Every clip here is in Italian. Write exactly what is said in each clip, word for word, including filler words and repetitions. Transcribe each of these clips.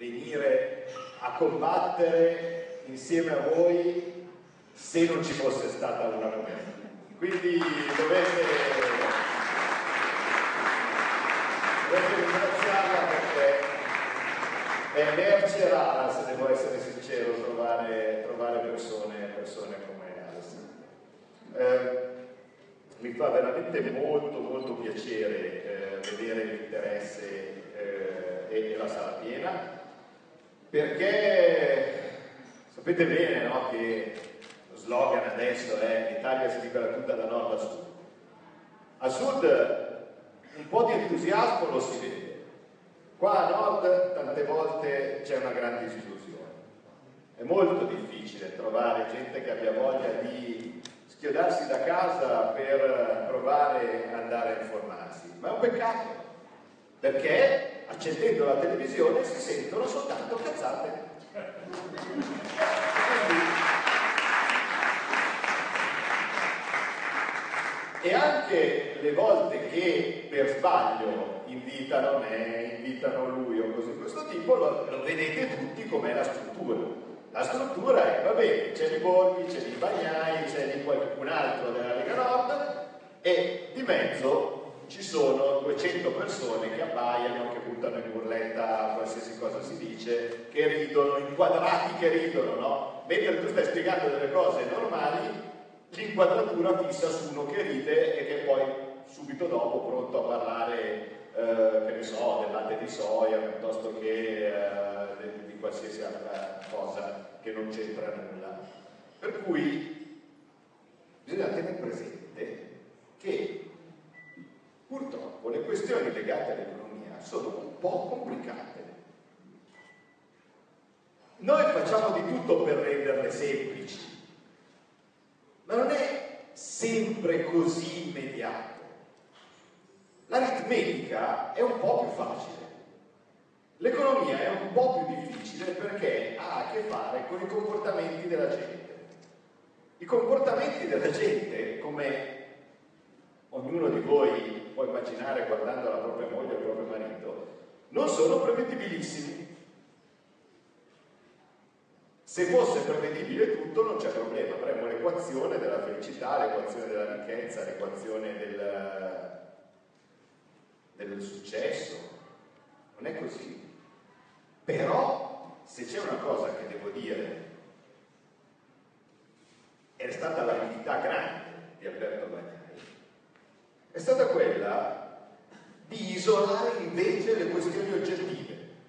venire a combattere insieme a voi se non ci fosse stata una come me. Quindi dovete, dovete ringraziarla, perché è merce rara, se devo essere sincero, trovare, trovare persone, persone come Alessandra. Eh, mi fa veramente molto molto piacere eh, vedere l'interesse eh, e, e la sala piena, perché sapete bene, no, che lo slogan adesso è l'Italia si libera tutta da nord a sud. A sud un po' di entusiasmo lo si vede. Qua a nord tante volte c'è una grande disillusione. È molto difficile trovare gente che abbia voglia di schiodarsi da casa per provare ad andare a informarsi. Ma è un peccato, perché accendendo la televisione si sentono soltanto cazzate. E anche le volte che per sbaglio invitano me, invitano lui o cose di questo tipo, lo, lo vedete tutti com'è la struttura. La struttura è, va bene, c'è di Borghi, c'è di Bagnai, c'è di qualcun altro della Lega Nord, e di mezzo ci sono duecento persone che abbaiano, che buttano in burletta qualsiasi cosa si dice, che ridono, inquadrati che ridono, no? Mentre tu stai spiegando delle cose normali, l'inquadratura fissa su uno che ride e che poi subito dopo pronto a parlare, eh, che ne so, del latte di soia piuttosto che eh, di qualsiasi altra cosa che non c'entra nulla. Per cui bisogna tenere presente che purtroppo le questioni legate all'economia sono un po' complicate. Noi facciamo di tutto per renderle semplici, ma non è sempre così immediato. L'aritmetica è un po' più facile. L'economia è un po' più difficile perché ha a che fare con i comportamenti della gente. I comportamenti della gente, come ognuno di voi può immaginare guardando la propria moglie o il proprio marito, non sono prevedibilissimi. Se fosse prevedibile tutto non c'è problema, avremmo l'equazione della felicità, l'equazione della ricchezza, l'equazione del, del successo. Non è così. Però, se c'è una cosa che devo dire, è stata l'abilità grande di Alberto Bagnai, è stata quella di isolare invece le questioni oggettive.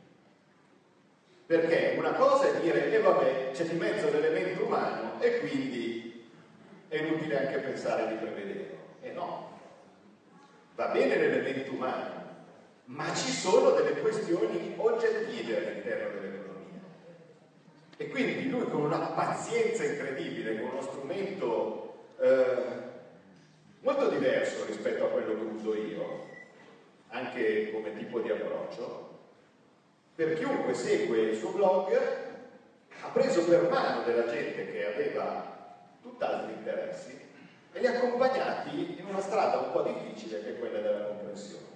Perché una cosa è dire, e eh vabbè, c'è di mezzo l'elemento umano e quindi è inutile anche pensare di prevederlo. E no, va bene l'elemento umano, ma ci sono delle questioni oggettive all'interno dell'economia. E quindi lui, con una pazienza incredibile, con uno strumento eh, molto diverso rispetto a quello che uso io, anche come tipo di approccio, per chiunque segue il suo blog, ha preso per mano della gente che aveva tutt'altri interessi e li ha accompagnati in una strada un po' difficile, che è quella della comprensione.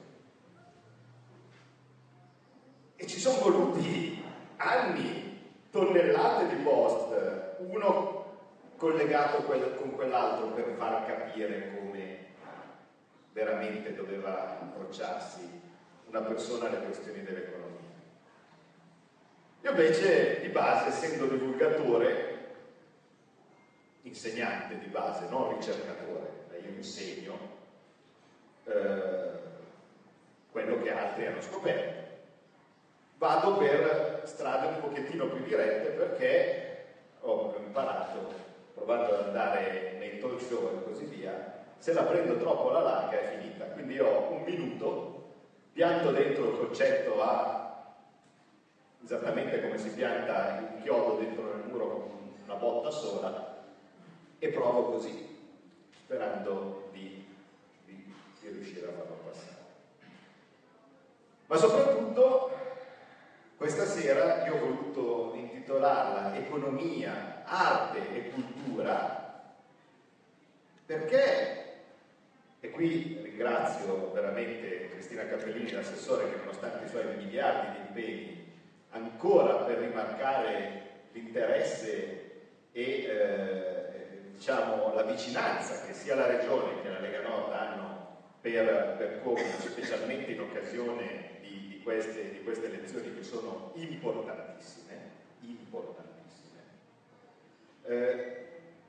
E ci sono voluti anni, tonnellate di post, uno collegato con quell'altro, per far capire come veramente doveva approcciarsi una persona alle questioni dell'economia. Io invece di base, essendo divulgatore, insegnante di base, non ricercatore, io insegno eh, quello che altri hanno scoperto. Vado per strade un pochettino più dirette perché ho imparato, provando ad andare nei talk show e così via, se la prendo troppo alla larga è finita. Quindi ho un minuto, pianto dentro il concetto a esattamente come si pianta il chiodo dentro nel muro con una botta sola e provo così, sperando di, di, di riuscire a farlo passare. Ma soprattutto questa sera io ho voluto intitolarla Economia, Arte e Cultura, perché, e qui ringrazio veramente Cristina Cappellini, l'assessore, che nonostante i suoi miliardi di impegni ancora per rimarcare l'interesse e eh, diciamo la vicinanza che sia la Regione che la Lega Nord hanno per, per Como, specialmente in occasione di, di, queste, di queste elezioni che sono importantissime, importantissime. Eh,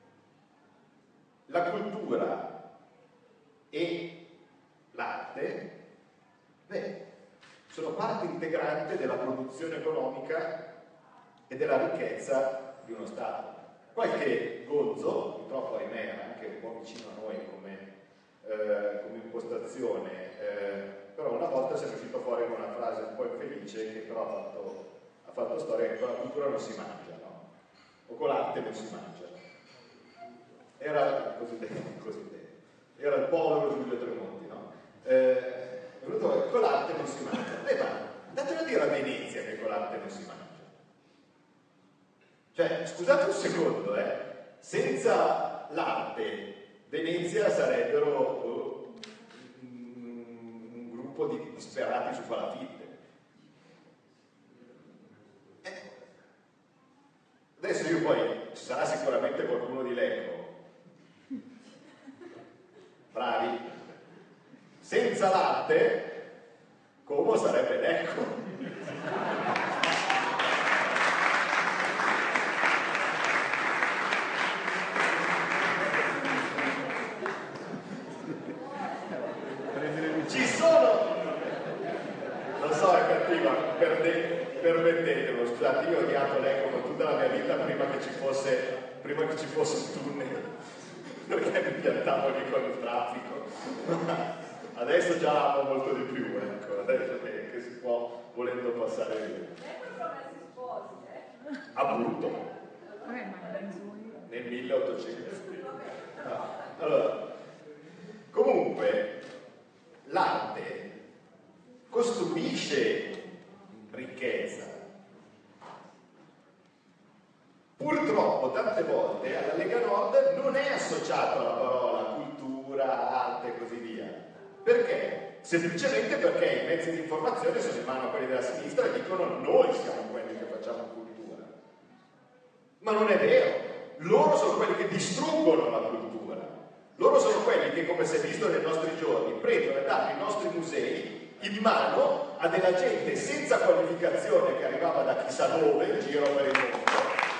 la cultura e l'arte, beh, sono parte integrante della produzione economica e della ricchezza di uno Stato. Qualche gozzo, purtroppo ahimè era anche un po' vicino a noi come, eh, come impostazione, eh, però una volta si è uscito fuori con una frase un po' infelice che però ha fatto, ha fatto storia, che con la cultura non si mangia, no? O con l'arte non si mangia. Era cosiddetto, cosiddetto. Era il povero Giulio Tremonti, no? Eh, con l'arte non si mangia. Beh, ma datelo a dire a Venezia che con l'arte non si mangia. Cioè, scusate un secondo, eh, senza l'arte Venezia sarebbero oh, un, un gruppo di disperati su palafitte. Eh. Adesso io poi, ci sarà sicuramente qualcuno di Lecco, bravi, senza l'arte Como sarebbe Lecco. Ci sono, lo so è cattiva, permettetelo, scusate, io ho odiato Lecco con tutta la mia vita prima che ci fosse, prima che ci fosse il tunnel, perché mi piantavo lì con il traffico. Adesso già amo molto di più, ecco, adesso che, che si può volendo passare via. Ecco come si sposi, eh? Appunto, nel milleottocento. Ah, allora, comunque, l'arte costruisce ricchezza. Purtroppo tante volte alla Lega Nord non è associato alla parola cultura, arte e così via. Perché? Semplicemente perché i mezzi di informazione sono in mano a quelli della sinistra e dicono noi siamo quelli che facciamo cultura. Ma non è vero, loro sono quelli che distruggono la cultura. Loro sono quelli che, come si è visto nei nostri giorni, prendono e danno i nostri musei in mano a della gente senza qualificazione che arrivava da chissà dove in giro per il mondo,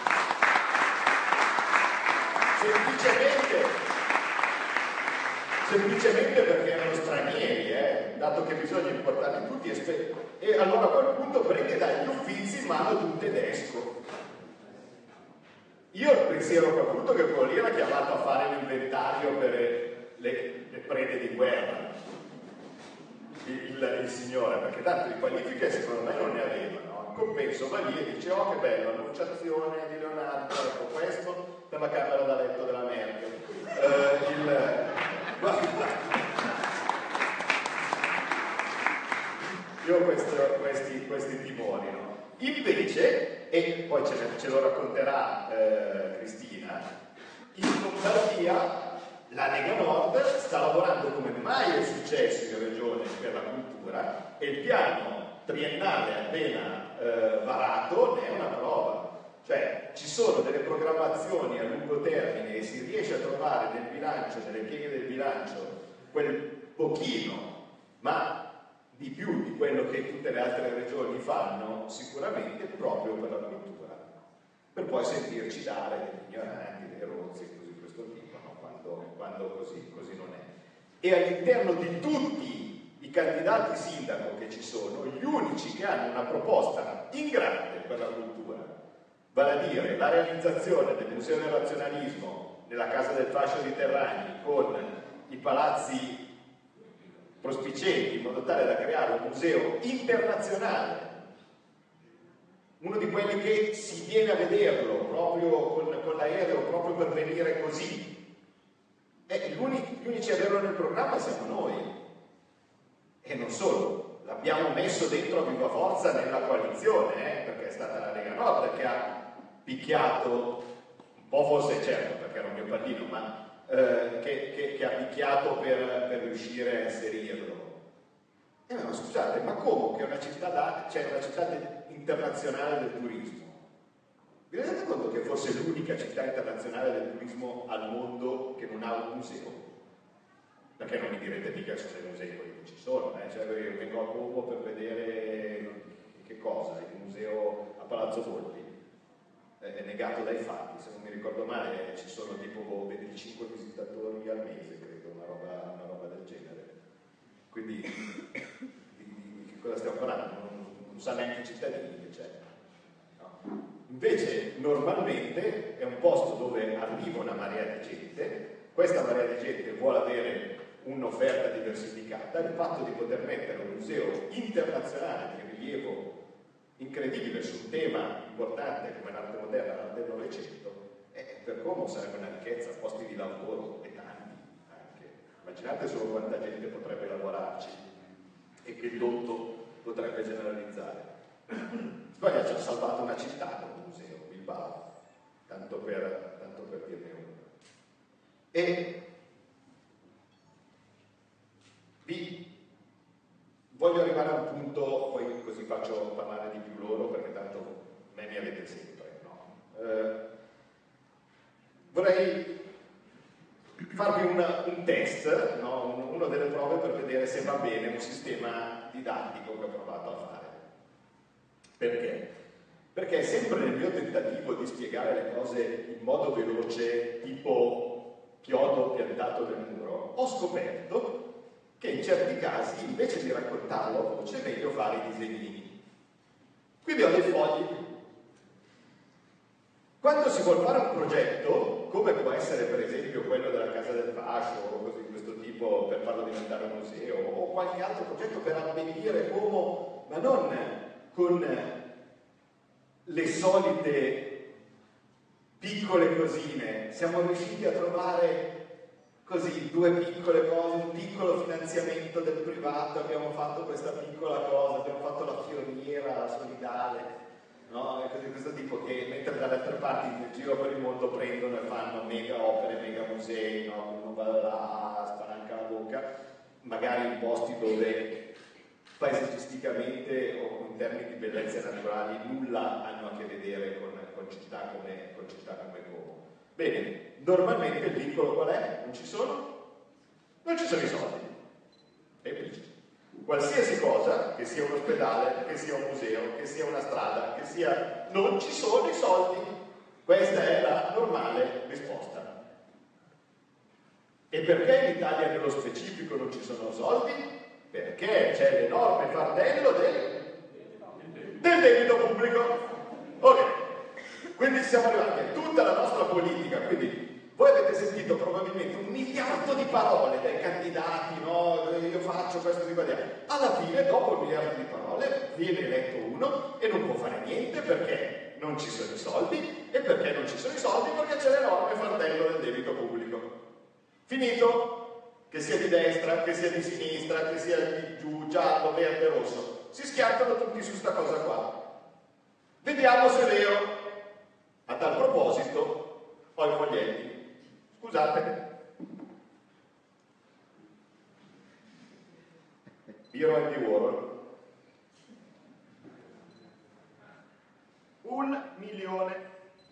semplicemente, semplicemente perché erano stranieri, eh, dato che bisogna importarli tutti e, e allora a quel punto prende dagli uffizi in mano ad un tedesco. Io il pensiero che ho avuto che quello lì era chiamato a fare l'inventario per le, le prede di guerra, il, il, il signore, perché tanto di qualifiche secondo me non ne aveva, no? Il compenso va lì e dice oh che bello, annunciazione di Leonardo, ecco questo per la camera da letto della Merkel. Uh, il, io ho questo, questi, questi timori, no? Invece, e poi ce, ce lo racconterà eh, Cristina, in Lombardia la Lega Nord sta lavorando come mai è successo in regione per la cultura e il piano triennale appena eh, varato ne è una prova. Cioè ci sono delle programmazioni a lungo termine e si riesce a trovare nel bilancio, nelle pieghe del bilancio, quel pochino, ma di più di quello che tutte le altre regioni fanno, sicuramente proprio per la cultura, per poi sentirci dare degli ignoranti, dei rozzi, così di questo tipo, no? quando, quando così, così non è. E all'interno di tutti i candidati sindaco che ci sono, gli unici che hanno una proposta in grande per la cultura, vale a dire la realizzazione del Museo del Razionalismo nella Casa del Fascio di Terragni con i palazzi prospicenti in modo tale da creare un museo internazionale, uno di quelli che si viene a vederlo proprio con, con l'aereo proprio per venire così, e gli unici, gli unici a averlo nel programma siamo noi, e non solo, l'abbiamo messo dentro a viva forza nella coalizione, eh, perché è stata la Lega Nord che ha picchiato un po', forse certo perché era un mio pallino, ma Eh, che, che, che ha picchiato per, per riuscire a inserirlo. Eh no, scusate, ma come che una città da, cioè una città de, internazionale del turismo? Vi rendete conto che forse è l'unica città internazionale del turismo al mondo che non ha un museo? Perché non mi direte mica che sono dei musei, quelli che ci sono, eh? Cioè io vengo a Como per vedere che cosa, il museo a Palazzo Volpi, è negato dai fatti, se non mi ricordo male ci sono tipo venticinque visitatori al mese, credo, una roba, una roba del genere. Quindi di, di, di che cosa stiamo parlando? Non, non sa neanche i cittadini che c'è. No. Invece normalmente è un posto dove arriva una marea di gente, questa marea di gente vuole avere un'offerta diversificata, il fatto di poter mettere un museo internazionale di rilievo incredibile su un tema importante come l'arte moderna, l'arte del Novecento, eh, per Como sarebbe una ricchezza, posti di lavoro e tanti anche. Immaginate solo quanta gente potrebbe lavorarci e che il dotto potrebbe generalizzare. Spagna ci ha salvato una città con un museo, Bilbao, tanto per, tanto per dirne uno. E vi voglio arrivare a un punto, poi così faccio parlare di più loro, perché tanto me mi avete sempre, no? Eh, vorrei farvi una, un test, no? Una delle prove per vedere se va bene un sistema didattico che ho provato a fare. Perché? Perché sempre nel mio tentativo di spiegare le cose in modo veloce, tipo chiodo piantato nel muro, ho scoperto che in certi casi, invece di raccontarlo a voce, è meglio fare i disegnini. Quindi ho dei fogli. Quando si vuole fare un progetto, come può essere per esempio quello della Casa del Fascio, o così di questo tipo, per farlo diventare un museo, o qualche altro progetto per abbellire Como, ma non con le solite piccole cosine, siamo riusciti a trovare così due piccole cose, un piccolo finanziamento del privato, abbiamo fatto questa piccola cosa, abbiamo fatto la fioriera solidale, no? E così questo tipo che, mentre dalle altre parti in giro per il mondo prendono e fanno mega opere, mega musei, no? Uno va là, spalanca la bocca, magari in posti dove paesaggisticamente o in termini di bellezze naturali nulla hanno a che vedere con, con città come, con città come Como. Bene, normalmente il vincolo qual è? Non ci sono? Non ci sono i soldi. Semplice. Qualsiasi cosa, che sia un ospedale, che sia un museo, che sia una strada, che sia... non ci sono i soldi. Questa è la normale risposta. E perché in Italia nello specifico non ci sono soldi? Perché c'è l'enorme fardello del, del debito pubblico. Ok. Quindi siamo arrivati a tutta la nostra politica, quindi voi avete sentito probabilmente un miliardo di parole dai candidati, no? Io faccio questo di qua. Alla fine, dopo un miliardo di parole, viene eletto uno e non può fare niente perché non ci sono i soldi, e perché non ci sono i soldi? Perché c'è l'enorme fardello del debito pubblico. Finito? Che sia di destra, che sia di sinistra, che sia di giù, giallo, verde, rosso. Si schiantano tutti su sta cosa qua. Vediamo se è vero. A tal proposito, ho i foglietti. Scusate. Piero Andy Warhol. Un milione.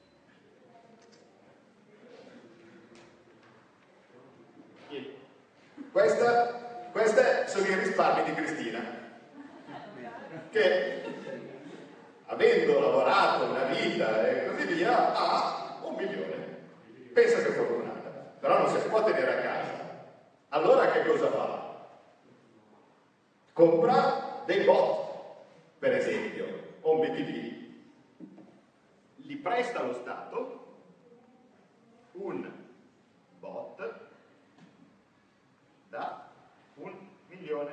Questa, questa sono i risparmi di Cristina, che avendo lavorato una vita e così via, ha un milione. Pensa che fortunata, però non si può tenere a casa. Allora che cosa fa? Compra dei bot, per esempio, o un B T V, li presta allo Stato, un bot da un milione.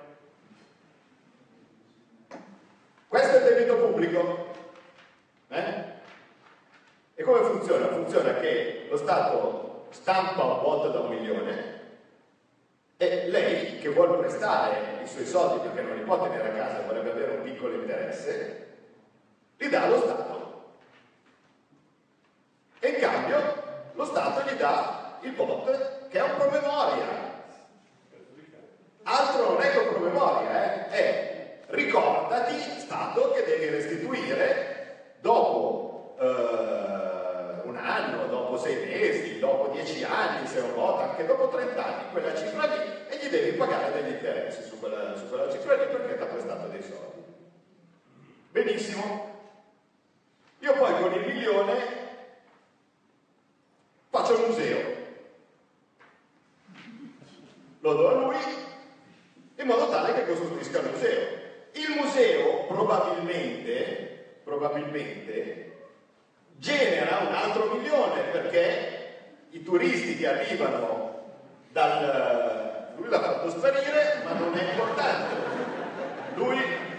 Questo è il debito pubblico. Eh? E come funziona? Funziona che lo Stato stampa un bot da un milione e lei, che vuole prestare i suoi soldi perché non li può tenere a casa, vorrebbe avere un piccolo interesse, li dà allo Stato. E in cambio lo Stato gli dà il bot, che è un promemoria. Altro non è che un promemoria, eh? È sei mesi, dopo dieci anni, se è un bot, anche dopo trenta anni, quella cifra lì, e gli devi pagare degli interessi su quella, su quella cifra lì perché ti ha prestato dei soldi. Benissimo. Io poi con il milione faccio un museo. Lo do a lui in modo tale che costruisca il museo. Il museo probabilmente, probabilmente genera un altro milione perché i turisti che arrivano dal... lui l'ha fatto sparire, ma non è importante. Lui,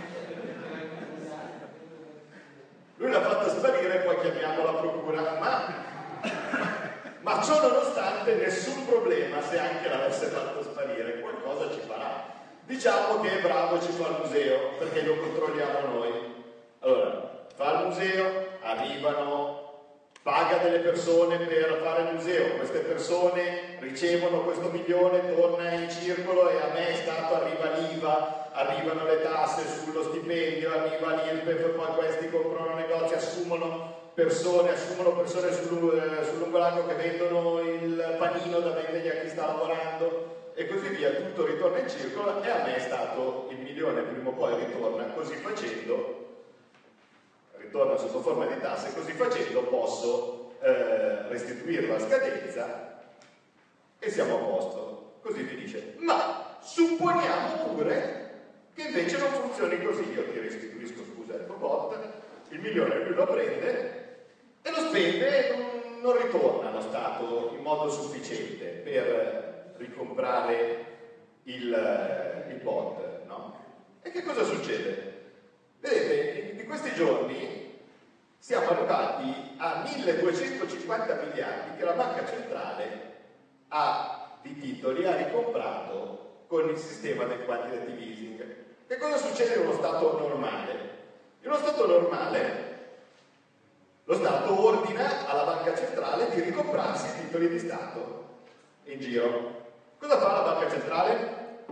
lui l'ha fatto sparire e poi chiamiamo la procura, ma... Ma ciò nonostante nessun problema se anche l'avesse fatto sparire, qualcosa ci farà. Diciamo che è bravo, ci fa il museo, perché lo controlliamo noi. Allora, fa il museo, arrivano, paga delle persone per fare il museo, queste persone ricevono questo milione, torna in circolo e a me è stato, arriva l'I V A, arrivano le tasse sullo stipendio, arriva l'I R P E F, poi questi comprano negozi, assumono persone, assumono persone sul, sul lungolago che vendono il panino da vendergli a chi sta lavorando e così via, tutto ritorna in circolo e a me è stato il milione, prima o poi ritorna, così facendo, ritorna sotto forma di tasse, così facendo posso eh, restituirlo a scadenza e siamo a posto, così finisce. Ma supponiamo pure che invece non funzioni così, io ti restituisco, scusa, il tuo bot, il milione lui lo prende e lo spende e non, non ritorna allo Stato in modo sufficiente per ricomprare il, il bot, no? E che cosa succede? Vedete, in questi giorni siamo arrivati a milleduecentocinquanta miliardi che la banca centrale ha di titoli, ha ricomprato con il sistema del quantitative easing. Che cosa succede in uno Stato normale? In uno Stato normale lo Stato ordina alla banca centrale di ricomprarsi i titoli di Stato in giro. Cosa fa la banca centrale?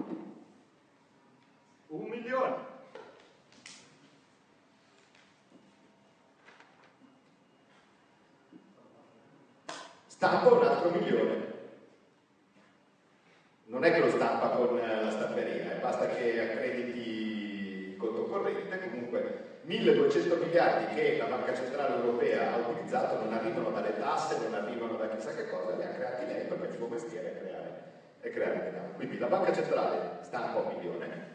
Un milione. Stampa un altro milione. Non è che lo stampa con la stamperia, eh, basta che accrediti il conto corrente, comunque milleduecento miliardi che la Banca Centrale Europea ha utilizzato non arrivano dalle tasse, non arrivano da chissà che cosa, li ha creati lei perché il suo mestiere è creare, è creare denaro. Quindi la Banca Centrale stampa un milione,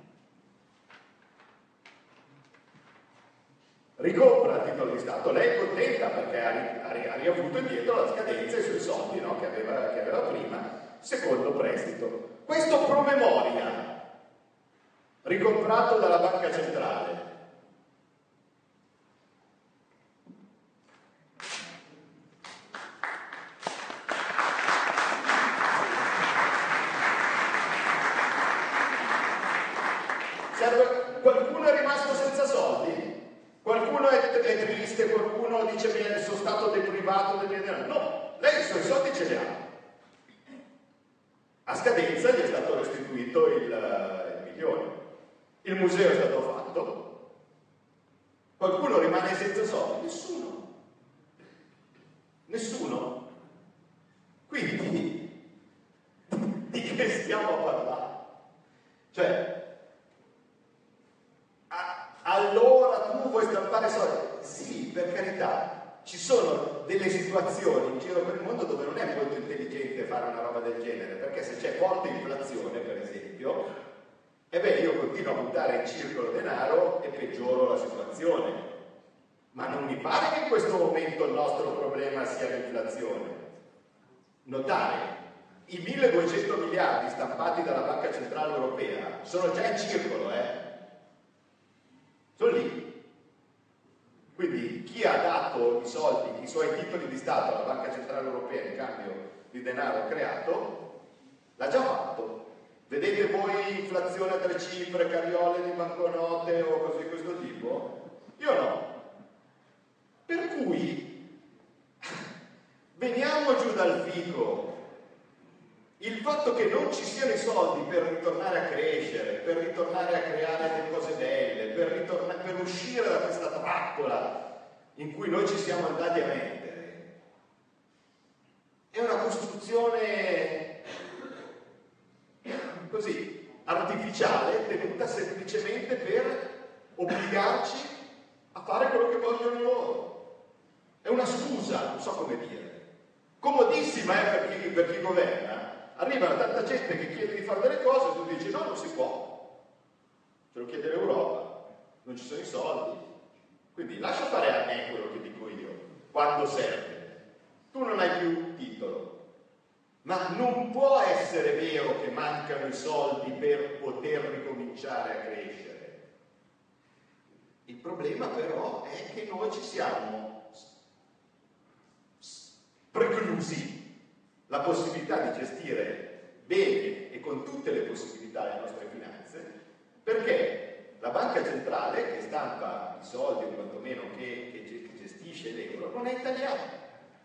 ricompra il titolo di Stato, lei è contenta perché ha, ha, ha riavuto indietro la scadenza e i suoi soldi, no, che, aveva, che aveva prima, secondo prestito. Questo promemoria ricomprato dalla Banca Centrale serve, qualcuno è rimasto senza soldi? Qualcuno è, è triste, qualcuno dice che sono stato deprivato del mio denaro? No, lei i suoi soldi ce li ha. A scadenza gli è stato restituito il, il milione. Il museo è stato fatto. Qualcuno rimane senza soldi? Nessuno. Nessuno. Quindi, di che stiamo a parlare? Cioè, a, allora tu vuoi stampare soldi? Sì, per carità. Ci sono delle situazioni in giro per il mondo dove non è molto intelligente fare una roba del genere, perché se c'è forte inflazione, per esempio, e beh, io continuo a buttare in circolo denaro e peggioro la situazione. Ma non mi pare che in questo momento il nostro problema sia l'inflazione. Notare, i milleduecento miliardi stampati dalla Banca Centrale Europea sono già in circolo, eh? Sono lì. Quindi chi ha dato i soldi, i suoi titoli di Stato alla Banca Centrale Europea in cambio di denaro creato, l'ha già fatto. Vedete voi inflazione a tre cifre, carriole di banconote o cose di questo tipo? Io no. Per cui veniamo giù dal fico. Il fatto che non ci siano i soldi per ritornare a crescere, per ritornare a creare delle cose belle, per, ritorna- per uscire da questa trappola in cui noi ci siamo andati a mettere, soluzione così artificiale, tenuta semplicemente per obbligarci a fare quello che vogliono loro. È una scusa, non so come dire, comodissima eh, per, chi, per chi governa. Arriva tanta gente che chiede di fare delle cose e tu dici no, non si può, ce lo chiede l'Europa, non ci sono i soldi, quindi lascia fare a me quello che dico io quando serve. Tu non hai più titolo. Ma non può essere vero che mancano i soldi per poter ricominciare a crescere. Il problema però è che noi ci siamo preclusi la possibilità di gestire bene e con tutte le possibilità le nostre finanze, perché la banca centrale che stampa i soldi, o quantomeno che, che gestisce l'euro, non è italiana.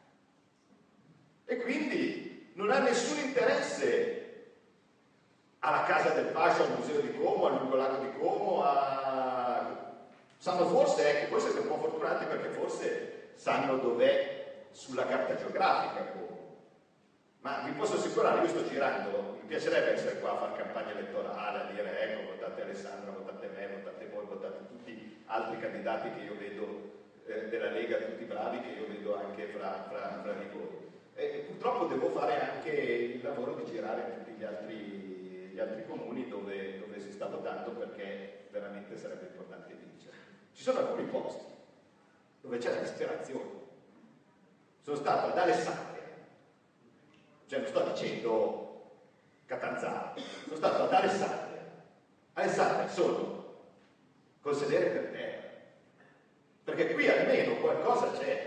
E quindi non ha nessun interesse alla Casa del Fascio, al Museo di Como, al Lungolago di Como, a... sanno forse, ecco, voi siete un po' fortunati perché forse sanno dov'è sulla carta geografica Como. Ma vi posso assicurare, io sto girando, mi piacerebbe essere qua a fare campagna elettorale, a dire ecco, votate Alessandra, votate me, votate voi, votate tutti altri candidati che io vedo eh, della Lega, tutti bravi, che io vedo anche fra, fra, fra di voi. E purtroppo devo fare anche il lavoro di girare in tutti gli altri, gli altri comuni dove, dove si sta votando, perché veramente sarebbe importante vincere. Ci sono alcuni posti dove c'è la disperazione. Sono stato ad Alessandria, cioè non sto dicendo Catanzaro, sono stato ad Alessandria. Alessandria sono col sedere per terra, perché qui almeno qualcosa c'è.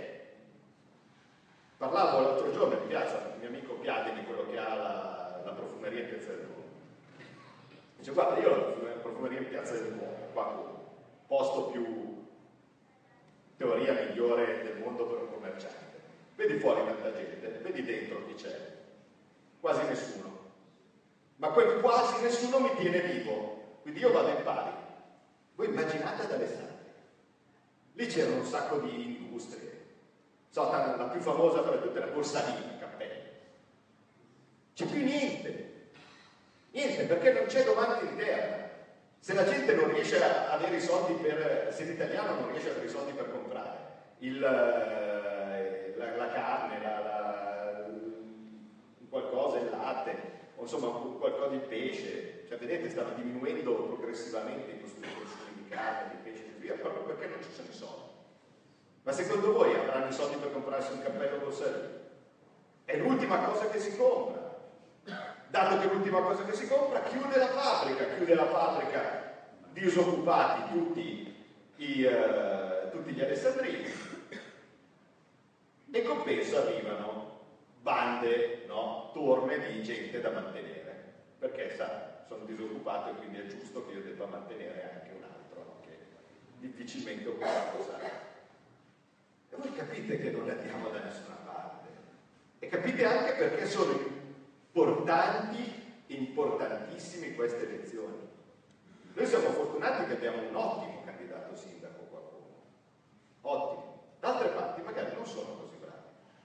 Parlavo l'altro giorno in piazza con il mio amico Piadini, quello che ha la, la profumeria in piazza del Duomo. Dice guarda, io ho la profumeria in piazza del Duomo, qua posto più teoria migliore del mondo per un commerciante. Vedi fuori tanta gente, vedi dentro chi c'è, quasi nessuno. Ma quel quasi nessuno mi tiene vivo, quindi io vado in pari. Voi immaginate ad Alessandria, lì c'erano un sacco di industrie. So, la più famosa fra tutte è la Borsalino, Cappello. C'è più niente. Niente, perché non c'è domanda interna. Se la gente non riesce a avere i soldi per... se l'italiano non riesce a avere i soldi per comprare il, la, la carne, la, la, qualcosa, il latte, o insomma qualcosa di pesce, cioè vedete stanno diminuendo progressivamente i consumi di carne, di pesce e via, proprio perché non ci sono i soldi. Ma secondo voi avranno i soldi per comprarsi un cappello Borsalino? È l'ultima cosa che si compra. Dato che è l'ultima cosa che si compra, chiude la fabbrica, chiude la fabbrica, disoccupati tutti, i, uh, tutti gli alessandrini, e in compenso arrivano bande, no, torme di gente da mantenere, perché sa, sono disoccupato e quindi è giusto che io debba mantenere anche un altro, no, che difficilmente ho qualcosa. E voi capite che non andiamo da nessuna parte. E capite anche perché sono importanti, importantissime queste elezioni. Noi siamo fortunati che abbiamo un ottimo candidato sindaco qua a Como. Ottimo. D'altre parti magari non sono così bravi.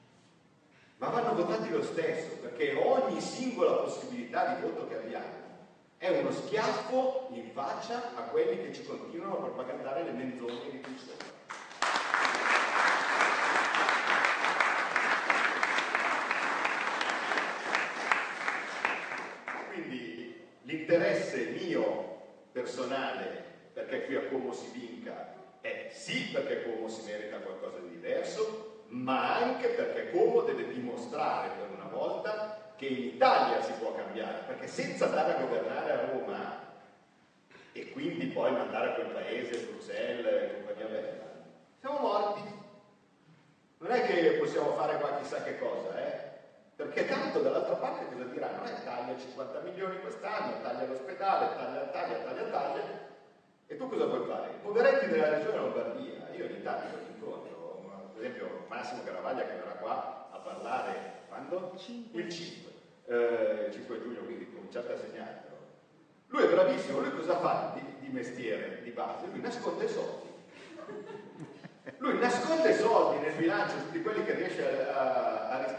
Ma vanno votati lo stesso, perché ogni singola possibilità di voto che abbiamo è uno schiaffo in faccia a quelli che ci continuano a propagandare le menzogne di cui sono. L'interesse mio personale perché qui a Como si vinca è sì perché Como si merita qualcosa di diverso, ma anche perché Como deve dimostrare per una volta che in Italia si può cambiare, perché senza andare a governare a Roma e quindi poi mandare a quel paese, Bruxelles e compagnia bella, siamo morti. Non è che possiamo fare qua chissà che cosa, eh? Perché tanto dall'altra parte cosa diranno? Eh, taglia cinquanta milioni quest'anno, taglia l'ospedale, taglia, taglia, taglia, taglia. E tu cosa puoi fare? I poveretti della regione Lombardia, io in Italia lo incontro, per esempio Massimo Garavaglia che verrà qua a parlare, quando? Il cinque, eh, il cinque giugno, quindi cominciate a segnarlo. Lui è bravissimo, lui cosa fa di, di mestiere, di base? Lui nasconde soldi. Lui nasconde soldi nel bilancio, tutti quelli che riesce a, a, a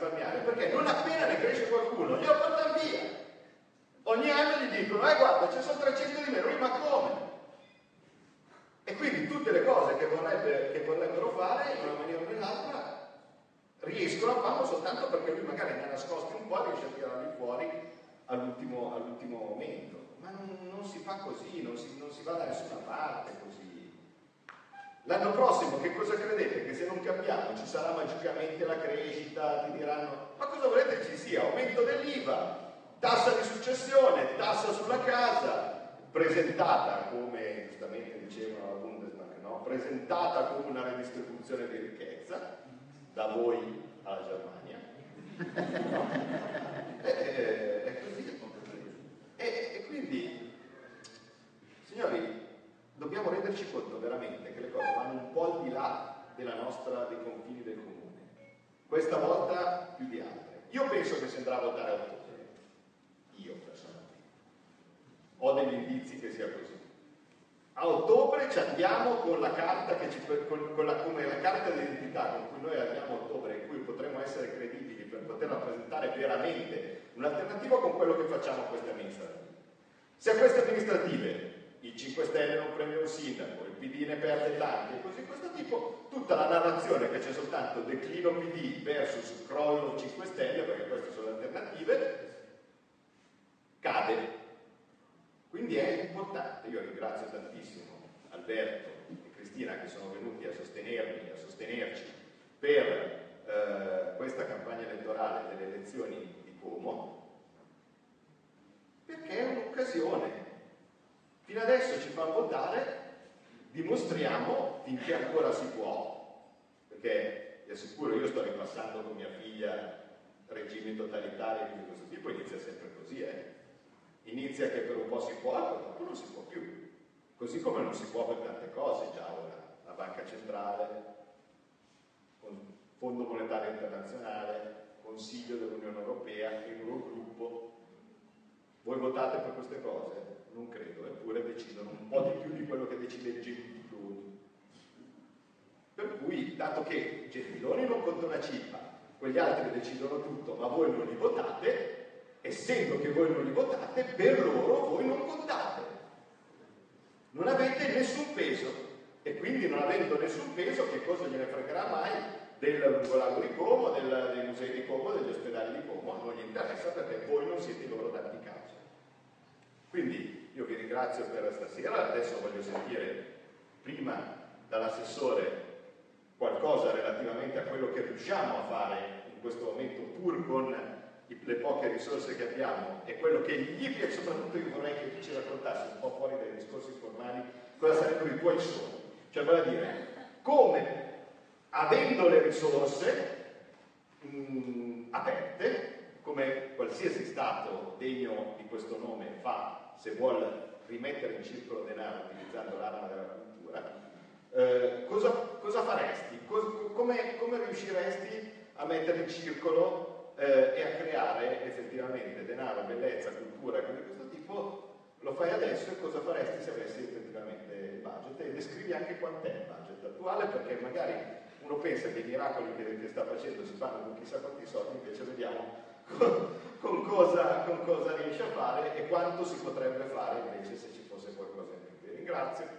risparmiare, perché non appena ne cresce qualcuno, li portano via. Ogni anno gli dicono, eh guarda, ci sono trecento di meno, ma come? E quindi tutte le cose che, vorrebbe, che vorrebbero fare in una maniera o nell'altra riescono a farlo soltanto perché lui magari ne ha nascosti un po' e riesce a tirarli fuori all'ultimo, all'ultimo momento. Ma non, non si fa così, non si, non si va da nessuna parte così. L'anno prossimo che cosa credete? Che se non cambiamo ci sarà magicamente la crescita, ti diranno ma cosa volete ci sia? Aumento dell'I V A, tassa di successione, tassa sulla casa, presentata come, giustamente dicevano la Bundesbank, no? Presentata come una redistribuzione di ricchezza da voi alla Germania, no? e, e, è così. E, e quindi, signori, dobbiamo renderci conto veramente che le cose vanno un po' al di là della nostra, dei confini del comune. Questa volta più di altre. Io penso che si andrà a votare a ottobre. Io personalmente ho degli indizi che sia così. A ottobre ci andiamo con la carta che ci, con, con la, come la carta d'identità con cui noi arriviamo a ottobre, in cui potremo essere credibili per poter rappresentare veramente un'alternativa con quello che facciamo a queste amministrative. Se a queste amministrative il cinque Stelle non prende un sindaco, il P D ne perde tanti e così questo tipo, tutta la narrazione che c'è soltanto declino P D versus crollo cinque Stelle, perché queste sono le alternative, cade. Quindi è importante, io ringrazio tantissimo Alberto e Cristina che sono venuti a sostenermi, a sostenerci per eh, questa campagna elettorale delle elezioni di Como, perché è un'occasione. Fino adesso ci fanno votare, dimostriamo finché ancora si può, perché vi assicuro, io sto ripassando con mia figlia regimi totalitari di questo tipo, inizia sempre così, eh. Inizia che per un po' si può, poi dopo non si può più. Così come non si può per tante cose già ora. La Banca Centrale, Fondo Monetario Internazionale, Consiglio dell'Unione Europea, Eurogruppo. Voi votate per queste cose? Non credo, eppure decidono un po' di più di quello che decide il Gentiloni. Per cui, dato che Gentiloni non conta una cippa, quegli altri decidono tutto, ma voi non li votate, essendo che voi non li votate, per loro voi non contate. Non avete nessun peso. E quindi non avendo nessun peso, che cosa gliene fregherà mai del lungolago di Como, del, dei musei di Como, degli ospedali di Como? Non gli interessa perché voi non siete i loro dati causa. Quindi io vi ringrazio per stasera, adesso voglio sentire prima dall'assessore qualcosa relativamente a quello che riusciamo a fare in questo momento pur con le poche risorse che abbiamo e quello che gli piace. Soprattutto io vorrei che tu ci raccontassi un po' fuori dai discorsi formali cosa sarebbero i tuoi sogni, cioè vale a dire come avendo le risorse mh, aperte, come qualsiasi Stato degno di questo nome fa se vuole rimettere in circolo denaro utilizzando l'arma della cultura, eh, cosa, cosa faresti? Cos come, come riusciresti a mettere in circolo Eh, e a creare effettivamente denaro, bellezza, cultura e cose di questo tipo? Lo fai adesso e cosa faresti se avessi effettivamente il budget? E descrivi anche quant'è il budget attuale, perché magari uno pensa che i miracoli che, che sta facendo si fanno con chissà quanti soldi, invece vediamo con, con, cosa, con cosa riesce a fare e quanto si potrebbe fare invece se ci fosse qualcosa in più. Vi ringrazio.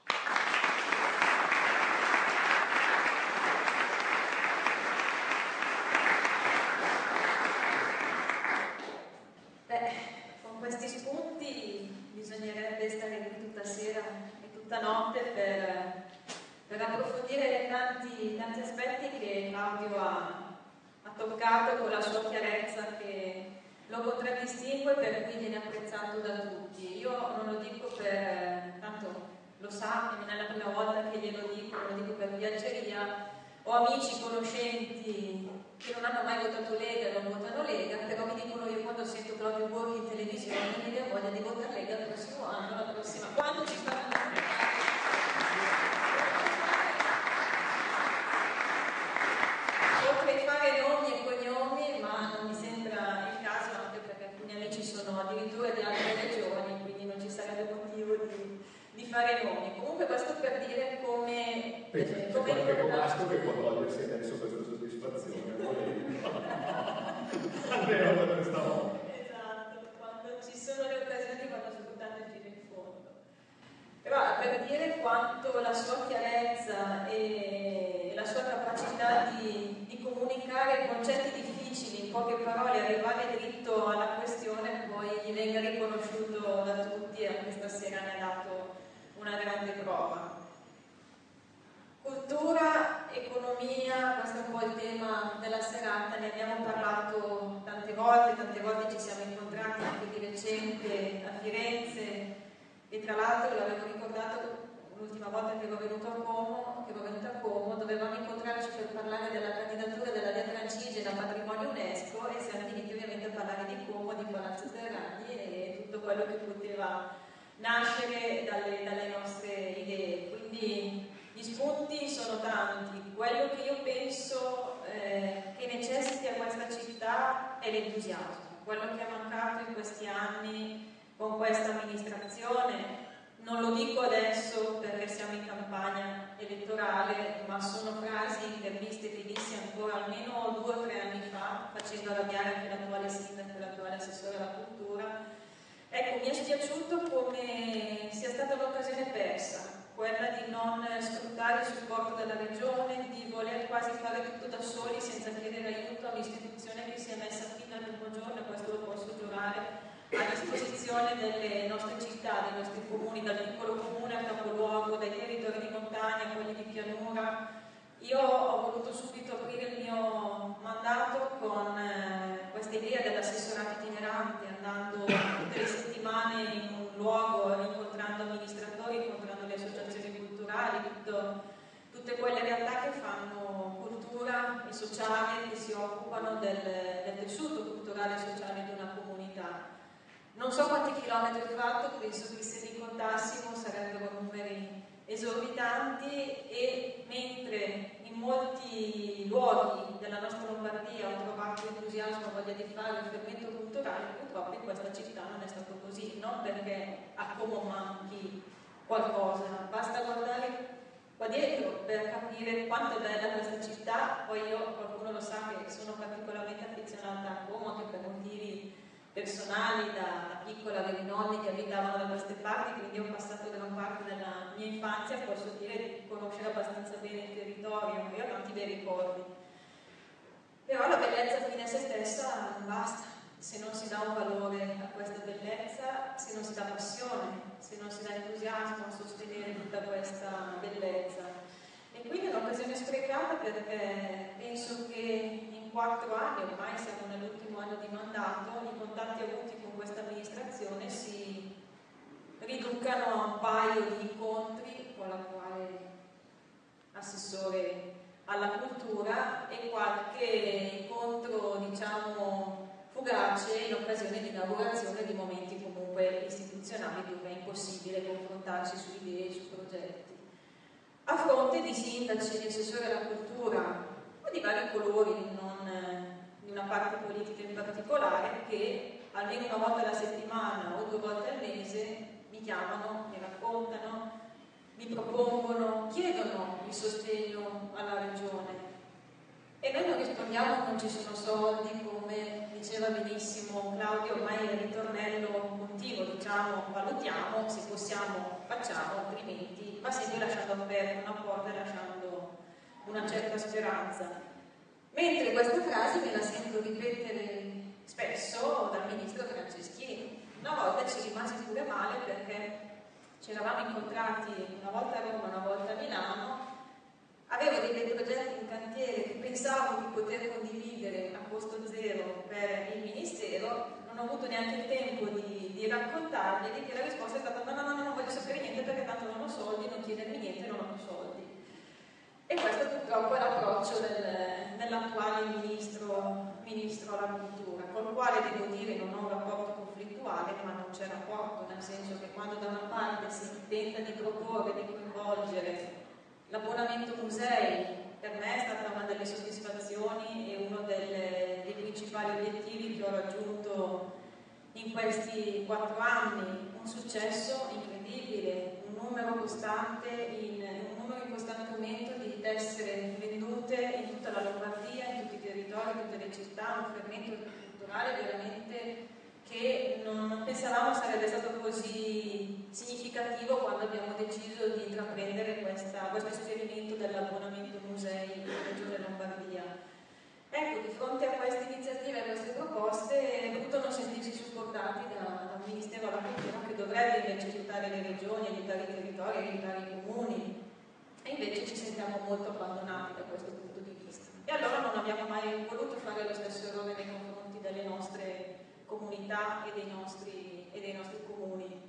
Questi spunti bisognerebbe stare qui tutta sera e tutta notte per, per approfondire tanti, tanti aspetti che Claudio ha, ha toccato con la sua chiarezza che lo contraddistingue, per cui viene apprezzato da tutti. Io non lo dico per, tanto lo sa, non è la prima volta che glielo dico, lo dico per piaggeria. Ho amici, conoscenti che non hanno mai votato Lega e non votano Lega, però mi dicono, io quando sento Claudio Borghi in televisione non mi viene voglia di votare Lega il prossimo anno, la prossima, quando ci faranno potrei fare nomi e cognomi, ma non mi sembra il caso, anche perché alcuni amici sono addirittura di altre regioni, quindi non ci sarebbe motivo di, di fare nomi. Comunque questo per dire come... Pensa, c'è qualche comasco che può togliersi adesso questa soddisfazione. quanto la sua chiarezza e la sua capacità di, di comunicare concetti difficili in poche parole, arrivare dritto alla questione, poi gli venga riconosciuto da tutti, e anche stasera ne ha dato una grande prova. Cultura, economia, questo è un po' il tema della serata, ne abbiamo parlato tante volte, tante volte ci siamo incontrati anche di recente a Firenze, e tra l'altro l'avevo ricordato l'ultima volta che ero venuta a Como, che ero venuta a Como, dovevamo incontrarci per parlare della candidatura della Via Francigena a patrimonio UNESCO, e siamo finiti ovviamente a parlare di Como, di Palazzo Zerragni e tutto quello che poteva nascere dalle, dalle nostre idee. Quindi gli spunti sono tanti. Quello che io penso eh, che necessiti a questa città è l'entusiasmo. Quello che è mancato in questi anni con questa amministrazione, non lo dico adesso perché siamo in campagna elettorale, ma sono frasi, interviste che dissi ancora almeno due o tre anni fa, facendo arrabbiare anche l'attuale sindaco e l'attuale assessore alla cultura. Ecco, mi è spiaciuto come sia stata un'occasione persa, quella di non sfruttare il supporto della regione, di voler quasi fare tutto da soli senza chiedere aiuto a un'istituzione che si è messa fino al primo giorno, questo lo posso giurare, a disposizione delle nostre città, dei nostri comuni, dal piccolo comune al capoluogo, dai territori di montagna a quelli di pianura. Io ho voluto subito aprire il mio mandato con eh, questa idea dell'assessorato itinerante, andando tutte le settimane in un luogo, incontrando amministratori, incontrando le associazioni culturali, tutto, tutte quelle realtà che fanno cultura e sociale, che si occupano del, del tessuto culturale e sociale di una comunità. Non so quanti chilometri ho fatto, penso che se li contassimo sarebbero numeri esorbitanti, e mentre in molti luoghi della nostra Lombardia ho trovato entusiasmo, voglia di fare il fermento culturale, purtroppo in questa città non è stato così, non perché a Como manchi qualcosa, basta guardare qua dietro per capire quanto è bella questa città. Poi io, qualcuno lo sa che sono particolarmente affezionata a Como anche per motivi personali, da, da piccola avevo i nonni che abitavano da queste parti, quindi ho passato gran parte della mia infanzia, posso dire, di conoscere abbastanza bene il territorio, io ho tanti bei ricordi. Però la bellezza fine a se stessa non basta, se non si dà un valore a questa bellezza, se non si dà passione, se non si dà entusiasmo a sostenere tutta questa bellezza. E quindi è un'occasione sprecata, perché penso che in quattro anni, ormai siamo nell'ultimo anno di mandato, i contatti avuti con questa amministrazione si riducano a un paio di incontri con l'attuale assessore alla cultura e qualche incontro, diciamo, fugace in occasione di inaugurazione di momenti comunque istituzionali dove è impossibile confrontarsi su idee e su progetti. A fronte di sindaci, di assessori alla cultura, o di vari colori, non eh, di una parte politica in particolare, che almeno una volta alla settimana o due volte al mese mi chiamano, mi raccontano, mi propongono, chiedono il sostegno alla regione. E noi non rispondiamo non ci sono soldi, come diceva benissimo Claudio, ormai è il ritornello continuo, diciamo valutiamo, se possiamo facciamo, altrimenti va sempre lasciando aperta una porta e lasciando una certa speranza. Mentre questa frase me la sento ripetere spesso dal ministro Franceschini. Una volta ci rimasi pure male perché ci eravamo incontrati una volta a Roma, una volta a Milano. Avevo dei bei progetti in cantiere che pensavo di poter condividere a costo zero per il Ministero, non ho avuto neanche il tempo di, di raccontarglieli, che la risposta è stata no, no, no, non voglio sapere niente perché tanto non ho soldi, non chiedermi niente, non ho più soldi. E questo purtroppo è l'approccio del, dell'attuale ministro, ministro alla cultura, con il quale devo dire non ho un rapporto conflittuale, ma non c'è rapporto, nel senso che quando da una parte si tenta di proporre, di coinvolgere l'abbonamento musei, per me è stata una delle soddisfazioni e uno delle, dei principali obiettivi che ho raggiunto in questi quattro anni, un successo incredibile, un numero costante, in, un numero in costante aumento di tessere vendute in tutta la Lombardia, in tutti i territori, in tutte le città, un fermento culturale veramente che non, non pensavamo sarebbe stato così significativo quando abbiamo deciso di intraprendere questa, questo esperimento dell'abbonamento musei in Regione Lombardia. Ecco, di fronte a queste iniziative e a queste proposte è brutto non sentirsi supportati da, dal Ministero della Cultura, che dovrebbe invece aiutare le regioni, aiutare i territori, aiutare i comuni, e invece ci sentiamo molto abbandonati da questo punto di vista. E allora non abbiamo mai voluto fare lo stesso errore nei confronti delle nostre comunità e dei nostri, e dei nostri comuni.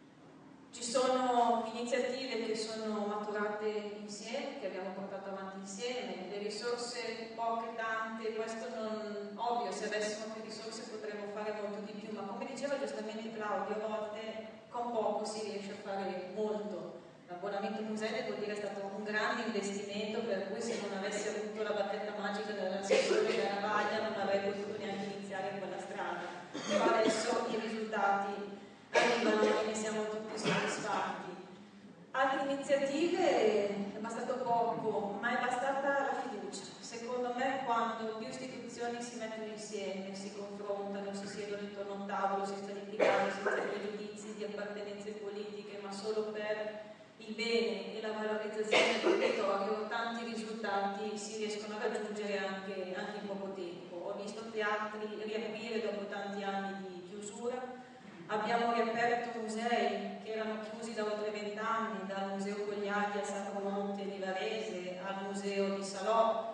Ci sono iniziative che sono maturate insieme, che abbiamo portato avanti insieme, le risorse poche, tante, questo non ovvio, se avessimo più risorse potremmo fare molto di più, ma come diceva giustamente Claudio, a volte con poco si riesce a fare molto. L'abbonamento musei vuol dire è stato un grande investimento, per cui se non avessi avuto la bacchetta magica dell'assessore Garavaglia non avrei potuto neanche iniziare quella strada. Però adesso i risultati arrivano e ne siamo tutti soddisfatti. Altre iniziative è bastato poco, ma è bastata la fiducia. Secondo me quando più istituzioni si mettono insieme, si confrontano, si siedono intorno a un tavolo senza litigare, senza pregiudizi di appartenenze politiche, ma solo per il bene e la valorizzazione del territorio, tanti risultati si riescono a raggiungere anche, anche in poco tempo. Ho visto teatri riaprire dopo tanti anni di chiusura, abbiamo riaperto musei che erano chiusi da oltre vent'anni, dal Museo Cogliati al Sacro Monte di Varese al Museo di Salò,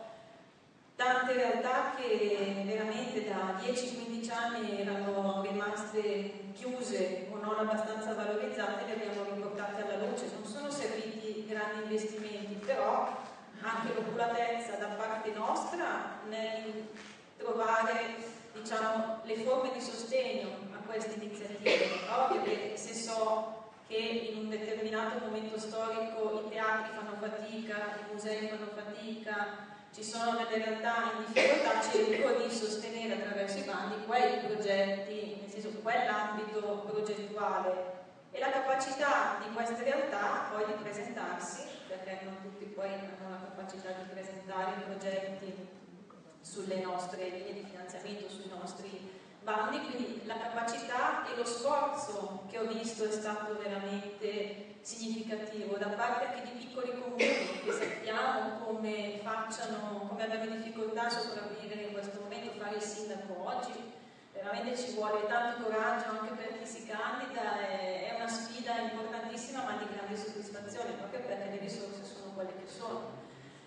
tante realtà che veramente da dieci quindici anni erano rimaste chiuse o non abbastanza valorizzate, le abbiamo riportate alla luce. Non sono serviti grandi investimenti, però anche l'oculatezza da parte nostra nel trovare, diciamo, le forme di sostegno a queste iniziative. Ovvio che se so che in un determinato momento storico i teatri fanno fatica, i musei fanno fatica, ci sono delle realtà in difficoltà, cerco di sostenere attraverso i bandi quei progetti, nel senso quell'ambito progettuale, e la capacità di queste realtà poi di presentarsi, perché non tutti poi hanno la capacità di presentare progetti sulle nostre linee di finanziamento, sui nostri bandi, quindi la capacità e lo sforzo che ho visto è stato veramente significativo da parte anche di piccoli comuni che sappiamo come facciano, come abbiano difficoltà a sopravvivere in questo momento. Fare il sindaco oggi veramente ci vuole tanto coraggio anche per chi si candida, è, è una sfida importantissima ma di grande soddisfazione, proprio perché le risorse sono quelle che sono.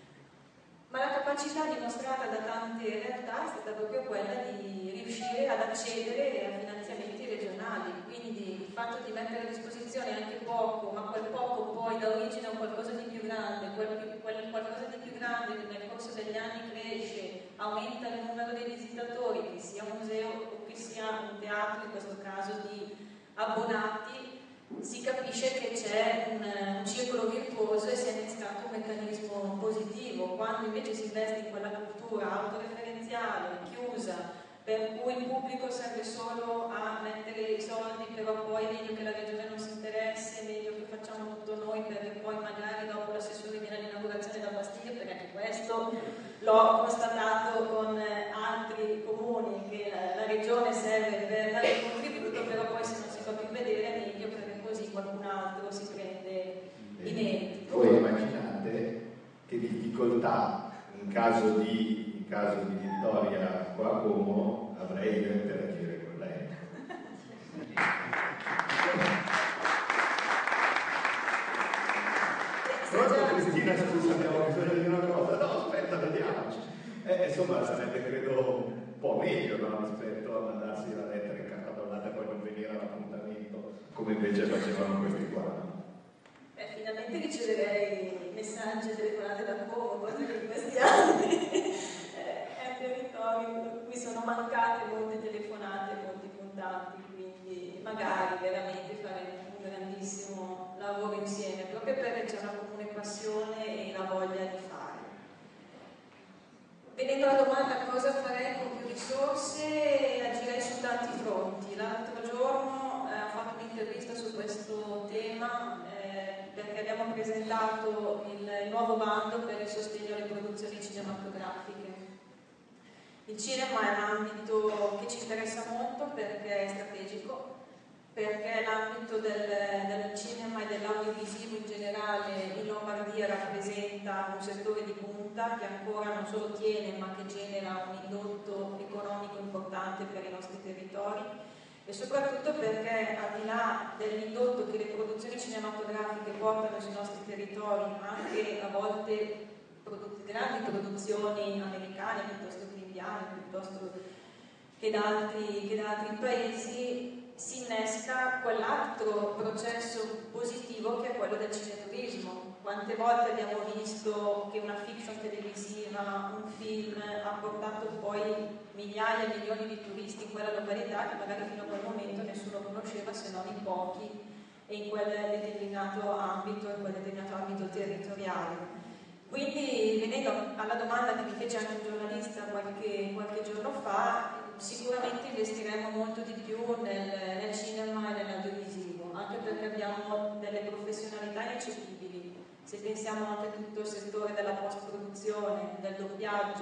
Ma la capacità dimostrata da tante realtà è stata proprio quella di riuscire ad accedere a finanziamenti regionali, quindi il fatto di mettere a disposizione anche poco, ma quel poco poi dà origine a qualcosa di più grande, quel, quel qualcosa di più grande che nel corso degli anni cresce, aumenta il numero dei visitatori, che sia un museo o che sia un teatro, in questo caso di abbonati, si capisce che c'è un, un circolo virtuoso e si è innescato un meccanismo positivo. Quando invece si investe in quella cultura autoreferenziale, chiusa, per cui il pubblico serve solo a mettere i soldi, però poi è meglio che la regione non si interessi, è meglio che facciamo tutto noi, perché poi magari dopo l'assessore viene all'inaugurazione da Bastiglia, perché anche questo l'ho constatato con altri comuni, che la, la regione serve per dare il contributo, però poi se non si fa più vedere è meglio, perché così qualcun altro si prende i meriti. Voi immaginate che difficoltà in caso di, in caso di vittoria qua a Como avrei io interagire con lei. Pronto Cristina, scusa, abbiamo bisogno di una cosa. No, aspetta, vediamoci. Eh, insomma, sarebbe credo un po' meglio, no? Rispetto a mandarsi la lettera incartapellata e poi non venire all'appuntamento, come invece facevano questi qua. Eh, finalmente riceverei messaggi e telefonate da Como, cosa che in questi anni è un territorio in cui sono mancate molte telefonate, molti contatti, quindi magari veramente faremo un grandissimo lavoro insieme, proprio perché c'è una comune passione e la voglia di fare. Venendo alla domanda cosa farei con più risorse, agirei su tanti fronti. L'altro giorno eh, ho fatto un'intervista su questo tema eh, perché abbiamo presentato il, il nuovo bando per il sostegno alle produzioni cinematografiche. Il cinema è un ambito che ci interessa molto perché è strategico, perché l'ambito del, del cinema e dell'audiovisivo in generale in Lombardia rappresenta un settore di punta che ancora non solo tiene ma che genera un indotto economico importante per i nostri territori, e soprattutto perché al di là dell'indotto che le produzioni cinematografiche portano sui nostri territori, anche a volte produ- grandi produzioni americane piuttosto che indiane, piuttosto che da altri, che da altri paesi, si innesca quell'altro processo positivo che è quello del cineturismo. Quante volte abbiamo visto che una fiction televisiva, un film ha portato poi migliaia e milioni di turisti in quella località che magari fino a quel momento nessuno conosceva se non in pochi e in quel determinato ambito, in quel determinato ambito territoriale. Quindi, venendo alla domanda che mi fece anche un giornalista qualche, qualche giorno fa, sicuramente investiremo molto di più nel, nel cinema e nell'audiovisivo, anche perché abbiamo delle professionalità ineccepibili. Se pensiamo anche a tutto il settore della post-produzione, del doppiaggio,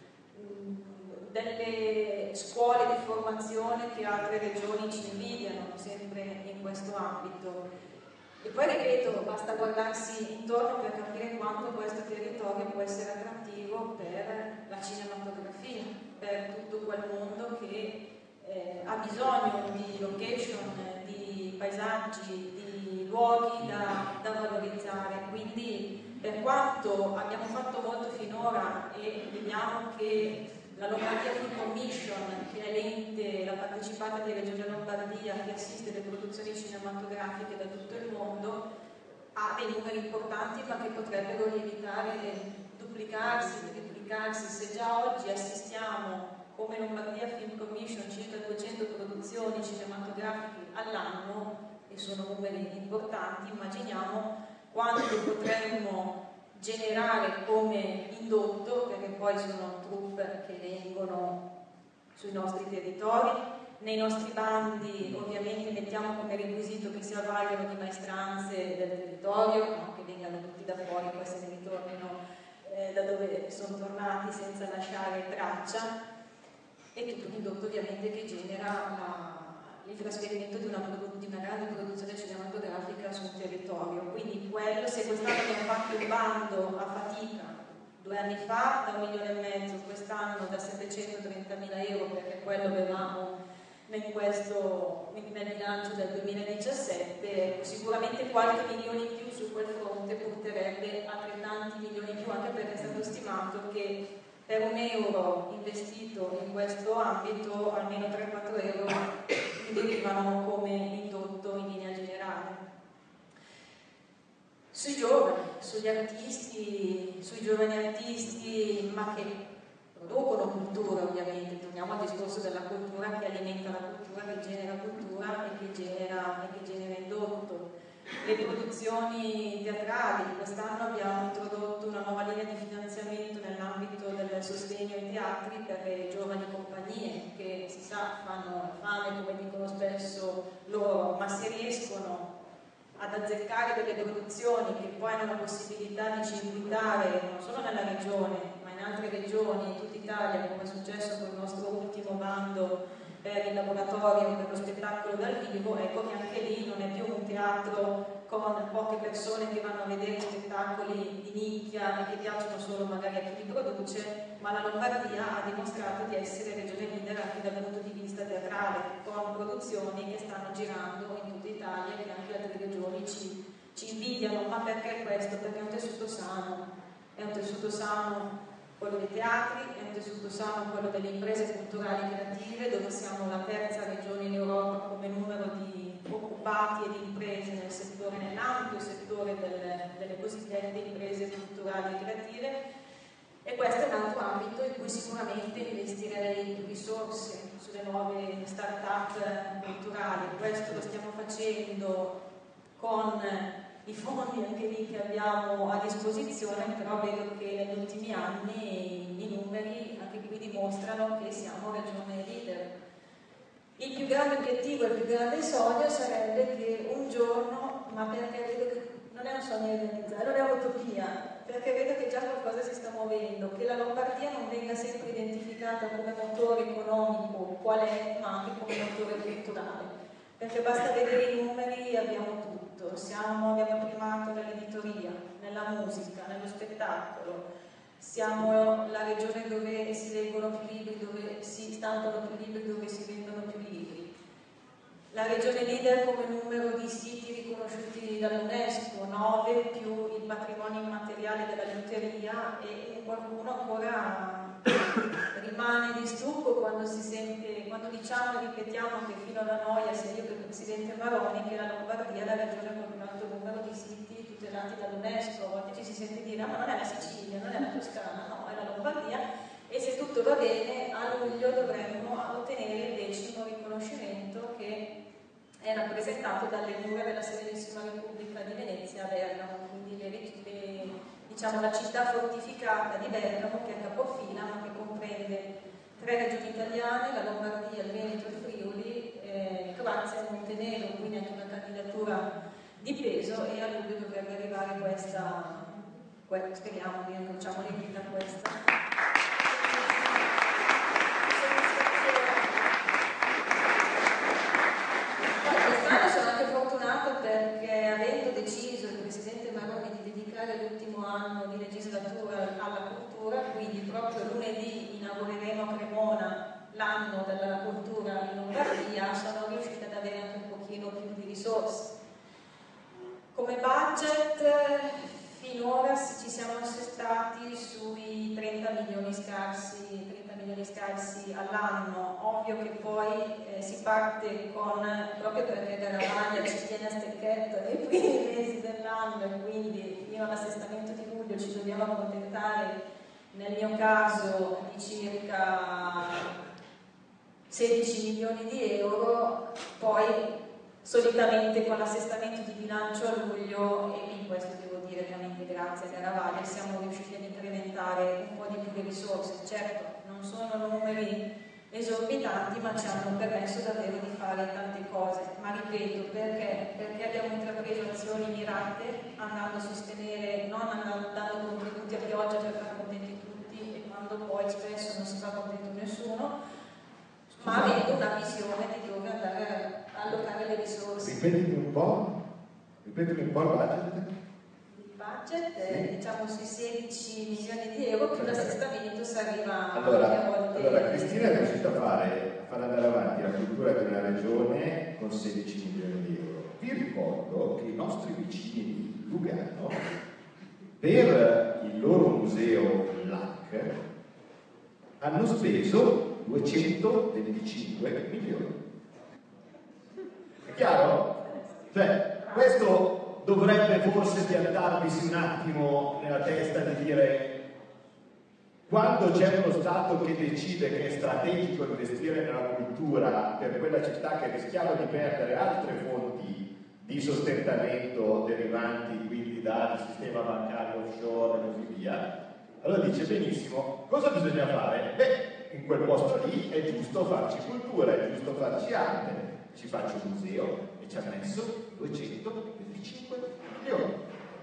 delle scuole di formazione che altre regioni ci invidiano sempre in questo ambito. E poi ripeto, basta guardarsi intorno per capire quanto questo territorio può essere attrattivo per la cinematografia, per tutto quel mondo che eh, ha bisogno di location, di paesaggi, di luoghi da, da valorizzare. Quindi per quanto abbiamo fatto molto finora e vediamo che la Lombardia Film Commission, che è l'ente, la partecipata di Regione Lombardia che assiste le produzioni cinematografiche da tutto il mondo, ha dei numeri importanti ma che potrebbero lievitare e duplicarsi, triplicarsi. Se già oggi assistiamo come Lombardia Film Commission circa duecento produzioni cinematografiche all'anno, e sono numeri importanti, immaginiamo quanto potremmo generare come indotto, perché poi sono troupe che vengono sui nostri territori. Nei nostri bandi ovviamente mettiamo come requisito che si avvalgano di maestranze del territorio, no? Che vengano tutti da fuori, poi se ne ritornino eh, da dove sono tornati senza lasciare traccia, e tutto un indotto ovviamente che genera la il trasferimento di una, di una grande produzione cinematografica su un territorio. Quindi quello, se quest'anno abbiamo fatto un bando a fatica, due anni fa da un milione e mezzo, quest'anno da settecentotrentamila euro, perché quello avevamo nel, questo, nel bilancio del duemiladiciassette, sicuramente qualche milione in più su quel fronte porterebbe altrettanti milioni in più, anche perché è stato stimato che per un euro investito in questo ambito almeno tre quattro euro derivano come indotto in linea generale. Sui giovani, sugli artisti, sui giovani artisti, ma che producono cultura ovviamente, torniamo al discorso della cultura che alimenta la cultura, che genera cultura e che genera, e che genera indotto. Le produzioni teatrali, quest'anno abbiamo introdotto una nuova linea di finanziamento nell'ambito del sostegno ai teatri per le giovani compagnie che, si sa, fanno fame, come dicono spesso loro, ma se riescono ad azzeccare delle produzioni che poi hanno la possibilità di circuitare non solo nella regione ma in altre regioni in tutta Italia, come è successo con il nostro ultimo bando per il laboratorio per lo spettacolo dal vivo, ecco che anche lì non è più un teatro con poche persone che vanno a vedere spettacoli di nicchia e che piacciono solo magari a chi li produce, ma la Lombardia ha dimostrato di essere regione leader anche dal punto di vista teatrale, con produzioni che stanno girando in tutta Italia e che anche altre regioni ci, ci invidiano. Ma perché questo? Perché è un tessuto sano, è un tessuto sano quello dei teatri, è un tessuto sano quello delle imprese culturali creative, dove siamo la terza regione in Europa come numero di occupati e di imprese nel settore, nell'ampio settore delle, delle cosiddette imprese culturali e creative, e questo è un altro ambito in cui sicuramente investirei più risorse sulle nuove start-up culturali. Questo lo stiamo facendo con i fondi anche lì che abbiamo a disposizione, però vedo che negli ultimi anni i numeri anche qui dimostrano che siamo regione leader. Il più grande obiettivo e il più grande sogno sarebbe che un giorno, ma perché vedo che non è un sogno realizzato, non è un'utopia, perché vedo che già qualcosa si sta muovendo, che la Lombardia non venga sempre identificata come motore economico, qual è, ma anche come motore culturale. perché basta vedere i numeri, abbiamo tutto. Siamo, abbiamo primato nell'editoria, nella musica, nello spettacolo, siamo la regione dove si leggono più libri, dove si stampano più libri, dove si vendono più libri. La regione leader come numero di siti riconosciuti dall'UNESCO, nove più il patrimonio immateriale della lotteria, e qualcuno ancora rimane di stucco quando si sente, quando diciamo e ripetiamo che fino alla noia, sia io che il Presidente Maroni, che la Lombardia è la regione con un alto numero di siti tutelati dall'UNESCO. A volte ci si sente dire, ah, ma non è la Sicilia, non è la Toscana, no, è la Lombardia, e se tutto va bene a luglio dovremmo ottenere il decimo riconoscimento, che è rappresentato dalle mura della Serenissima Repubblica di Venezia a Bergamo, quindi le, le, diciamo, la città fortificata di Bergamo, che è capofila ma che comprende tre regioni italiane, la Lombardia, il Veneto e il Friuli, eh, Croazia e Montenegro, quindi anche una candidatura di peso, e a luglio dovrebbe arrivare questa, speriamo, vi incrociamo le dita, questa. Perché avendo deciso il Presidente Maroni di dedicare l'ultimo anno di legislatura alla cultura, quindi proprio lunedì inaugureremo a Cremona l'anno della cultura in Lombardia, sono riuscita ad avere anche un pochino più di risorse. Come budget finora ci siamo assestati sui trenta milioni scarsi, trenta milioni scarsi all'anno. Ovvio che poi eh, si parte con, proprio perché Garavaglia ci tiene a stecchetto nei primi mesi dell'anno, e quindi fino all'assestamento di luglio ci dobbiamo accontentare, nel mio caso, di circa sedici milioni di euro, poi solitamente con l'assestamento di bilancio a luglio, e in questo devo dire veramente grazie a Garavaglia, siamo riusciti ad incrementare un po' di più le risorse. Certo, non sono numeri esorbitanti, ma ci hanno permesso davvero di fare tante cose. Ma ripeto, perché? Perché abbiamo intrapreso azioni mirate, andando a sostenere, non andando, dando contributi a pioggia per far contenti tutti, e quando poi spesso non si fa contento nessuno, ma avendo una visione di dove andare a allocare le risorse. Ripetimi un po', ripetimi un po' il budget. Il budget è, sì, diciamo, sui sedici milioni di euro, più l'assestamento si arriva allora, a volte. Allora, Cristina è riuscita a fare, a far andare avanti la cultura di una regione con sedici milioni di euro. Vi ricordo che i nostri vicini di Lugano, per il loro museo L A C, hanno speso duecentoventicinque milioni. È chiaro? Cioè, questo dovrebbe forse piantarvisi un attimo nella testa di dire, quando c'è uno Stato che decide che è strategico investire nella cultura per quella città che rischiava di perdere altre fonti di sostentamento derivanti quindi dal sistema bancario offshore e così via, allora dice benissimo, cosa bisogna fare? Beh, in quel posto lì è giusto farci cultura, è giusto farci arte, ci faccio un museo, e ci ha messo duecentoventicinque milioni.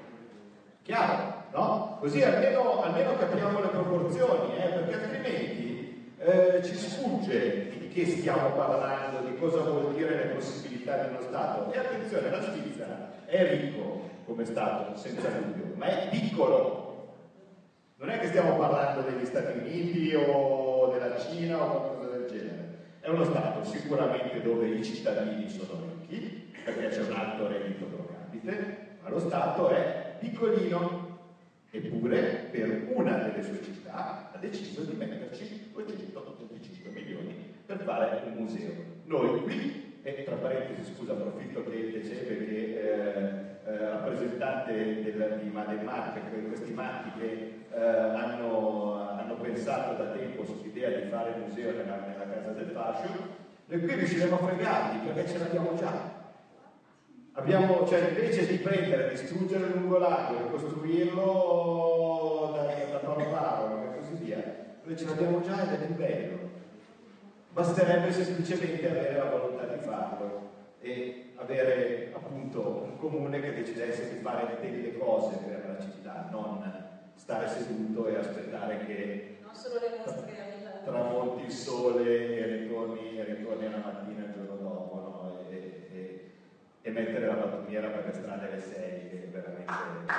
Chiaro, no? Così almeno, almeno capiamo le proporzioni, eh? Perché altrimenti eh, ci sfugge di che stiamo parlando, di cosa vuol dire le possibilità di uno Stato. E attenzione, la Svizzera è ricco come Stato, senza dubbio, ma è piccolo. Non è che stiamo parlando degli Stati Uniti o della Cina o qualcosa del genere. È uno Stato sicuramente dove i cittadini sono ricchi, perché c'è un alto reddito pro capite, ma lo Stato è piccolino. Eppure, per una delle sue città ha deciso di metterci duecentoventicinque milioni per fare un museo. Noi qui, e tra parentesi, scusa, approfitto che il Decebe, che eh, eh, rappresentante del, di Mademar, questi matti che eh, hanno, hanno pensato da tempo sull'idea di fare il museo nella, nella Casa del Fascio, noi qui riusciremo a fregarli perché ce l'abbiamo già. Abbiamo, cioè, invece di prendere, distruggere il lungolago e costruirlo da, da Paolo e così via, noi ce l'abbiamo già ed è più bello. Basterebbe semplicemente avere la volontà di farlo e avere appunto un comune che decidesse di fare delle cose per la città, non stare seduto e aspettare che non solo le mostre tramonti il sole e ritorni, e ritorni alla mattina il giorno dopo, no? E, per strada alle sei, che veramente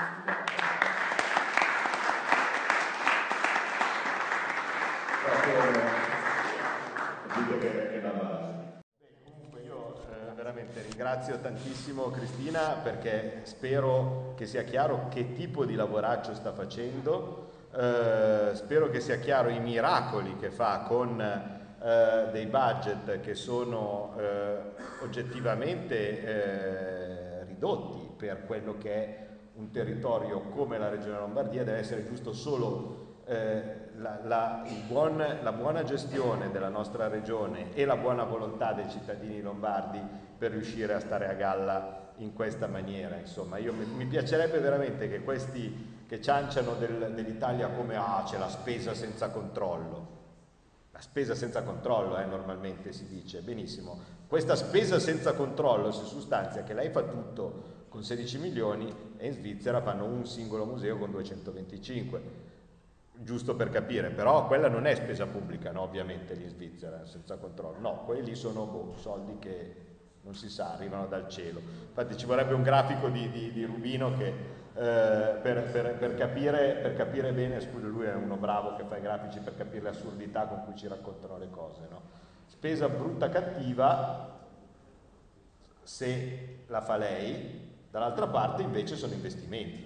proprio che, che la base. Comunque io eh, veramente ringrazio tantissimo Cristina, perché spero che sia chiaro che tipo di lavoraccio sta facendo, eh, spero che sia chiaro i miracoli che fa con eh, dei budget che sono eh, oggettivamente eh, ridotti per quello che è un territorio come la Regione Lombardia. Deve essere giusto solo eh, la, la, il buon, la buona gestione della nostra regione e la buona volontà dei cittadini lombardi per riuscire a stare a galla in questa maniera. Insomma, io, mi, mi piacerebbe veramente che questi che cianciano del, dell'Italia come ah, c'è la spesa senza controllo. La spesa senza controllo, eh, normalmente si dice, benissimo. Questa spesa senza controllo si sostanzia che lei fa tutto con sedici milioni e in Svizzera fanno un singolo museo con duecentoventicinque. Giusto per capire, però quella non è spesa pubblica, no? Ovviamente lì in Svizzera, senza controllo. No, quelli sono boh, soldi che non si sa, arrivano dal cielo. Infatti ci vorrebbe un grafico di, di, di Rubino che, eh, per, per, per, capire, per capire bene, scusa, lui è uno bravo che fa i grafici per capire l'assurdità con cui ci raccontano le cose, no? Spesa brutta cattiva, se la fa lei, dall'altra parte invece sono investimenti.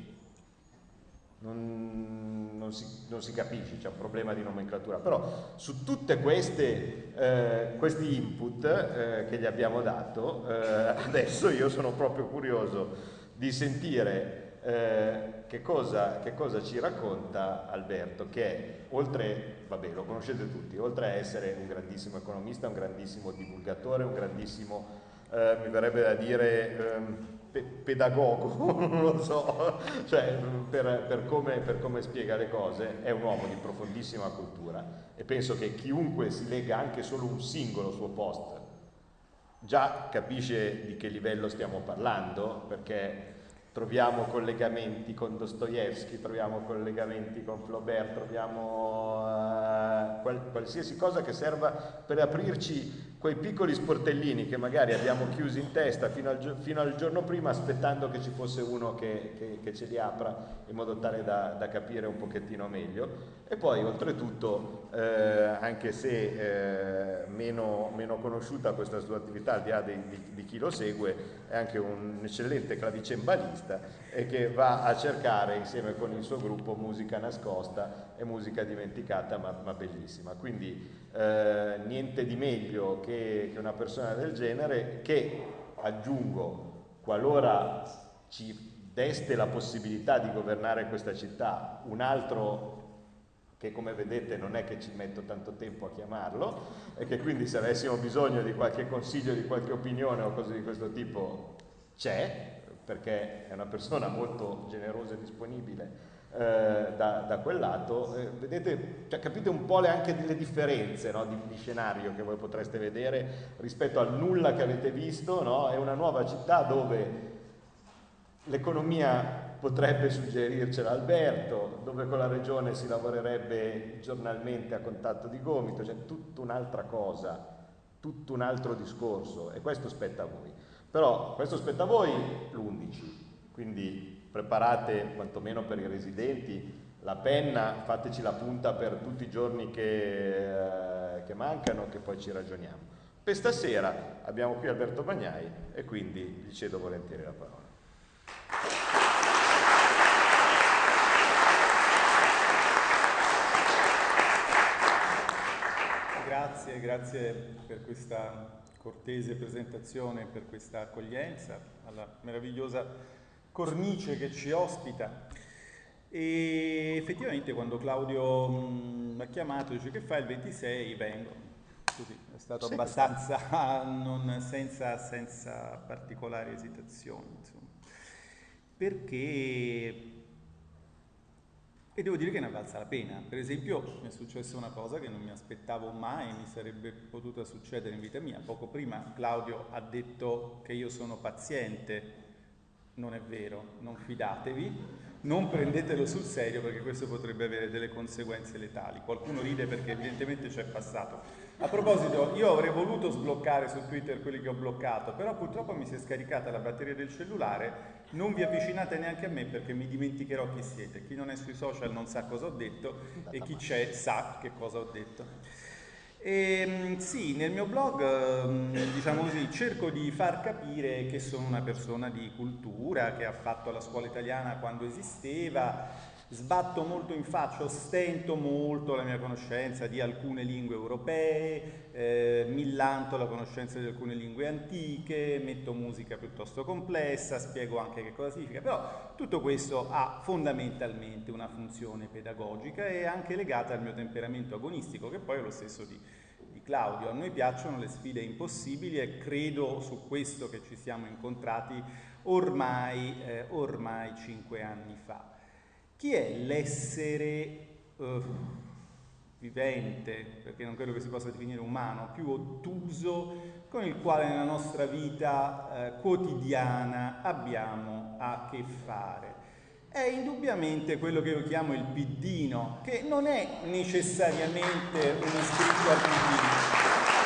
Non, non, si, non si capisce, c'è un problema di nomenclatura, però su tutte queste eh, questi input eh, che gli abbiamo dato, eh, adesso io sono proprio curioso di sentire eh, che, cosa, che cosa ci racconta Alberto, che è, oltre, vabbè, lo conoscete tutti, oltre a essere un grandissimo economista, un grandissimo divulgatore, un grandissimo, eh, mi verrebbe da dire, ehm, pedagogo, non lo so, cioè per, per, come, per come spiega le cose, è un uomo di profondissima cultura e penso che chiunque si legga anche solo un singolo suo post già capisce di che livello stiamo parlando, perché troviamo collegamenti con Dostoevsky, troviamo collegamenti con Flaubert, troviamo uh, qual, qualsiasi cosa che serva per aprirci quei piccoli sportellini che magari abbiamo chiusi in testa fino al, fino al giorno prima, aspettando che ci fosse uno che, che, che ce li apra in modo tale da, da capire un pochettino meglio. E poi oltretutto, eh, anche se eh, meno, meno conosciuta questa sua attività al di là di, di, di chi lo segue, è anche un eccellente clavicembalista e che va a cercare insieme con il suo gruppo musica nascosta e musica dimenticata ma, ma bellissima. Quindi eh, niente di meglio che, che una persona del genere che, aggiungo, qualora ci deste la possibilità di governare questa città, un altro che come vedete non è che ci metto tanto tempo a chiamarlo e che quindi se avessimo bisogno di qualche consiglio, di qualche opinione o cose di questo tipo c'è, perché è una persona molto generosa e disponibile eh, da, da quel lato. Eh, vedete, cioè, capite un po' le, anche delle differenze, no, di, di scenario che voi potreste vedere rispetto al nulla che avete visto, no? È una nuova città dove l'economia potrebbe suggerircela Alberto, dove con la regione si lavorerebbe giornalmente a contatto di gomito, cioè tutta un'altra cosa, tutto un altro discorso, e questo spetta a voi. Però questo spetta a voi l'undici, quindi preparate quantomeno per i residenti la penna, fateci la punta per tutti i giorni che, eh, che mancano, che poi ci ragioniamo. Per stasera abbiamo qui Alberto Bagnai e quindi gli cedo volentieri la parola. Grazie, grazie per questa cortese presentazione, per questa accoglienza, alla meravigliosa cornice che ci ospita. E effettivamente quando Claudio mi ha chiamato, dice che fai il ventisei, vengo. Così, è stato abbastanza, non, senza, senza particolari esitazioni, insomma. Perché... E devo dire che ne è valsa la pena. Per esempio mi è successa una cosa che non mi aspettavo mai, mi sarebbe potuta succedere in vita mia. Poco prima Claudio ha detto che io sono paziente, non è vero, non fidatevi. non prendetelo sul serio perché questo potrebbe avere delle conseguenze letali. Qualcuno ride perché evidentemente c'è passato. A proposito, io avrei voluto sbloccare su Twitter quelli che ho bloccato, però purtroppo mi si è scaricata la batteria del cellulare. Non vi avvicinate neanche a me perché mi dimenticherò chi siete. Chi non è sui social non sa cosa ho detto e chi c'è sa che cosa ho detto. E, sì, nel mio blog, diciamo così, cerco di far capire che sono una persona di cultura, che ha fatto la scuola italiana quando esisteva, sbatto molto in faccia, ostento molto la mia conoscenza di alcune lingue europee, eh, millanto la conoscenza di alcune lingue antiche, metto musica piuttosto complessa, spiego anche che cosa significa, però tutto questo ha fondamentalmente una funzione pedagogica e anche legata al mio temperamento agonistico, che poi è lo stesso di, di Claudio. A noi piacciono le sfide impossibili e credo su questo che ci siamo incontrati ormai, eh, ormai cinque anni fa. Chi è l'essere uh, vivente, perché non credo che si possa definire umano, più ottuso con il quale nella nostra vita uh, quotidiana abbiamo a che fare? È indubbiamente quello che io chiamo il piddino, che non è necessariamente un iscritto al P D.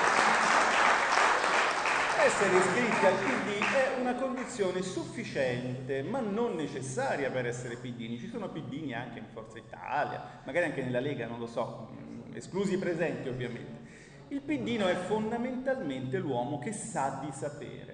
Essere iscritti al P D è una condizione sufficiente, ma non necessaria per essere piddini. Ci sono piddini anche in Forza Italia, magari anche nella Lega, non lo so, esclusi i presenti ovviamente. Il piddino è fondamentalmente l'uomo che sa di sapere.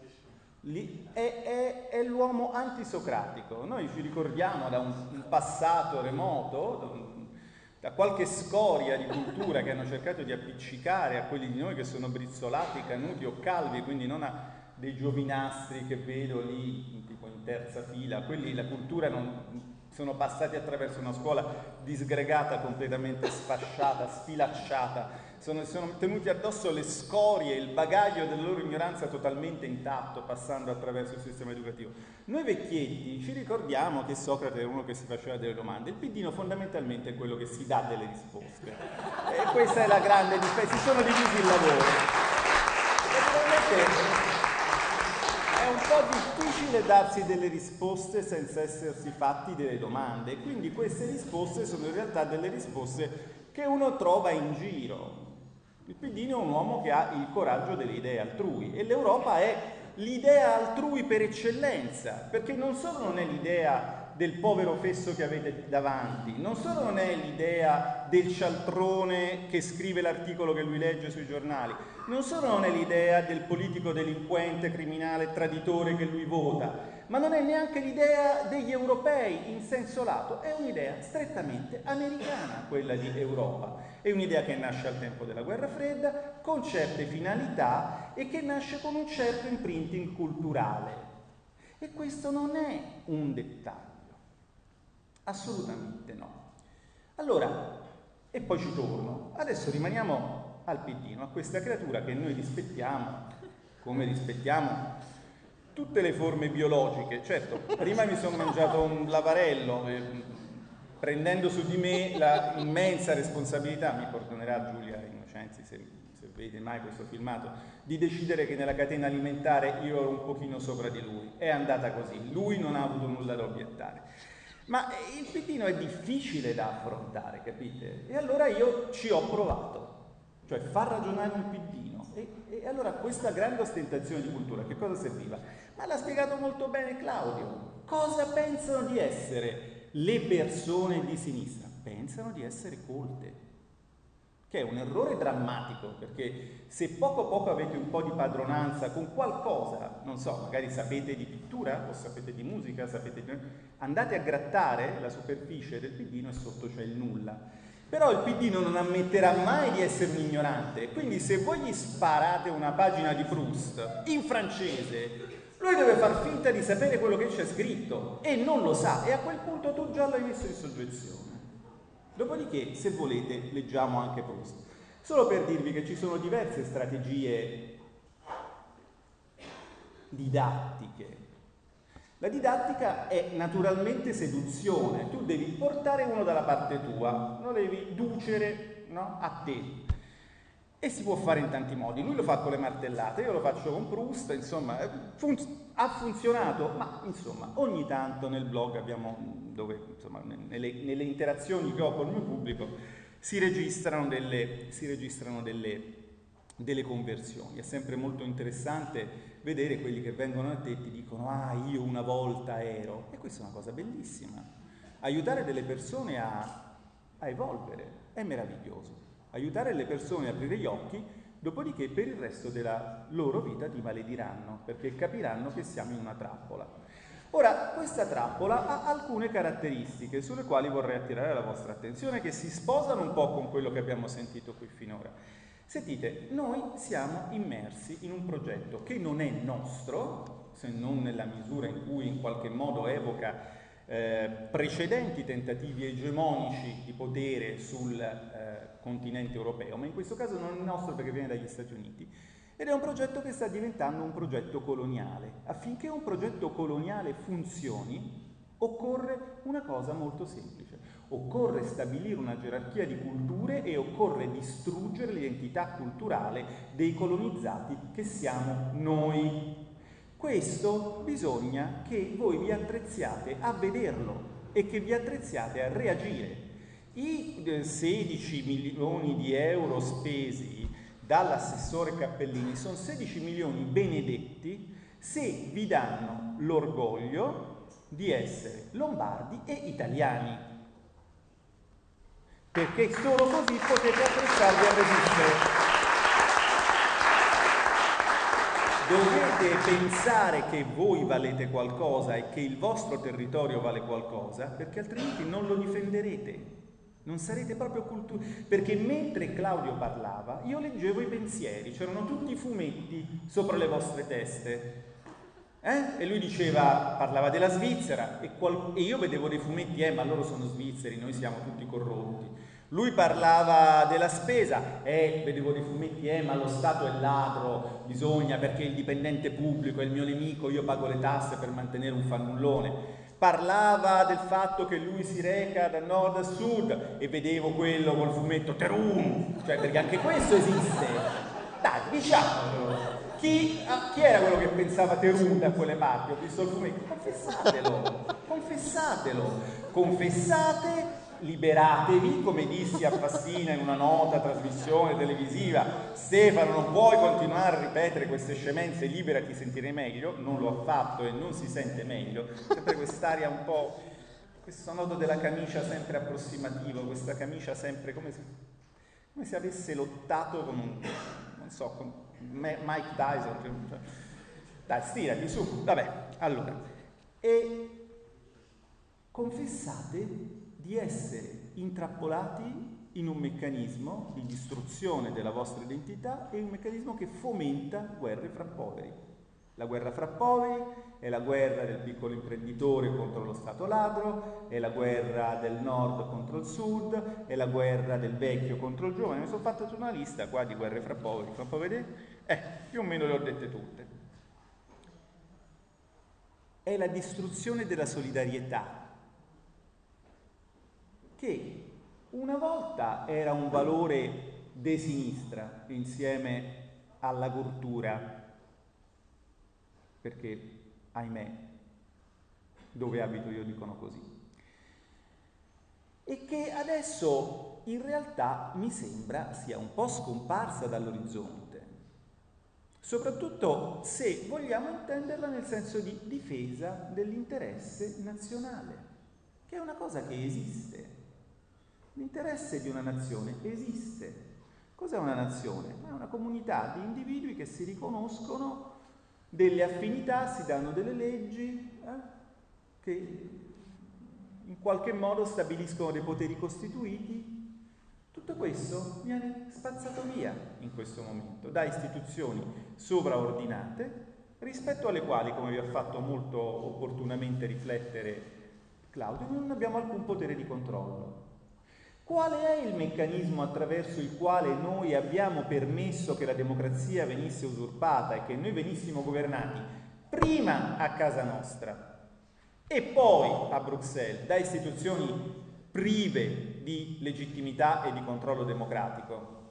È, è, è l'uomo antisocratico. Noi ci ricordiamo da un, un passato remoto, da, un, da qualche scoria di cultura che hanno cercato di appiccicare a quelli di noi che sono brizzolati, canuti o calvi, quindi non a dei giovinastri che vedo lì tipo in terza fila. Quelli la cultura non sono passati attraverso una scuola disgregata, completamente sfasciata, sfilacciata, sono, sono tenuti addosso le scorie, il bagaglio della loro ignoranza totalmente intatto, passando attraverso il sistema educativo. Noi vecchietti ci ricordiamo che Socrate era uno che si faceva delle domande, il piddino fondamentalmente è quello che si dà delle risposte. E questa è la grande differenza, si sono divisi il lavoro. Naturalmente è un po' difficile darsi delle risposte senza essersi fatti delle domande, quindi queste risposte sono in realtà delle risposte che uno trova in giro. Il piddino è un uomo che ha il coraggio delle idee altrui e l'Europa è l'idea altrui per eccellenza, perché non solo non è l'idea del povero fesso che avete davanti, non solo non è l'idea del cialtrone che scrive l'articolo che lui legge sui giornali, non solo non è l'idea del politico delinquente, criminale, traditore che lui vota, ma non è neanche l'idea degli europei in senso lato, è un'idea strettamente americana quella di Europa, è un'idea che nasce al tempo della guerra fredda, con certe finalità e che nasce con un certo imprinting culturale. E questo non è un dettaglio. Assolutamente no. Allora, e poi ci torno, adesso rimaniamo al piddino, a questa creatura che noi rispettiamo, come rispettiamo tutte le forme biologiche. Certo, prima mi sono mangiato un lavarello, eh, prendendo su di me la immensa responsabilità, mi perdonerà Giulia Innocenzi se, se vede mai questo filmato, di decidere che nella catena alimentare io ero un pochino sopra di lui. È andata così, lui non ha avuto nulla da obiettare. Ma il piddino è difficile da affrontare, capite? E allora io ci ho provato, cioè far ragionare un piddino. E, e allora questa grande ostentazione di cultura, che cosa serviva? Ma l'ha spiegato molto bene Claudio. Cosa pensano di essere le persone di sinistra? Pensano di essere colte, che è un errore drammatico, perché se poco poco avete un po' di padronanza con qualcosa, non so, magari sapete di pittura o sapete di musica, sapete di... andate a grattare la superficie del piddino e sotto c'è il nulla. Però il piddino non ammetterà mai di essere un ignorante, quindi se voi gli sparate una pagina di Proust in francese, lui deve far finta di sapere quello che c'è scritto e non lo sa, e a quel punto tu già l'hai messo in soggezione. Dopodiché, se volete, leggiamo anche Proust. Solo per dirvi che ci sono diverse strategie didattiche. La didattica è naturalmente seduzione. Tu devi portare uno dalla parte tua, lo devi ducere, no, a te. E si può fare in tanti modi. Lui lo fa con le martellate, io lo faccio con Proust, insomma, fun- ha funzionato, ma insomma, ogni tanto nel blog abbiamo, dove, insomma, nelle, nelle interazioni che ho con il mio pubblico, si registrano delle, si registrano delle, delle conversioni. È sempre molto interessante vedere quelli che vengono a te e ti dicono ah, io una volta ero, e questa è una cosa bellissima. Aiutare delle persone a, a evolvere è meraviglioso. Aiutare le persone a aprire gli occhi, dopodiché per il resto della loro vita ti malediranno, perché capiranno che siamo in una trappola. Ora, questa trappola ha alcune caratteristiche sulle quali vorrei attirare la vostra attenzione, che si sposano un po' con quello che abbiamo sentito qui finora. Sentite, noi siamo immersi in un progetto che non è nostro, se non nella misura in cui in qualche modo evoca eh, precedenti tentativi egemonici di potere sul eh, continente europeo, ma in questo caso non è nostro perché viene dagli Stati Uniti, ed è un progetto che sta diventando un progetto coloniale. Affinché un progetto coloniale funzioni, occorre una cosa molto semplice. Occorre stabilire una gerarchia di culture e occorre distruggere l'identità culturale dei colonizzati che siamo noi. Questo bisogna che voi vi attrezziate a vederlo e che vi attrezziate a reagire. I sedici milioni di euro spesi dall'assessore Cappellini sono sedici milioni benedetti se vi danno l'orgoglio di essere lombardi e italiani, perché solo così potete attrezzarvi a resistere. Dovete pensare che voi valete qualcosa e che il vostro territorio vale qualcosa, perché altrimenti non lo difenderete. Non sarete proprio culturali, perché mentre Claudio parlava io leggevo i pensieri, c'erano tutti i fumetti sopra le vostre teste, eh? E lui diceva, parlava della Svizzera e, qual- e io vedevo dei fumetti, eh ma loro sono svizzeri, noi siamo tutti corrotti. Lui parlava della spesa, eh vedevo dei fumetti, eh ma lo Stato è ladro, bisogna, perché il dipendente pubblico è il mio nemico, io pago le tasse per mantenere un fannullone. Parlava del fatto che lui si reca da nord a sud e vedevo quello col fumetto Terum, cioè perché anche questo esiste. Dai, diciamolo. Chi, ah, chi era quello che pensava Terum da quelle parti? Ho visto il fumetto. Confessatelo, confessatelo, confessate, liberatevi, come dissi a Fassina in una nota trasmissione televisiva. Stefano, non puoi continuare a ripetere queste scemenze, liberati, sentirei meglio. Non lo ha fatto e non si sente meglio. Sempre quest'aria un po', questo nodo della camicia sempre approssimativo, questa camicia sempre come se, come se avesse lottato con un, non so, con Mike Tyson. Dai, stirati su. Vabbè, allora. E confessate di essere intrappolati in un meccanismo di distruzione della vostra identità e un meccanismo che fomenta guerre fra poveri. La guerra fra poveri è la guerra del piccolo imprenditore contro lo Stato ladro, è la guerra del nord contro il sud, è la guerra del vecchio contro il giovane. Mi sono fatto tutta una lista qua di guerre fra poveri, fa un po' vedere? Eh, più o meno le ho dette tutte. È la distruzione della solidarietà, che una volta era un valore de sinistra insieme alla cultura, perché, ahimè, dove abito io dicono così, e che adesso in realtà mi sembra sia un po' scomparsa dall'orizzonte, soprattutto se vogliamo intenderla nel senso di difesa dell'interesse nazionale, che è una cosa che esiste. L'interesse di una nazione esiste. Cos'è una nazione? È una comunità di individui che si riconoscono delle affinità, si danno delle leggi eh, che in qualche modo stabiliscono dei poteri costituiti. Tutto questo viene spazzato via in questo momento da istituzioni sovraordinate, rispetto alle quali, come vi ha fatto molto opportunamente riflettere Claudio, non abbiamo alcun potere di controllo. Qual è il meccanismo attraverso il quale noi abbiamo permesso che la democrazia venisse usurpata e che noi venissimo governati prima a casa nostra e poi a Bruxelles da istituzioni prive di legittimità e di controllo democratico?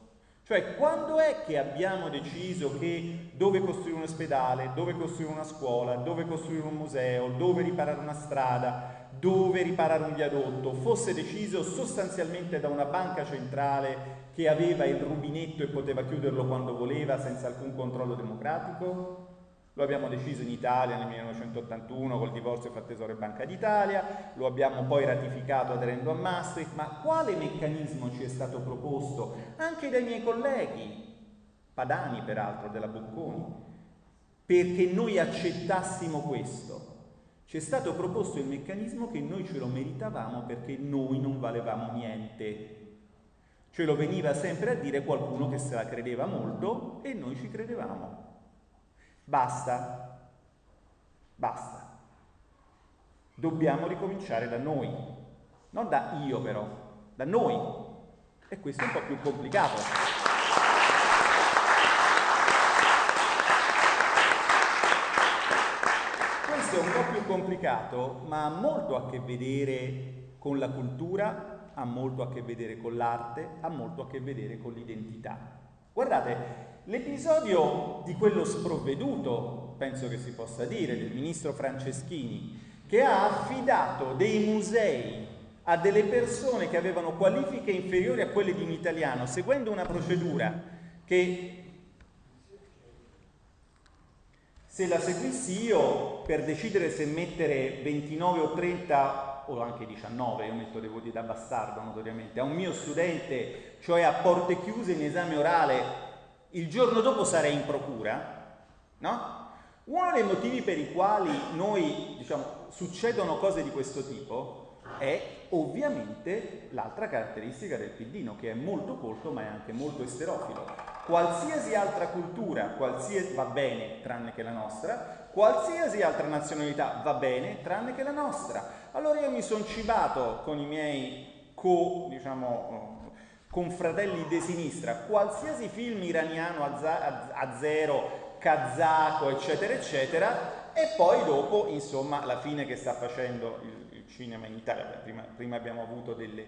Cioè, quando è che abbiamo deciso che dove costruire un ospedale, dove costruire una scuola, dove costruire un museo, dove riparare una strada, dove riparare un viadotto, fosse deciso sostanzialmente da una banca centrale che aveva il rubinetto e poteva chiuderlo quando voleva senza alcun controllo democratico? Lo abbiamo deciso in Italia nel millenovecentottantuno col divorzio fra Tesoro e Banca d'Italia, lo abbiamo poi ratificato aderendo a Maastricht, ma quale meccanismo ci è stato proposto anche dai miei colleghi, padani peraltro della Bocconi, perché noi accettassimo questo? Ci è stato proposto il meccanismo che noi ce lo meritavamo perché noi non valevamo niente. Ce lo veniva sempre a dire qualcuno che se la credeva molto e noi ci credevamo. Basta, basta. Dobbiamo ricominciare da noi, non da io però, da noi. E questo è un po' più complicato. Questo è un po' più complicato, ma ha molto a che vedere con la cultura, ha molto a che vedere con l'arte, ha molto a che vedere con l'identità. Guardate, l'episodio di quello sprovveduto, penso che si possa dire, del ministro Franceschini, che ha affidato dei musei a delle persone che avevano qualifiche inferiori a quelle di un italiano, seguendo una procedura che, se la seguissi io, per decidere se mettere ventinove o trenta o anche diciannove, io metto dei voti da bastardo notoriamente, a un mio studente, cioè a porte chiuse in esame orale, il giorno dopo sarei in procura, no? Uno dei motivi per i quali noi, diciamo, succedono cose di questo tipo è ovviamente l'altra caratteristica del piddino, che è molto colto ma è anche molto esterofilo. Qualsiasi altra cultura, qualsiasi, va bene tranne che la nostra, qualsiasi altra nazionalità va bene tranne che la nostra. Allora io mi sono cibato con i miei co, diciamo, confratelli di sinistra, qualsiasi film iraniano, azero, kazako, eccetera, eccetera, e poi dopo, insomma, la fine che sta facendo il, il cinema in Italia. Prima, prima abbiamo avuto delle...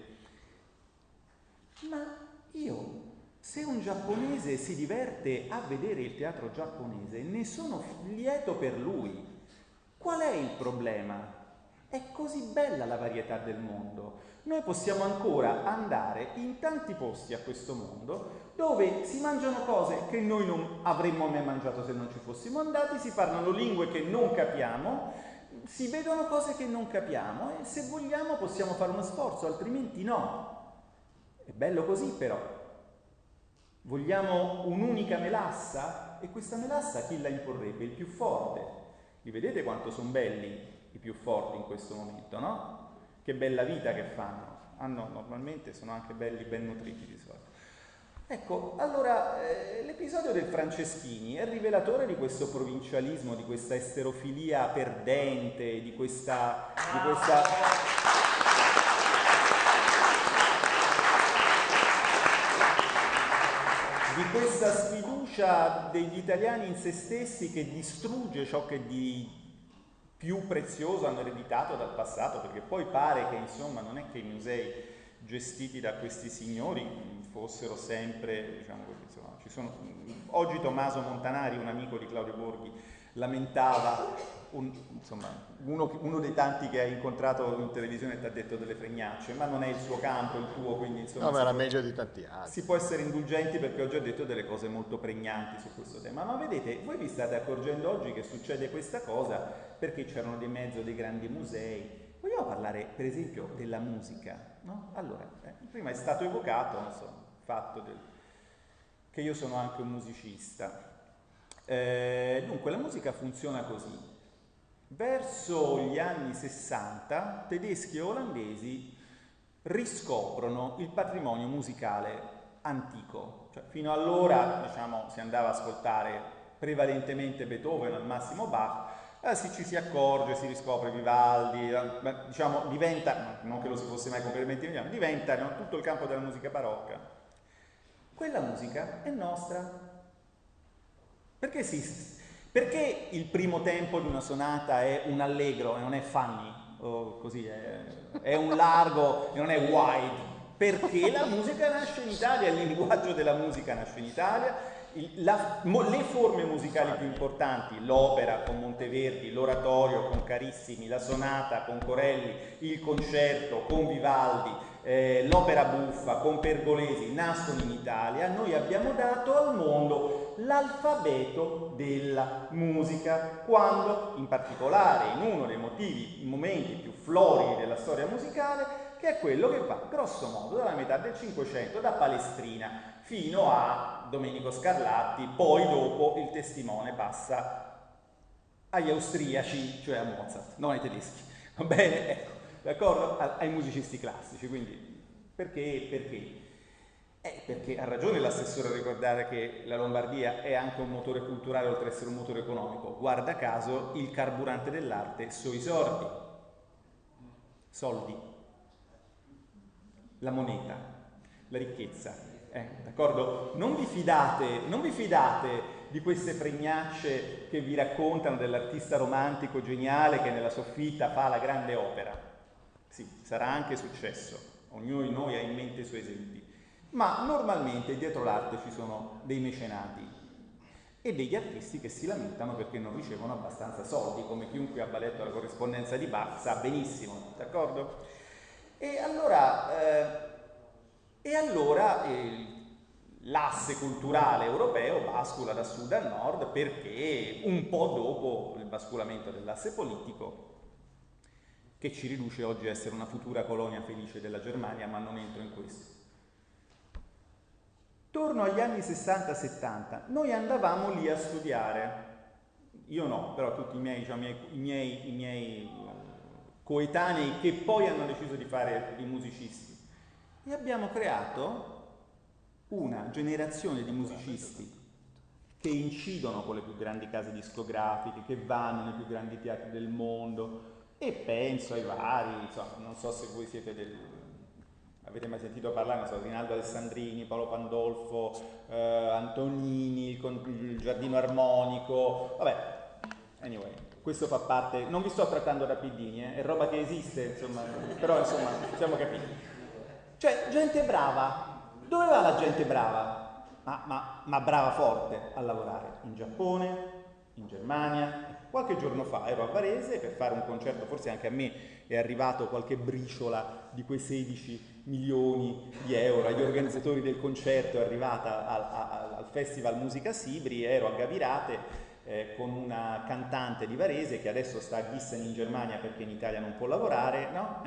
Ma io, se un giapponese si diverte a vedere il teatro giapponese, ne sono lieto per lui. Qual è il problema? È così bella la varietà del mondo. Noi possiamo ancora andare in tanti posti a questo mondo dove si mangiano cose che noi non avremmo mai mangiato se non ci fossimo andati, si parlano lingue che non capiamo, si vedono cose che non capiamo e se vogliamo possiamo fare uno sforzo, altrimenti no. È bello così però. Vogliamo un'unica melassa? E questa melassa chi la imporrebbe? Il più forte. Li vedete quanto sono belli i più forti in questo momento, no? Che bella vita che fanno. Hanno, normalmente sono anche belli, ben nutriti di solito. Ecco, allora, eh, l'episodio del Franceschini è rivelatore di questo provincialismo, di questa esterofilia perdente, di questa... Di questa... di questa sfiducia degli italiani in se stessi che distrugge ciò che di più prezioso hanno ereditato dal passato, perché poi pare che insomma non è che i musei gestiti da questi signori fossero sempre, diciamo così, insomma, ci sono, oggi Tommaso Montanari, un amico di Claudio Borghi, lamentava, un, insomma, uno, uno dei tanti che hai incontrato in televisione ti ha detto delle fregnacce, ma non è il suo campo, il tuo, quindi insomma... No, ma era può, meglio di tanti altri. Si può essere indulgenti perché oggi ha detto delle cose molto pregnanti su questo tema, ma vedete, voi vi state accorgendo oggi che succede questa cosa perché c'erano di mezzo dei grandi musei. Vogliamo parlare per esempio della musica, no? Allora, eh, prima è stato evocato, insomma, il fatto del, che io sono anche un musicista. Eh, dunque, la musica funziona così. Verso gli anni sessanta, tedeschi e olandesi riscoprono il patrimonio musicale antico. Cioè, fino allora, diciamo, si andava ad ascoltare prevalentemente Beethoven, al massimo Bach. Eh, si, ci si accorge, si riscopre Vivaldi, eh, diciamo, diventa, non che lo si fosse mai completamente indiano, diventa, no, tutto il campo della musica barocca. Quella musica è nostra. Perché, si, perché il primo tempo di una sonata è un allegro e non è funny, o così, è, è un largo e non è wide? perché la musica nasce in Italia, il linguaggio della musica nasce in Italia, il, la, mo, le forme musicali più importanti, l'opera con Monteverdi, l'oratorio con Carissimi, la sonata con Corelli, il concerto con Vivaldi, eh, l'opera buffa con Pergolesi, nascono in Italia. Noi abbiamo dato al mondo l'alfabeto della musica, quando in particolare in uno dei motivi, i momenti più floridi della storia musicale, che è quello che va grosso modo dalla metà del Cinquecento, da Palestrina fino a Domenico Scarlatti, poi dopo il testimone passa agli austriaci, cioè a Mozart, non ai tedeschi, va bene? Ecco, d'accordo? Ai musicisti classici, quindi perché? Perché? Eh, perché ha ragione l'assessore a ricordare che la Lombardia è anche un motore culturale oltre ad essere un motore economico. Guarda caso, il carburante dell'arte sono i sordi, soldi, la moneta, la ricchezza, eh, d'accordo? Non vi fidate, non vi fidate di queste fregnacce che vi raccontano dell'artista romantico geniale che nella soffitta fa la grande opera. Sì, sarà anche successo, ognuno di noi ha in mente i suoi esempi, ma normalmente dietro l'arte ci sono dei mecenati e degli artisti che si lamentano perché non ricevono abbastanza soldi, come chiunque abbia letto la corrispondenza di Bach sa benissimo, d'accordo? E allora, eh, e allora eh, l'asse culturale europeo bascula da sud a nord perché un po' dopo il basculamento dell'asse politico, che ci riduce oggi a essere una futura colonia felice della Germania, ma non entro in questo. Torno agli anni sessanta settanta, noi andavamo lì a studiare, io no, però tutti i miei, diciamo, i miei, i miei coetanei che poi hanno deciso di fare i musicisti, e abbiamo creato una generazione di musicisti che incidono con le più grandi case discografiche, che vanno nei più grandi teatri del mondo, e penso ai vari, insomma, non so se voi siete del, avete mai sentito parlare, non so, Rinaldo Alessandrini, Paolo Pandolfo, eh, Antonini, il, il Giardino Armonico, vabbè, anyway, questo fa parte, non vi sto trattando rapidini, eh, è roba che esiste, insomma, però insomma, siamo capiti. Cioè, gente brava, dove va la gente brava? Ma, ma, ma brava forte a lavorare, in Giappone, in Germania. Qualche giorno fa ero a Varese per fare un concerto, forse anche a me è arrivato qualche briciola di quei sedici milioni di euro agli organizzatori del concerto, è arrivata al, al, al Festival Musica Sibri, ero a Gavirate eh, con una cantante di Varese che adesso sta a Gießen in Germania perché in Italia non può lavorare, no?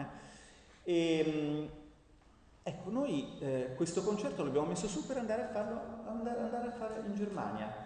E, ecco, noi eh, questo concerto l'abbiamo messo su per andare a farlo, andare, andare a farlo in Germania.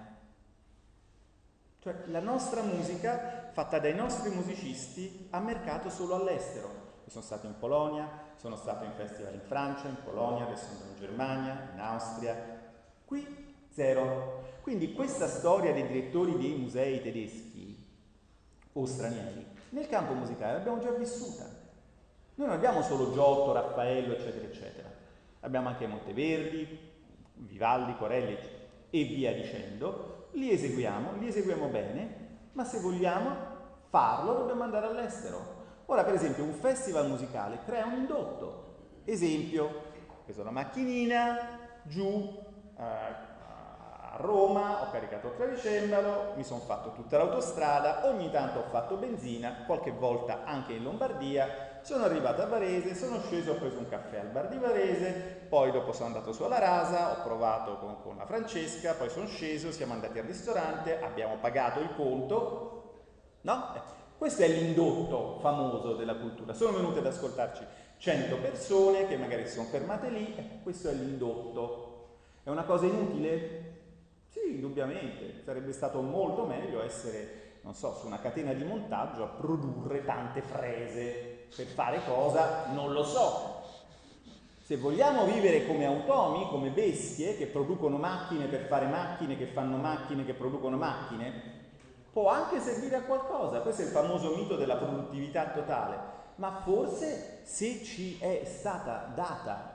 Cioè la nostra musica fatta dai nostri musicisti ha mercato solo all'estero. Io sono stato in Polonia, sono stato in festival in Francia, in Polonia, adesso sono in Germania, in Austria. Qui zero. Quindi questa storia dei direttori dei musei tedeschi o stranieri nel campo musicale l'abbiamo già vissuta. Noi non abbiamo solo Giotto, Raffaello, eccetera, eccetera. Abbiamo anche Monteverdi, Vivaldi, Corelli e via dicendo. Li eseguiamo, li eseguiamo bene, ma se vogliamo farlo dobbiamo andare all'estero. Ora, per esempio, un festival musicale crea un indotto. Esempio, ho preso la macchinina, giù eh, a Roma, ho caricato il clavicembalo, mi sono fatto tutta l'autostrada, ogni tanto ho fatto benzina, qualche volta anche in Lombardia, sono arrivato a Varese, sono sceso, ho preso un caffè al bar di Varese, poi dopo sono andato su alla Rasa, ho provato con, con la Francesca, poi sono sceso, siamo andati al ristorante, abbiamo pagato il conto, no? Eh, questo è l'indotto famoso della cultura. Sono venute ad ascoltarci cento persone che magari si sono fermate lì, eh, questo è l'indotto. È una cosa inutile? Sì, indubbiamente, sarebbe stato molto meglio essere, non so, su una catena di montaggio a produrre tante frese. Per fare cosa? Non lo so. Se vogliamo vivere come automi, come bestie che producono macchine per fare macchine, che fanno macchine, che producono macchine, può anche servire a qualcosa. Questo è il famoso mito della produttività totale. Ma forse se ci è stata data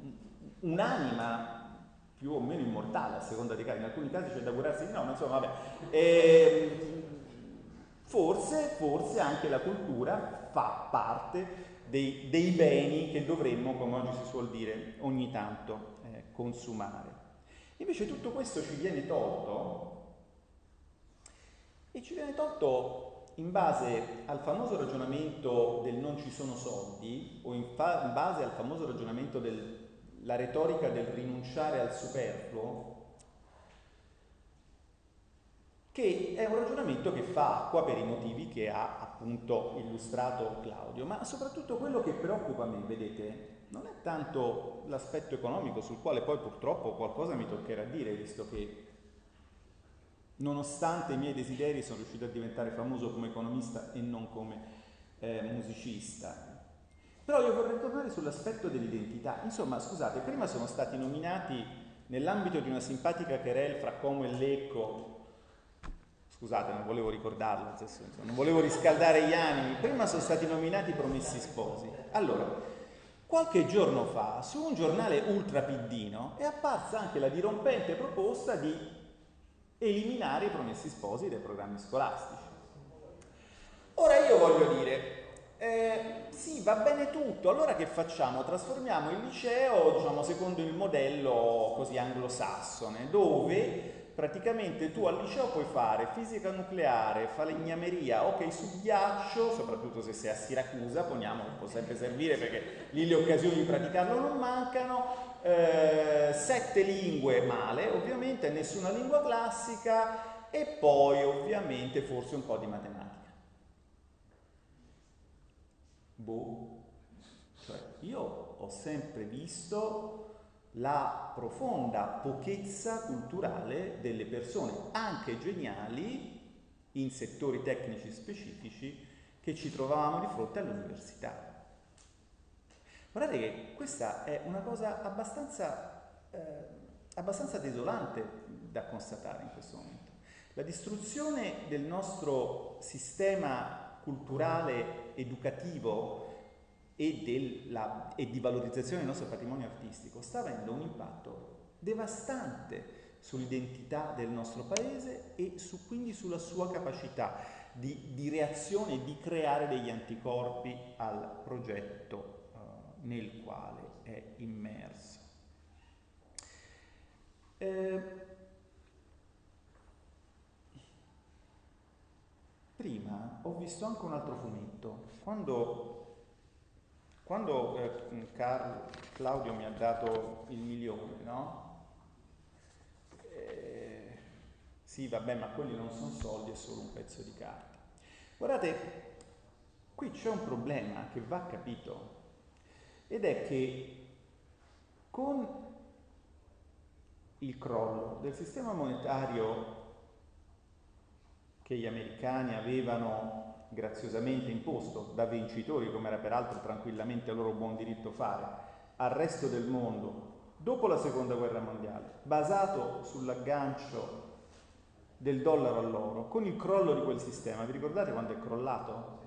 un'anima più o meno immortale, a seconda dei casi, in alcuni casi c'è da augurarsi di no, ma insomma vabbè, e forse, forse anche la cultura fa parte dei, dei beni che dovremmo, come oggi si suol dire, ogni tanto eh, consumare. Invece tutto questo ci viene tolto, e ci viene tolto in base al famoso ragionamento del non ci sono soldi, o in, fa- in base al famoso ragionamento della retorica del rinunciare al superfluo, che è un ragionamento che fa acqua per i motivi che ha appunto illustrato Claudio, ma soprattutto quello che preoccupa me, vedete, non è tanto l'aspetto economico, sul quale poi purtroppo qualcosa mi toccherà dire, visto che nonostante i miei desideri sono riuscito a diventare famoso come economista e non come eh, musicista. Però io vorrei tornare sull'aspetto dell'identità. Insomma, scusate, prima sono stati nominati nell'ambito di una simpatica querelle fra Como e Lecco. Scusate, non volevo ricordarlo, non volevo riscaldare gli animi. Prima sono stati nominati Promessi Sposi. Allora, qualche giorno fa, su un giornale ultrapiddino, è apparsa anche la dirompente proposta di eliminare i Promessi Sposi dai programmi scolastici. Ora io voglio dire, eh, sì, va bene tutto, allora che facciamo? Trasformiamo il liceo, diciamo, secondo il modello così anglosassone, dove praticamente tu al liceo puoi fare fisica nucleare, falegnameria, ok, su ghiaccio, soprattutto se sei a Siracusa, poniamo, può sempre servire perché lì le occasioni di praticarlo non mancano, eh, sette lingue male, ovviamente, nessuna lingua classica e poi ovviamente forse un po' di matematica. Boh, cioè io ho sempre visto la profonda pochezza culturale delle persone, anche geniali, in settori tecnici specifici, che ci trovavamo di fronte all'università. Guardate che questa è una cosa abbastanza, eh, abbastanza desolante da constatare in questo momento. La distruzione del nostro sistema culturale, educativo, E, della, e di valorizzazione del nostro patrimonio artistico sta avendo un impatto devastante sull'identità del nostro paese e su, quindi sulla sua capacità di, di reazione e di creare degli anticorpi al progetto uh, nel quale è immerso. Eh, prima ho visto anche un altro fumetto. Quando Quando eh, Carlo, Claudio mi ha dato il milione, no? Eh, sì, vabbè, ma quelli non sono soldi, è solo un pezzo di carta. Guardate, qui c'è un problema che va capito, ed è che con il crollo del sistema monetario che gli americani avevano graziosamente imposto da vincitori, come era peraltro tranquillamente a loro buon diritto fare, al resto del mondo dopo la seconda guerra mondiale, basato sull'aggancio del dollaro all'oro, con il crollo di quel sistema, vi ricordate quando è crollato?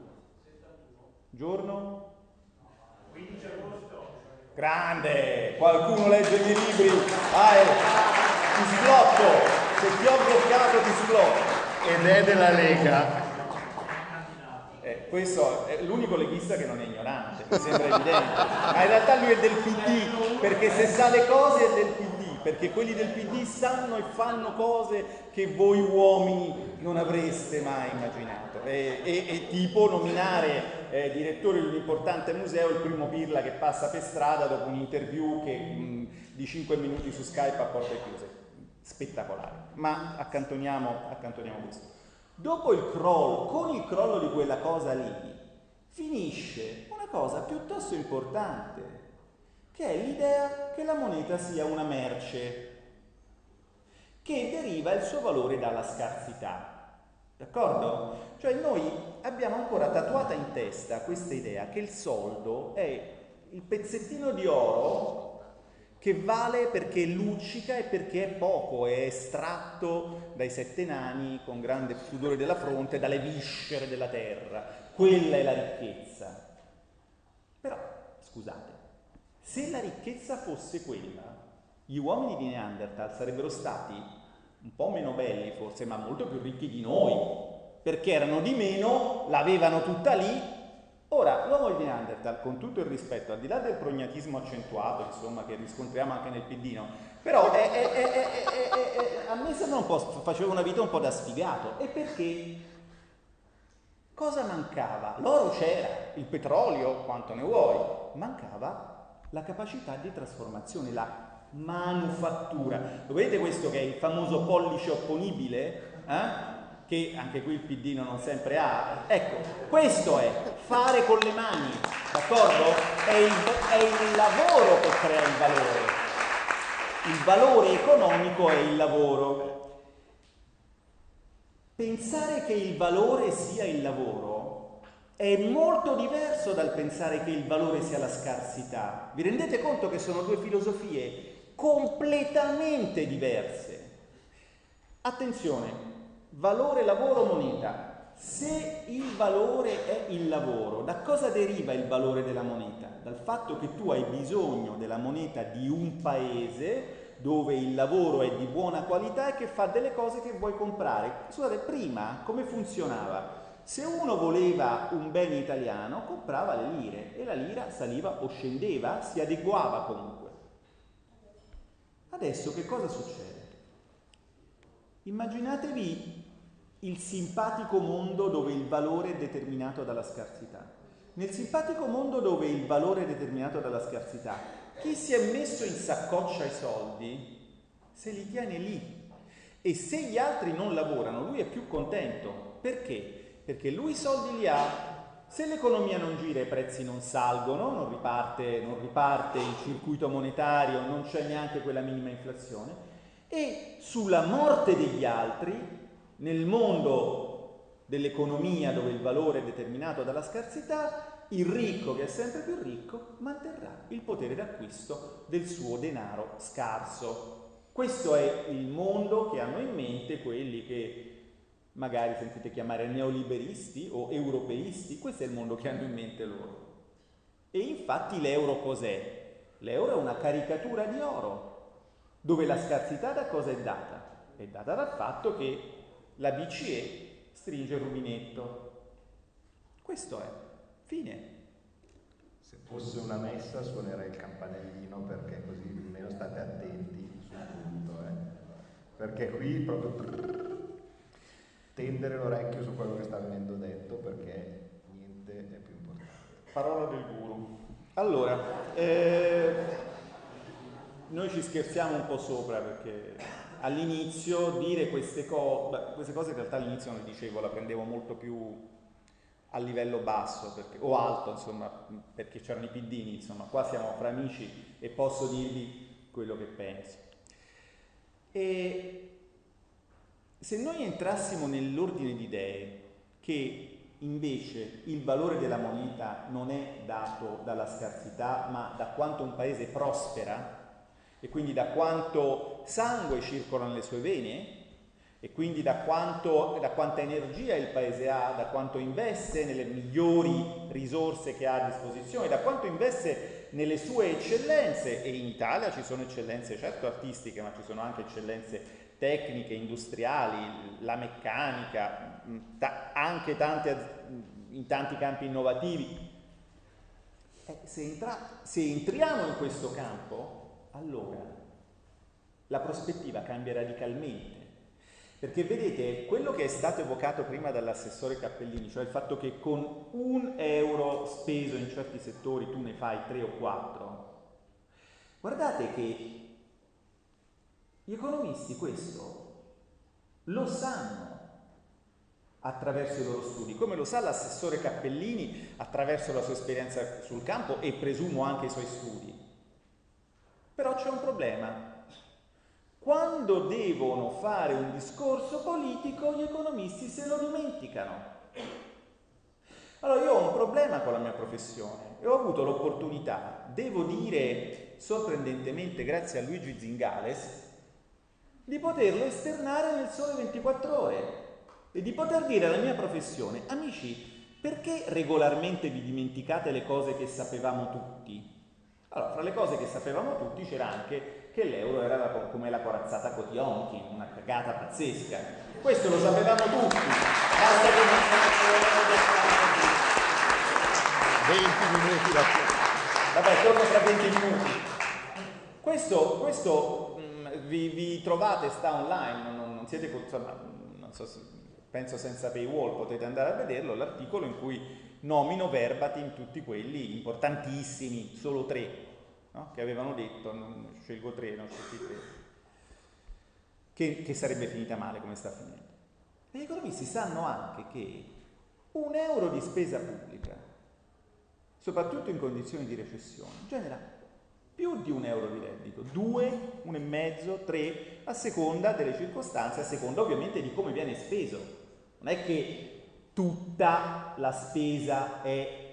Giorno? quindici agosto. Grande! Qualcuno legge i miei libri? Ah, eh, ti sblocco! Se ti ho bloccato ti sblocco! Ed è della Lega. Eh, questo è l'unico leghista che non è ignorante, mi sembra evidente, ma in realtà lui è del P D, perché se sa le cose è del P D, perché quelli del P D sanno e fanno cose che voi uomini non avreste mai immaginato, e, e, e tipo nominare eh, direttore di un importante museo il primo pirla che passa per strada dopo un'interview che, mh, di cinque minuti su Skype a porte chiuse. Spettacolare, ma accantoniamo, accantoniamo questo. Dopo il crollo, con il crollo di quella cosa lì, finisce una cosa piuttosto importante, che è l'idea che la moneta sia una merce, che deriva il suo valore dalla scarsità. D'accordo? Cioè noi abbiamo ancora tatuata in testa questa idea che il soldo è il pezzettino di oro che vale perché luccica e perché è poco, è estratto dai sette nani con grande sudore della fronte, dalle viscere della terra. Quella è la ricchezza. Però, scusate, se la ricchezza fosse quella, gli uomini di Neanderthal sarebbero stati un po' meno belli forse, ma molto più ricchi di noi, perché erano di meno, l'avevano tutta lì Ora, l'uomo di Neanderthal, con tutto il rispetto, al di là del prognatismo accentuato, insomma, che riscontriamo anche nel Piddino, però è, è, è, è, è, è, a me sembra un po', faceva una vita un po' da sfigato. E perché? Cosa mancava? L'oro c'era, il petrolio, quanto ne vuoi, mancava la capacità di trasformazione, la manufattura. Lo vedete questo che è il famoso pollice opponibile? Eh? Che anche qui il Piddino non sempre ha. Ecco, questo è fare con le mani, d'accordo? È il, è il lavoro che crea il valore. Il valore economico è il lavoro. Pensare che il valore sia il lavoro è molto diverso dal pensare che il valore sia la scarsità. Vi rendete conto che sono due filosofie completamente diverse? Attenzione! Valore, lavoro, moneta. Se il valore è il lavoro, da cosa deriva il valore della moneta? Dal fatto che tu hai bisogno della moneta di un paese dove il lavoro è di buona qualità e che fa delle cose che vuoi comprare. Scusate, prima come funzionava? Se uno voleva un bene italiano, comprava le lire e la lira saliva o scendeva, si adeguava comunque. Adesso che cosa succede? Immaginatevi il simpatico mondo dove il valore è determinato dalla scarsità. Nel simpatico mondo dove il valore è determinato dalla scarsità, chi si è messo in saccoccia i soldi se li tiene lì. E se gli altri non lavorano, lui è più contento. Perché? Perché lui i soldi li ha. Se l'economia non gira, i prezzi non salgono, non riparte, non riparte il circuito monetario, non c'è neanche quella minima inflazione. E sulla morte degli altri, nel mondo dell'economia dove il valore è determinato dalla scarsità, il ricco, che è sempre più ricco, manterrà il potere d'acquisto del suo denaro scarso. Questo è il mondo che hanno in mente quelli che magari sentite chiamare neoliberisti o europeisti. Questo è il mondo che hanno in mente loro. E infatti l'euro cos'è? L'euro è una caricatura di oro, dove la scarsità da cosa è data? È data dal fatto che la B C E stringe il rubinetto. Questo è. Fine. Se fosse una messa suonerei il campanellino, perché così almeno state attenti sul punto. Eh? Perché qui proprio tendere l'orecchio su quello che sta venendo detto, perché niente è più importante. Parola del guru. Allora, eh... noi ci scherziamo un po' sopra, perché all'inizio dire queste cose, queste cose in realtà all'inizio non le dicevo, la prendevo molto più a livello basso, perché, o alto, insomma, perché c'erano i piddini, insomma, qua siamo fra amici e posso dirvi quello che penso. E se noi entrassimo nell'ordine di idee che invece il valore della moneta non è dato dalla scarsità, ma da quanto un paese prospera, e quindi da quanto sangue circola nelle sue vene, e quindi da, quanto, da quanta energia il paese ha, da quanto investe nelle migliori risorse che ha a disposizione, da quanto investe nelle sue eccellenze. E in Italia ci sono eccellenze certo artistiche, ma ci sono anche eccellenze tecniche, industriali, la meccanica, ta- anche tante, in tanti campi innovativi. Eh, se, entra- se entriamo in questo campo, allora la prospettiva cambia radicalmente, perché vedete quello che è stato evocato prima dall'assessore Cappellini, cioè il fatto che con un euro speso in certi settori tu ne fai tre o quattro. Guardate che gli economisti questo lo sanno attraverso i loro studi, come lo sa l'assessore Cappellini attraverso la sua esperienza sul campo e presumo anche i suoi studi. Però c'è un problema. Quando devono fare un discorso politico, gli economisti se lo dimenticano. Allora io ho un problema con la mia professione e ho avuto l'opportunità, devo dire sorprendentemente grazie a Luigi Zingales, di poterlo esternare nel Sole ventiquattro Ore e di poter dire alla mia professione: amici, perché regolarmente vi dimenticate le cose che sapevamo tutti? Allora, fra le cose che sapevamo tutti c'era anche che l'euro era la, come la corazzata Kotionkin, una cagata pazzesca. Questo lo sapevamo tutti. Basta che non venti minuti da Vabbè, torno tra venti minuti. Questo, questo mh, vi, vi trovate, sta online, non, non siete, insomma, non so se, penso senza paywall, potete andare a vederlo, l'articolo in cui nomino verbatim tutti quelli importantissimi, solo tre, no? Che avevano detto, non, scelgo tre, non scelti tre, che, che sarebbe finita male come sta finendo. E gli economisti sanno anche che un euro di spesa pubblica, soprattutto in condizioni di recessione, genera più di un euro di reddito, due, uno e mezzo, tre, a seconda delle circostanze, a seconda ovviamente di come viene speso. Non è che tutta la spesa è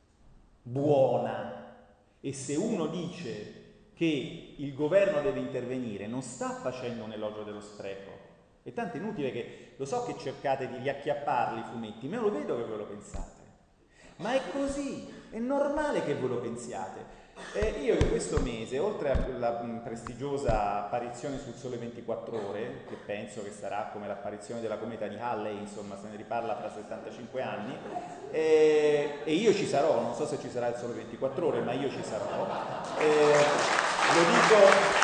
buona e se uno dice che il governo deve intervenire non sta facendo un elogio dello spreco. È tanto inutile che, lo so che cercate di riacchiapparli i fumetti, ma io lo vedo che ve lo pensate. Ma è così, è normale che voi lo pensiate. Eh, io in questo mese, oltre alla mh, prestigiosa apparizione sul Sole ventiquattro Ore, che penso che sarà come l'apparizione della cometa di Halley, insomma se ne riparla fra settantacinque anni, eh, e io ci sarò, non so se ci sarà il Sole ventiquattro Ore, ma io ci sarò. Eh, lo dico...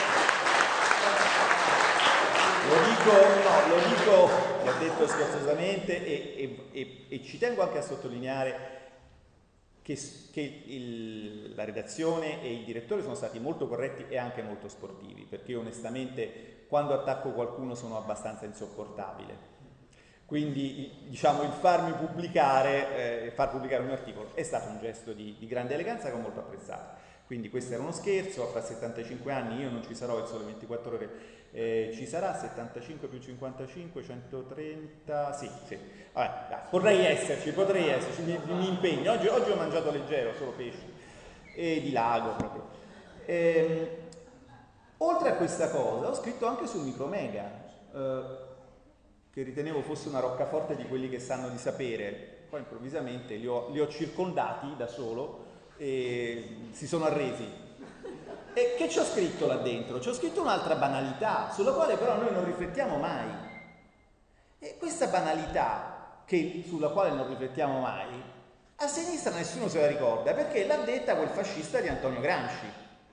Lo dico, no, lo dico, l'ho detto scherzosamente e, e, e, e ci tengo anche a sottolineare che, che il, la redazione e il direttore sono stati molto corretti e anche molto sportivi, perché onestamente quando attacco qualcuno sono abbastanza insopportabile. Quindi diciamo il farmi pubblicare, eh, far pubblicare un articolo è stato un gesto di, di grande eleganza che ho molto apprezzato. Quindi questo era uno scherzo, fra settantacinque anni io non ci sarò, il Sole ventiquattro Ore eh, ci sarà, settantacinque più cinquantacinque, centotrenta, sì, sì, vabbè, dai, potrei esserci, potrei esserci, mi, mi impegno, oggi, oggi ho mangiato leggero, solo pesci, e di lago proprio. Ehm, oltre a questa cosa ho scritto anche sul Micromega, eh, che ritenevo fosse una roccaforte di quelli che sanno di sapere, poi improvvisamente li ho, li ho circondati da solo e si sono arresi. E che ci ho scritto là dentro? Ci ho scritto un'altra banalità, sulla quale però noi non riflettiamo mai. E questa banalità, che, sulla quale non riflettiamo mai, a sinistra nessuno se la ricorda, perché l'ha detta quel fascista di Antonio Gramsci.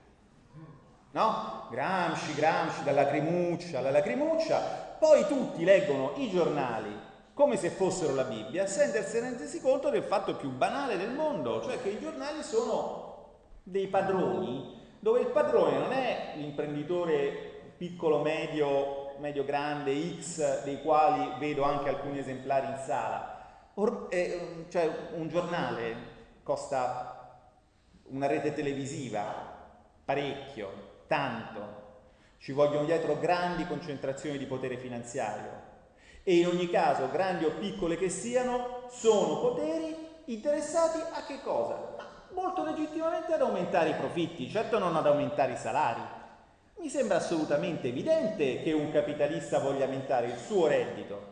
No? Gramsci, Gramsci, la lacrimuccia, la lacrimuccia. Poi tutti leggono i giornali come se fossero la Bibbia, senza rendersi conto del fatto più banale del mondo, cioè che i giornali sono dei padroni, dove il padrone non è l'imprenditore piccolo, medio, medio grande, X, dei quali vedo anche alcuni esemplari in sala. Or, eh, cioè un giornale costa una rete televisiva parecchio, tanto. Ci vogliono dietro grandi concentrazioni di potere finanziario. E in ogni caso, grandi o piccole che siano, sono poteri interessati a che cosa? Molto legittimamente ad aumentare i profitti, certo non ad aumentare i salari. Mi sembra assolutamente evidente che un capitalista voglia aumentare il suo reddito.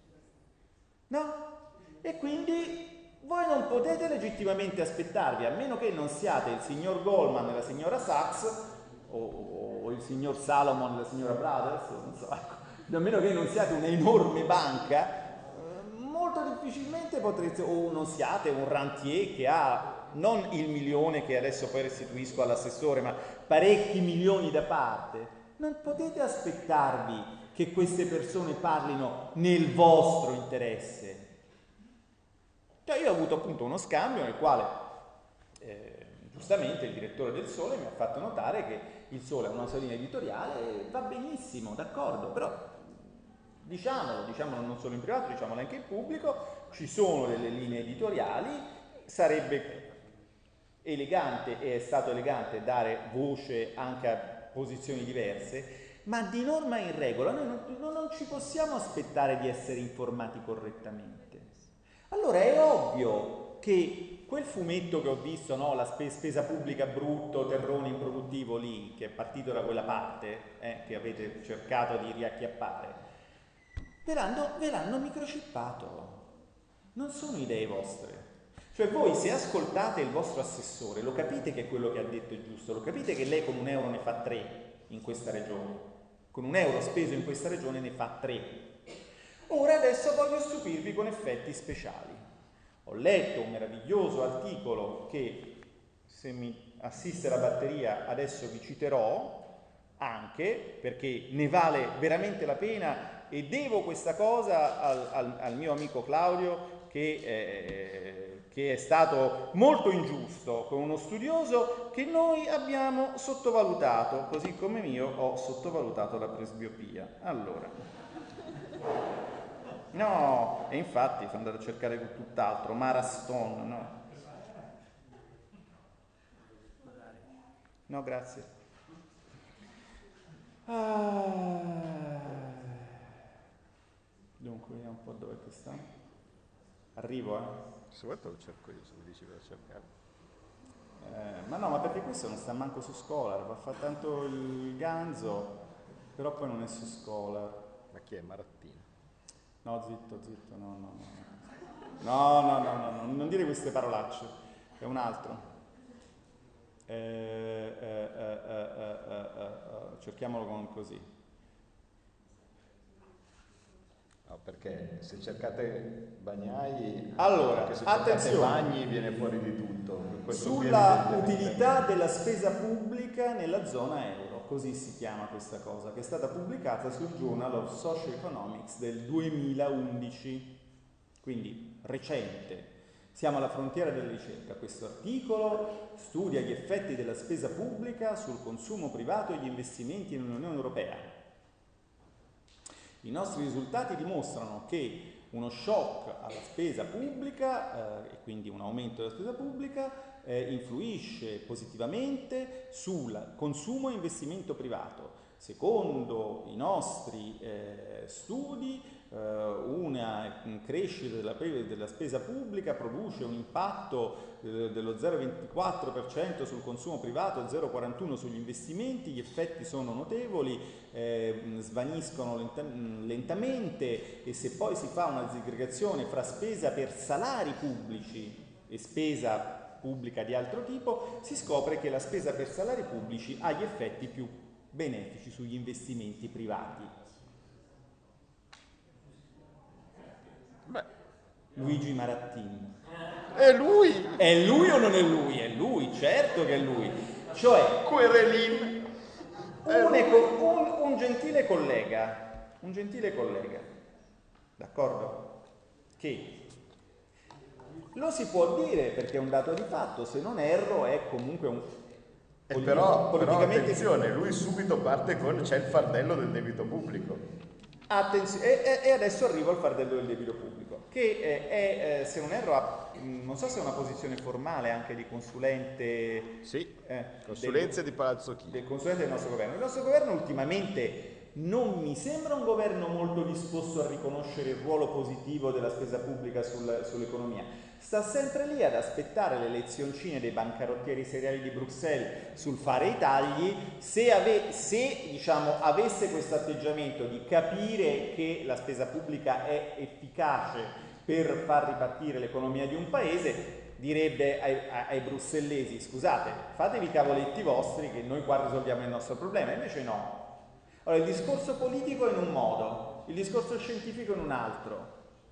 No? E quindi voi non potete legittimamente aspettarvi, a meno che non siate il signor Goldman e la signora Sachs, o, o, o il signor Salomon e la signora Brothers, non so, a meno che non siate un'enorme banca, molto difficilmente potrete, o non siate un rentier che ha non il milione che adesso poi restituisco all'assessore, ma parecchi milioni da parte, non potete aspettarvi che queste persone parlino nel vostro interesse. Cioè io ho avuto appunto uno scambio nel quale eh, giustamente il direttore del Sole mi ha fatto notare che il Sole ha una sua linea editoriale, va benissimo, d'accordo, però diciamolo, diciamolo non solo in privato, diciamolo anche in pubblico, ci sono delle linee editoriali, sarebbe elegante e è stato elegante dare voce anche a posizioni diverse, ma di norma in regola noi non, non ci possiamo aspettare di essere informati correttamente. Allora è ovvio che quel fumetto che ho visto, no, la spe- spesa pubblica brutto, terrone improduttivo lì, che è partito da quella parte, eh, che avete cercato di riacchiappare, ve l'hanno, ve l'hanno microchippato, non sono idee vostre. Cioè voi se ascoltate il vostro assessore, lo capite che quello che ha detto è giusto, lo capite che lei con un euro ne fa tre in questa regione, con un euro speso in questa regione ne fa tre. Ora adesso voglio stupirvi con effetti speciali. Ho letto un meraviglioso articolo che, se mi assiste la batteria, adesso vi citerò, anche perché ne vale veramente la pena, e devo questa cosa al, al, al mio amico Claudio, che, eh, che è stato molto ingiusto con uno studioso che noi abbiamo sottovalutato, così come io ho sottovalutato la presbiopia. Allora, no, e infatti sono andato a cercare tutt'altro, Mara Stone, no. No, grazie. Ah. Dunque, vediamo un po' dove che sta. Arrivo, eh. Se vuoi te lo cerco io, se mi dici da cercare. Eh, ma no, ma perché questo non sta manco su Scholar, va a fare tanto il ganzo, però poi non è su Scholar. Ma chi è? Marattino? No, zitto, zitto, no, no, no. No, no, no, no, no, non dire queste parolacce, è un altro. Eh, eh, eh, eh, eh, eh, eh, cerchiamolo con così. No, perché se cercate Bagnai, allora, se attenzione, Bagni viene fuori di tutto. Sulla utilità della spesa pubblica nella zona euro, così si chiama questa cosa, che è stata pubblicata sul Journal of Social Economics del duemilaundici, quindi recente. Siamo alla frontiera della ricerca. Questo articolo studia gli effetti della spesa pubblica sul consumo privato e gli investimenti nell'Unione Europea. I nostri risultati dimostrano che uno shock alla spesa pubblica, eh, e quindi un aumento della spesa pubblica, eh, influisce positivamente sul consumo e investimento privato. Secondo i nostri eh, studi, eh, una crescita della, della spesa pubblica produce un impatto eh, dello zero virgola ventiquattro per cento sul consumo privato, zero virgola quarantuno per cento sugli investimenti. Gli effetti sono notevoli, eh, svaniscono lenta, lentamente, e se poi si fa una disaggregazione fra spesa per salari pubblici e spesa pubblica di altro tipo, si scopre che la spesa per salari pubblici ha gli effetti più benefici sugli investimenti privati. Beh. Luigi Marattini. È lui? È lui o non è lui? È lui, certo che è lui. Cioè, Querelin. Un, un, un gentile collega, un gentile collega, d'accordo? Che lo si può dire perché è un dato di fatto, se non erro è comunque un... Eh, politi- però, politicamente... però attenzione, lui subito parte con c'è il fardello del debito pubblico. Attenzione, e, e adesso arrivo al fardello del debito pubblico, che è, è se non erro, ha, non so se è una posizione formale anche di consulente... Sì, eh, consulenze del, di Palazzo Chigi. Del consulente del nostro governo. Il nostro governo ultimamente non mi sembra un governo molto disposto a riconoscere il ruolo positivo della spesa pubblica sul, sull'economia. Sta sempre lì ad aspettare le lezioncine dei bancarottieri seriali di Bruxelles sul fare i tagli. Se, ave, se diciamo, avesse questo atteggiamento di capire che la spesa pubblica è efficace per far ripartire l'economia di un paese, direbbe ai, ai brussellesi: scusate, fatevi i cavoletti vostri che noi qua risolviamo il nostro problema. Invece no. Allora, il discorso politico è in un modo, il discorso scientifico in un altro.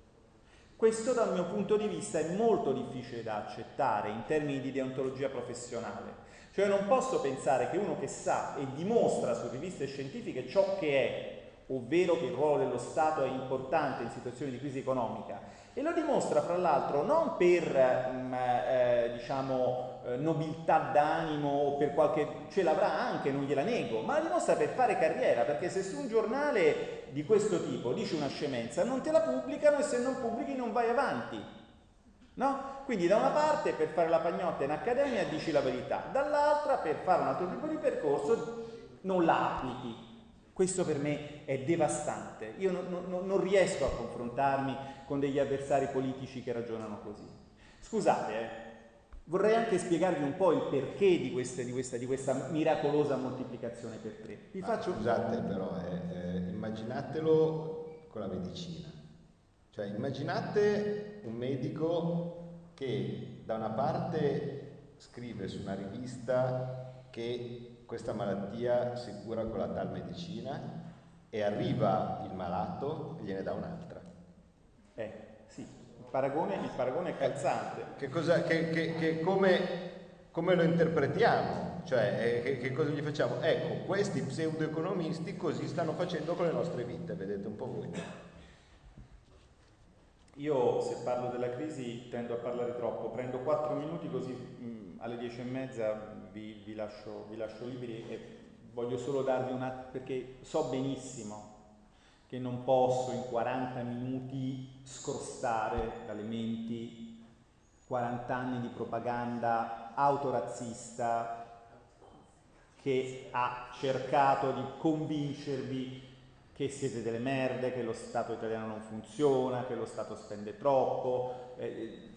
Questo dal mio punto di vista è molto difficile da accettare in termini di deontologia professionale. Cioè non posso pensare che uno che sa e dimostra su riviste scientifiche ciò che è, ovvero che il ruolo dello Stato è importante in situazioni di crisi economica, e lo dimostra fra l'altro non per mh, eh, diciamo eh, nobiltà d'animo o per qualche, ce l'avrà anche, non gliela nego, ma la dimostra per fare carriera, perché se su un giornale di questo tipo dici una scemenza non te la pubblicano, e se non pubblichi non vai avanti, no? Quindi da una parte per fare la pagnotta in accademia dici la verità, dall'altra per fare un altro tipo di percorso non la applichi. Questo per me è devastante. Io non, non, non riesco a confrontarmi con degli avversari politici che ragionano così. Scusate, eh, vorrei anche spiegarvi un po' il perché di questa, di questa, di questa miracolosa moltiplicazione per tre. Vi Ma faccio... Scusate però, eh, eh, immaginatelo con la medicina. Cioè immaginate un medico che da una parte scrive su una rivista che questa malattia si cura con la tal medicina, e arriva il malato e gliene dà un'altra. Eh, sì, paragone, il paragone è calzante. Che cosa, che, che, che come, come lo interpretiamo? Cioè, eh, che, che cosa gli facciamo? Ecco, questi pseudoeconomisti così stanno facendo con le nostre vite, vedete un po' voi. Io se parlo della crisi tendo a parlare troppo, prendo quattro minuti così mh, alle dieci e mezza vi, vi, lascio, vi lascio liberi e voglio solo darvi una, perché so benissimo che non posso in quaranta minuti scrostare dalle menti quaranta anni di propaganda autorazzista che ha cercato di convincervi che siete delle merde, che lo Stato italiano non funziona, che lo Stato spende troppo. Eh,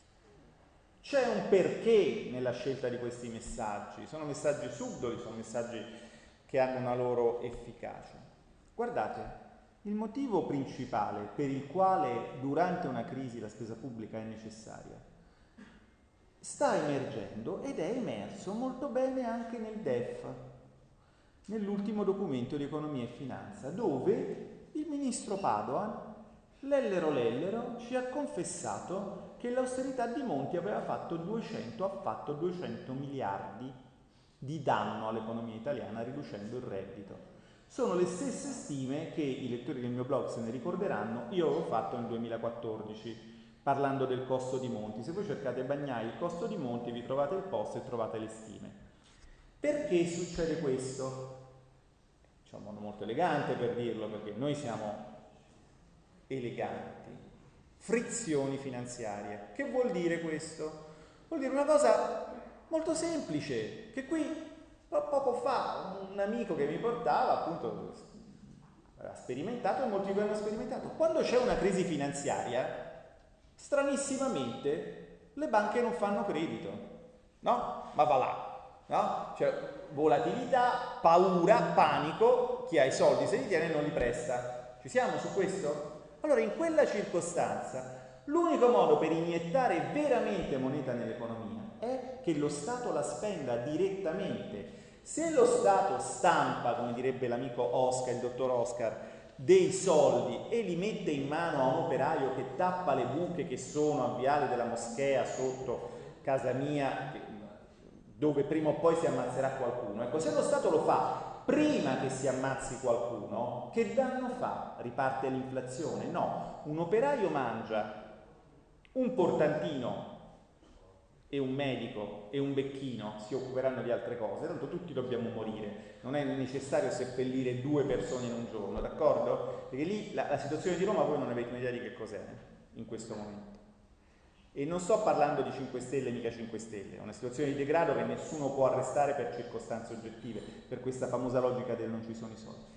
c'è un perché nella scelta di questi messaggi, sono messaggi subdoli, sono messaggi che hanno una loro efficacia. Guardate, il motivo principale per il quale durante una crisi la spesa pubblica è necessaria sta emergendo ed è emerso molto bene anche nel D E F, nell'ultimo documento di economia e finanza, dove il ministro Padoan, lellero lellero, ci ha confessato che l'austerità di Monti aveva fatto duecento, ha fatto duecento miliardi di danno all'economia italiana riducendo il reddito. Sono le stesse stime che i lettori del mio blog se ne ricorderanno, io avevo fatto nel duemilaquattordici, parlando del costo di Monti. Se voi cercate Bagnai, il costo di Monti, vi trovate il post e trovate le stime. Perché succede questo? C'è un modo molto elegante per dirlo, perché noi siamo eleganti. Frizioni finanziarie. Che vuol dire questo? Vuol dire una cosa molto semplice, che qui poco fa un amico che mi portava, appunto, ha sperimentato e molti hanno sperimentato. Quando c'è una crisi finanziaria, stranissimamente le banche non fanno credito, no? Ma va là, no? Cioè, volatilità, paura, panico, chi ha i soldi se li tiene non li presta. Ci siamo su questo? Allora, in quella circostanza, l'unico modo per iniettare veramente moneta nell'economia è che lo Stato la spenda direttamente. Se lo Stato stampa, come direbbe l'amico Oscar, il dottor Oscar, dei soldi e li mette in mano a un operaio che tappa le buche che sono a Viale della Moschea sotto casa mia, dove prima o poi si ammazzerà qualcuno. Ecco, se lo Stato lo fa prima che si ammazzi qualcuno, che danno fa? Riparte l'inflazione? No, un operaio mangia un portantino e un medico e un becchino si occuperanno di altre cose, tanto tutti dobbiamo morire, non è necessario seppellire due persone in un giorno, d'accordo? Perché lì la, la situazione di Roma voi non avete un'idea di che cos'è in questo momento. E non sto parlando di cinque Stelle, mica cinque Stelle, è una situazione di degrado che nessuno può arrestare per circostanze oggettive, per questa famosa logica del non ci sono i soldi.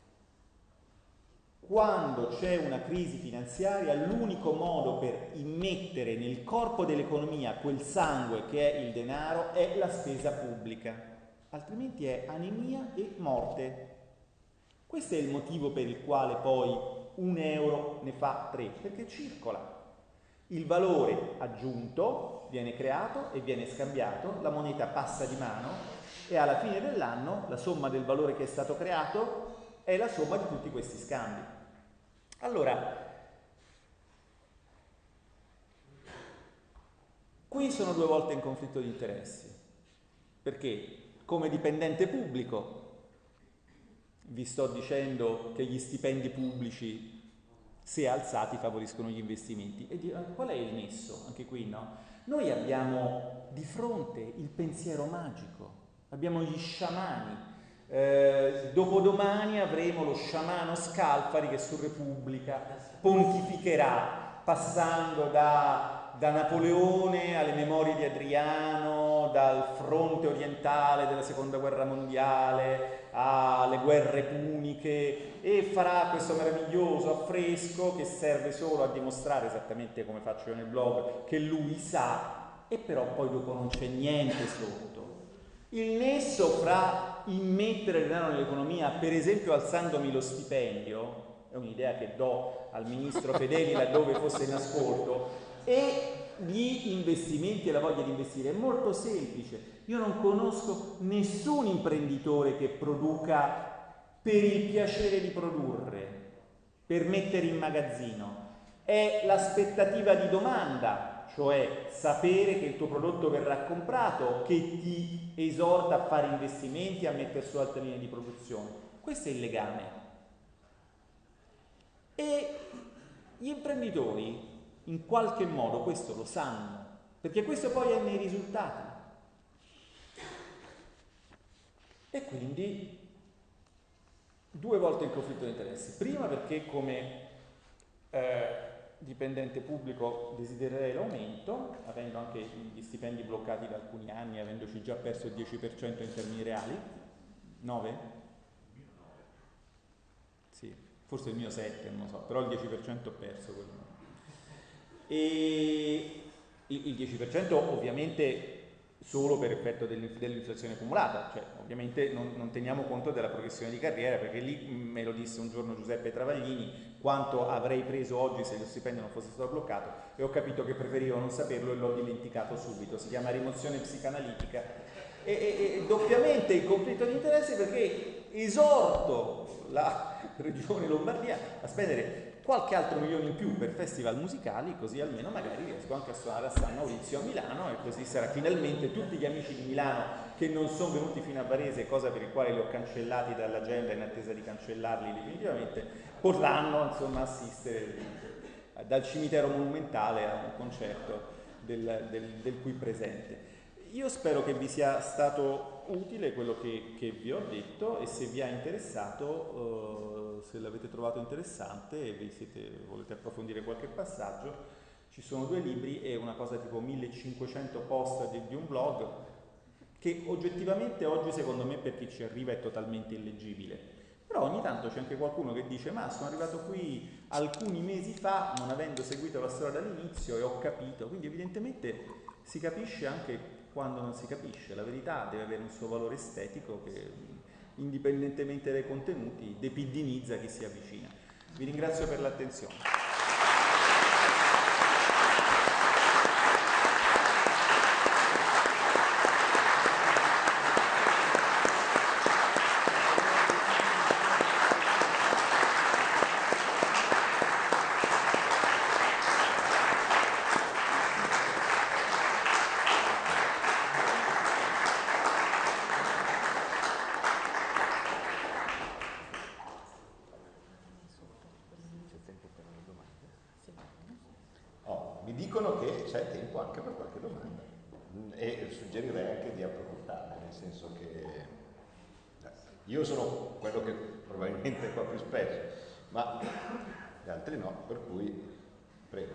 Quando c'è una crisi finanziaria, l'unico modo per immettere nel corpo dell'economia quel sangue che è il denaro è la spesa pubblica, altrimenti è anemia e morte. Questo è il motivo per il quale poi un euro ne fa tre, perché circola. Il valore aggiunto viene creato e viene scambiato, la moneta passa di mano e alla fine dell'anno la somma del valore che è stato creato è la somma di tutti questi scambi. Allora, qui sono due volte in conflitto di interessi, perché come dipendente pubblico vi sto dicendo che gli stipendi pubblici, se alzati, favoriscono gli investimenti. E di, qual è il nesso? Anche qui, no? Noi abbiamo di fronte il pensiero magico, abbiamo gli sciamani. Eh, dopodomani avremo lo sciamano Scalfari che su Repubblica pontificherà, passando da, da Napoleone alle memorie di Adriano, dal fronte orientale della seconda guerra mondiale alle guerre puniche, e farà questo meraviglioso affresco che serve solo a dimostrare, esattamente come faccio io nel blog, che lui sa, e però poi dopo non c'è niente sotto. Il nesso fra immettere denaro nell'economia, per esempio alzandomi lo stipendio, è un'idea che do al ministro Fedeli laddove fosse in ascolto, e gli investimenti e la voglia di investire è molto semplice. Io non conosco nessun imprenditore che produca per il piacere di produrre, per mettere in magazzino. è l'aspettativa di domanda, cioè sapere che il tuo prodotto verrà comprato, che ti esorta a fare investimenti, a mettere su altre linee di produzione. Questo è il legame. E gli imprenditori in qualche modo questo lo sanno, perché questo poi è nei risultati. E quindi due volte il conflitto di interessi. Prima perché come eh, dipendente pubblico desidererei l'aumento, avendo anche gli stipendi bloccati da alcuni anni, avendoci già perso il dieci per cento in termini reali. nove? Sì, forse il mio sette, non lo so, però il dieci per cento ho perso quello. E il dieci per cento ovviamente solo per effetto dell'inflazione accumulata, cioè ovviamente non, non teniamo conto della progressione di carriera, perché lì me lo disse un giorno Giuseppe Travaglini quanto avrei preso oggi se lo stipendio non fosse stato bloccato, e ho capito che preferivo non saperlo e l'ho dimenticato subito. Si chiama rimozione psicanalitica e, e, e doppiamente il conflitto di interesse, perché esorto la regione Lombardia a spendere qualche altro milione in più per festival musicali, così almeno magari riesco anche a suonare a San Maurizio a Milano, e così sarà finalmente tutti gli amici di Milano che non sono venuti fino a Varese, cosa per il quale li ho cancellati dall'agenda in attesa di cancellarli definitivamente, potranno insomma assistere dal cimitero monumentale a un concerto del, del, del qui presente. Io spero che vi sia stato utile quello che, che vi ho detto, e se vi ha interessato, eh, se l'avete trovato interessante e vi siete, volete approfondire qualche passaggio, ci sono due libri e una cosa tipo millecinquecento post di, di un blog che oggettivamente oggi secondo me per chi ci arriva è totalmente illeggibile, però ogni tanto c'è anche qualcuno che dice ma sono arrivato qui alcuni mesi fa non avendo seguito la storia dall'inizio e ho capito, quindi evidentemente si capisce anche quando non si capisce. La verità deve avere un suo valore estetico che, indipendentemente dai contenuti, depiddinizza chi si avvicina. Vi ringrazio per l'attenzione. Dicono che c'è tempo anche per qualche domanda e suggerirei anche di approfittarne, nel senso che io sono quello che probabilmente è qua più spesso, ma gli altri no, per cui prego.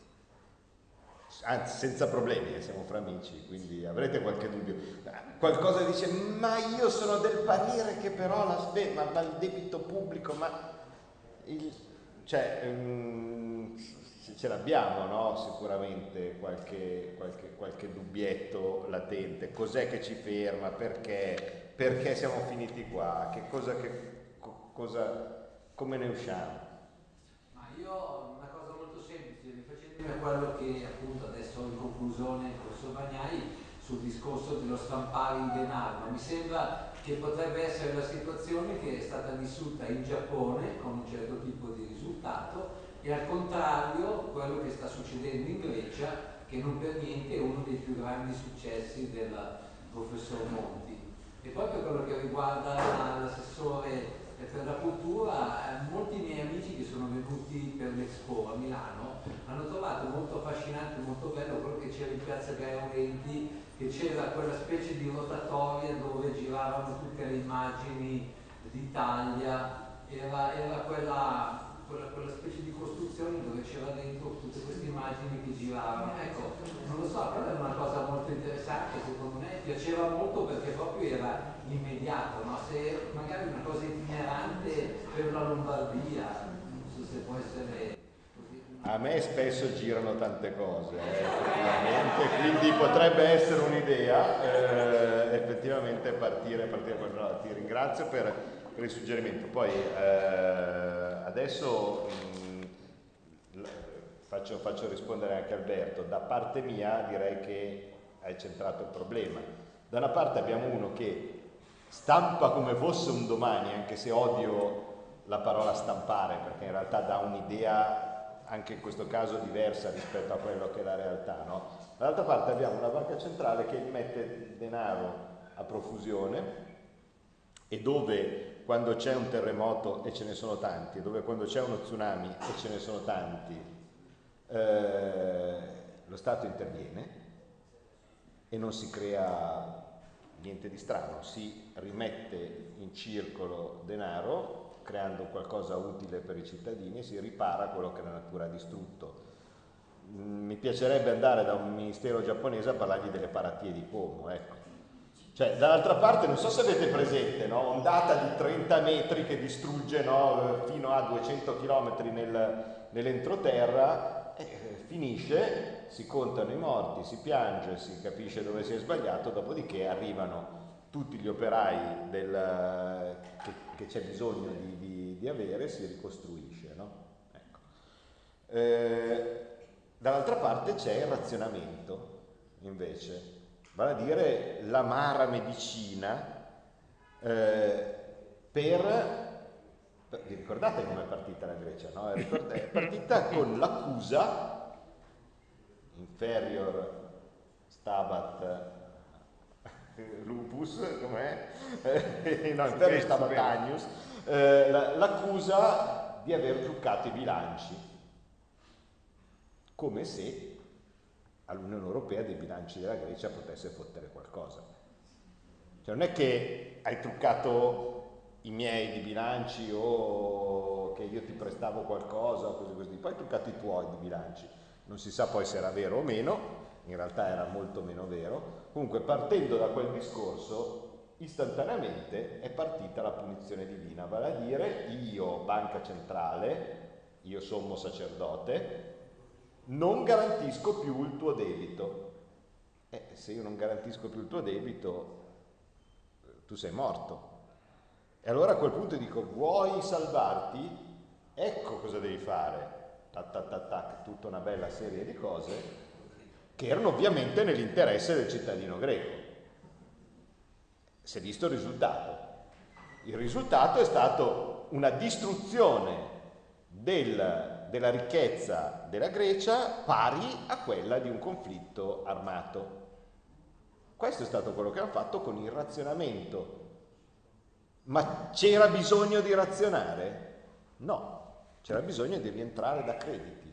Anzi, senza problemi, siamo fra amici, quindi avrete qualche dubbio. Qualcosa dice, ma io sono del parere che però la spe- ma, ma il debito pubblico, ma il, cioè um, ce l'abbiamo, no? Sicuramente qualche, qualche, qualche dubbietto latente. Cos'è che ci ferma? Perché? Perché siamo finiti qua? Che cosa, che, cosa, come ne usciamo? Ma io ho una cosa molto semplice, rifacendomi a quello che appunto adesso in conclusione il professor Bagnai sul discorso dello stampare il denaro, ma mi sembra che potrebbe essere la situazione che è stata vissuta in Giappone con un certo tipo di risultato, e al contrario quello che sta succedendo in Grecia, che non per niente è uno dei più grandi successi del professor Monti. E poi per quello che riguarda l'assessore per la cultura, molti miei amici che sono venuti per l'Expo a Milano hanno trovato molto affascinante, molto bello quello che c'era in piazza Gaio venti, che c'era quella specie di rotatoria dove giravano tutte le immagini d'Italia, era, era quella Quella, quella specie di costruzione dove c'era dentro tutte queste immagini che giravano. Ecco, non lo so, quella è una cosa molto interessante, secondo me piaceva molto perché proprio era immediato, no? Se magari una cosa itinerante per la Lombardia, non so se può essere così. A me spesso girano tante cose, eh, effettivamente, quindi potrebbe essere un'idea, eh, effettivamente partire, partire, no, ti ringrazio per, per il suggerimento. Poi eh, adesso mh, faccio, faccio rispondere anche Alberto. Da parte mia direi che hai centrato il problema. Da una parte abbiamo uno che stampa come fosse un domani, anche se odio la parola stampare, perché in realtà dà un'idea anche in questo caso diversa rispetto a quello che è la realtà, no? Dall'altra parte abbiamo una banca centrale che mette denaro a profusione, e dove quando c'è un terremoto, e ce ne sono tanti, e dove quando c'è uno tsunami, e ce ne sono tanti, eh, lo Stato interviene e non si crea niente di strano, si rimette in circolo denaro creando qualcosa utile per i cittadini e si ripara quello che la natura ha distrutto. Mi piacerebbe andare da un ministero giapponese a parlargli delle paratie di pomo, ecco. Cioè, dall'altra parte, non so se avete presente, no? Ondata di trenta metri che distrugge, no? Fino a duecento chilometri nel, nell'entroterra, eh, finisce, si contano i morti, si piange, si capisce dove si è sbagliato, dopodiché arrivano tutti gli operai del, che, che c'è bisogno di, di, di avere, si ricostruisce, no? Ecco. Eh, dall'altra parte c'è il razionamento, invece. Vale a dire l'amara medicina eh, per, per... Vi ricordate come è partita la Grecia? No? È partita con l'accusa inferior stabat lupus, com'è? Eh, no, inferior stabat agnus, eh, l'accusa di aver truccato i bilanci, come se all'Unione Europea dei bilanci della Grecia potesse fottere qualcosa. Cioè non è che hai truccato i miei di bilanci o che io ti prestavo qualcosa o così così, poi hai truccato i tuoi di bilanci. Non si sa poi se era vero o meno, in realtà era molto meno vero. Comunque, partendo da quel discorso, istantaneamente è partita la punizione divina, vale a dire io, banca centrale, io sommo sacerdote, non garantisco più il tuo debito. Eh, se io non garantisco più il tuo debito, tu sei morto. E allora a quel punto dico, vuoi salvarti? Ecco cosa devi fare. Tac, tac, tac, tac, tutta una bella serie di cose che erano ovviamente nell'interesse del cittadino greco. Si è visto il risultato. Il risultato è stato una distruzione del della ricchezza della Grecia pari a quella di un conflitto armato. Questo è stato quello che hanno fatto con il razionamento. Ma c'era bisogno di razionare? No, c'era bisogno di rientrare da crediti.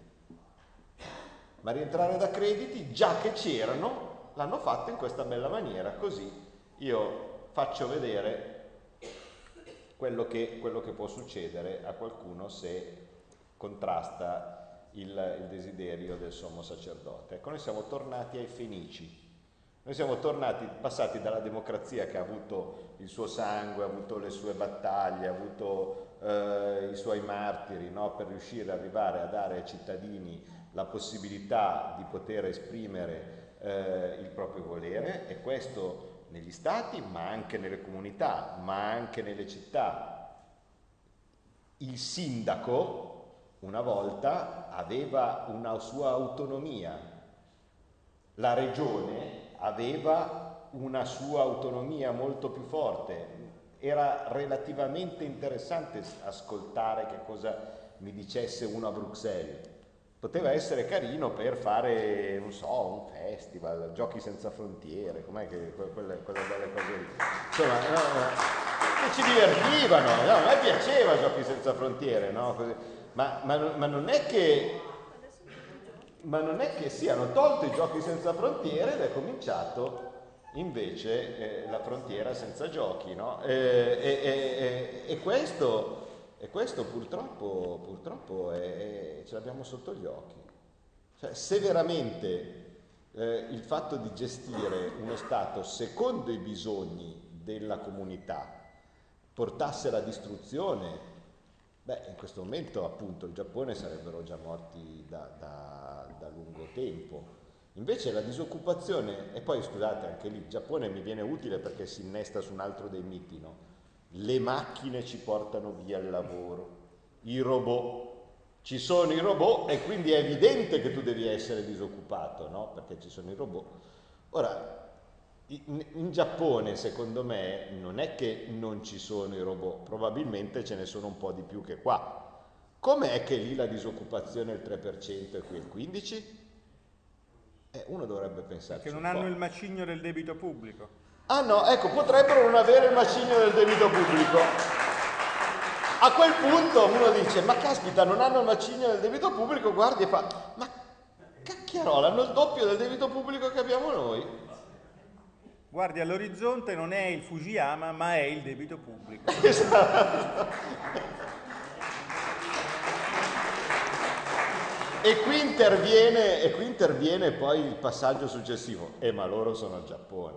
Ma rientrare da crediti, già che c'erano, l'hanno fatto in questa bella maniera. Così io faccio vedere quello che, quello che può succedere a qualcuno se contrasta il, il desiderio del sommo sacerdote. Ecco, noi siamo tornati ai Fenici. Noi siamo tornati, passati dalla democrazia che ha avuto il suo sangue, ha avuto le sue battaglie, ha avuto eh, i suoi martiri, no? Per riuscire ad arrivare a dare ai cittadini la possibilità di poter esprimere eh, il proprio volere, e questo negli stati, ma anche nelle comunità, ma anche nelle città. Il sindaco una volta aveva una sua autonomia, la regione aveva una sua autonomia molto più forte. Era relativamente interessante ascoltare che cosa mi dicesse uno a Bruxelles. Poteva essere carino per fare, non so, un festival, Giochi senza frontiere, com'è che quelle, quelle belle cose lì. Insomma, no, no, che ci divertivano, no? A me piaceva Giochi senza frontiere, no? Così. Ma, ma, ma non è che ma non è che siano tolto i giochi senza frontiere ed è cominciato invece eh, la frontiera senza giochi, no? E, e, e, e, questo, e questo purtroppo, purtroppo è, è, ce l'abbiamo sotto gli occhi. Cioè, se veramente eh, il fatto di gestire uno Stato secondo i bisogni della comunità portasse alla distruzione, beh, in questo momento appunto il Giappone sarebbero già morti da, da, da lungo tempo. Invece la disoccupazione, e poi scusate anche lì, il Giappone mi viene utile perché si innesta su un altro dei miti, no? Le macchine ci portano via il lavoro, i robot, ci sono i robot e quindi è evidente che tu devi essere disoccupato, no? Perché ci sono i robot. Ora, In, in Giappone, secondo me, non è che non ci sono i robot, probabilmente ce ne sono un po' di più che qua, com'è che lì la disoccupazione è il tre per cento e qui il quindici per cento? Eh, uno dovrebbe pensarci. Che non un hanno po'. il macigno del debito pubblico. Ah no, ecco, potrebbero non avere il macigno del debito pubblico. A quel punto uno dice, ma caspita, non hanno il macigno del debito pubblico, guardi e fa, ma cacchiarola, hanno il doppio del debito pubblico che abbiamo noi. Guardi, all'orizzonte non è il Fujiyama, ma è il debito pubblico. Esatto. E qui interviene, e qui interviene poi il passaggio successivo. Eh, ma loro sono il Giappone.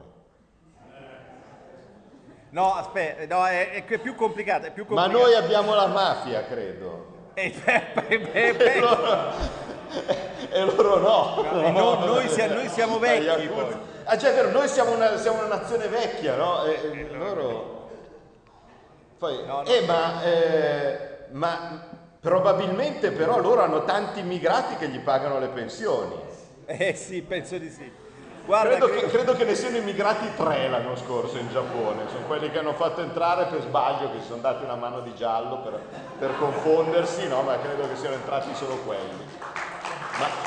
No, aspetta, no, è, è più complicato, è più Ma complicato. noi abbiamo la mafia, credo. E, beh, beh, beh, E loro, e loro no. No, e no, noi, siamo, noi siamo vecchi poi. Ah, cioè, è vero, noi siamo una, siamo una nazione vecchia, no? E, e loro... Poi, No, no. eh, ma... Eh, ma... Probabilmente però loro hanno tanti immigrati che gli pagano le pensioni. Eh sì, penso di sì. Guarda, Credo, credo- che, credo che ne siano immigrati tre l'anno scorso in Giappone, sono quelli che hanno fatto entrare per sbaglio, che si sono dati una mano di giallo per, per confondersi, no? Ma credo che siano entrati solo quelli. Ma...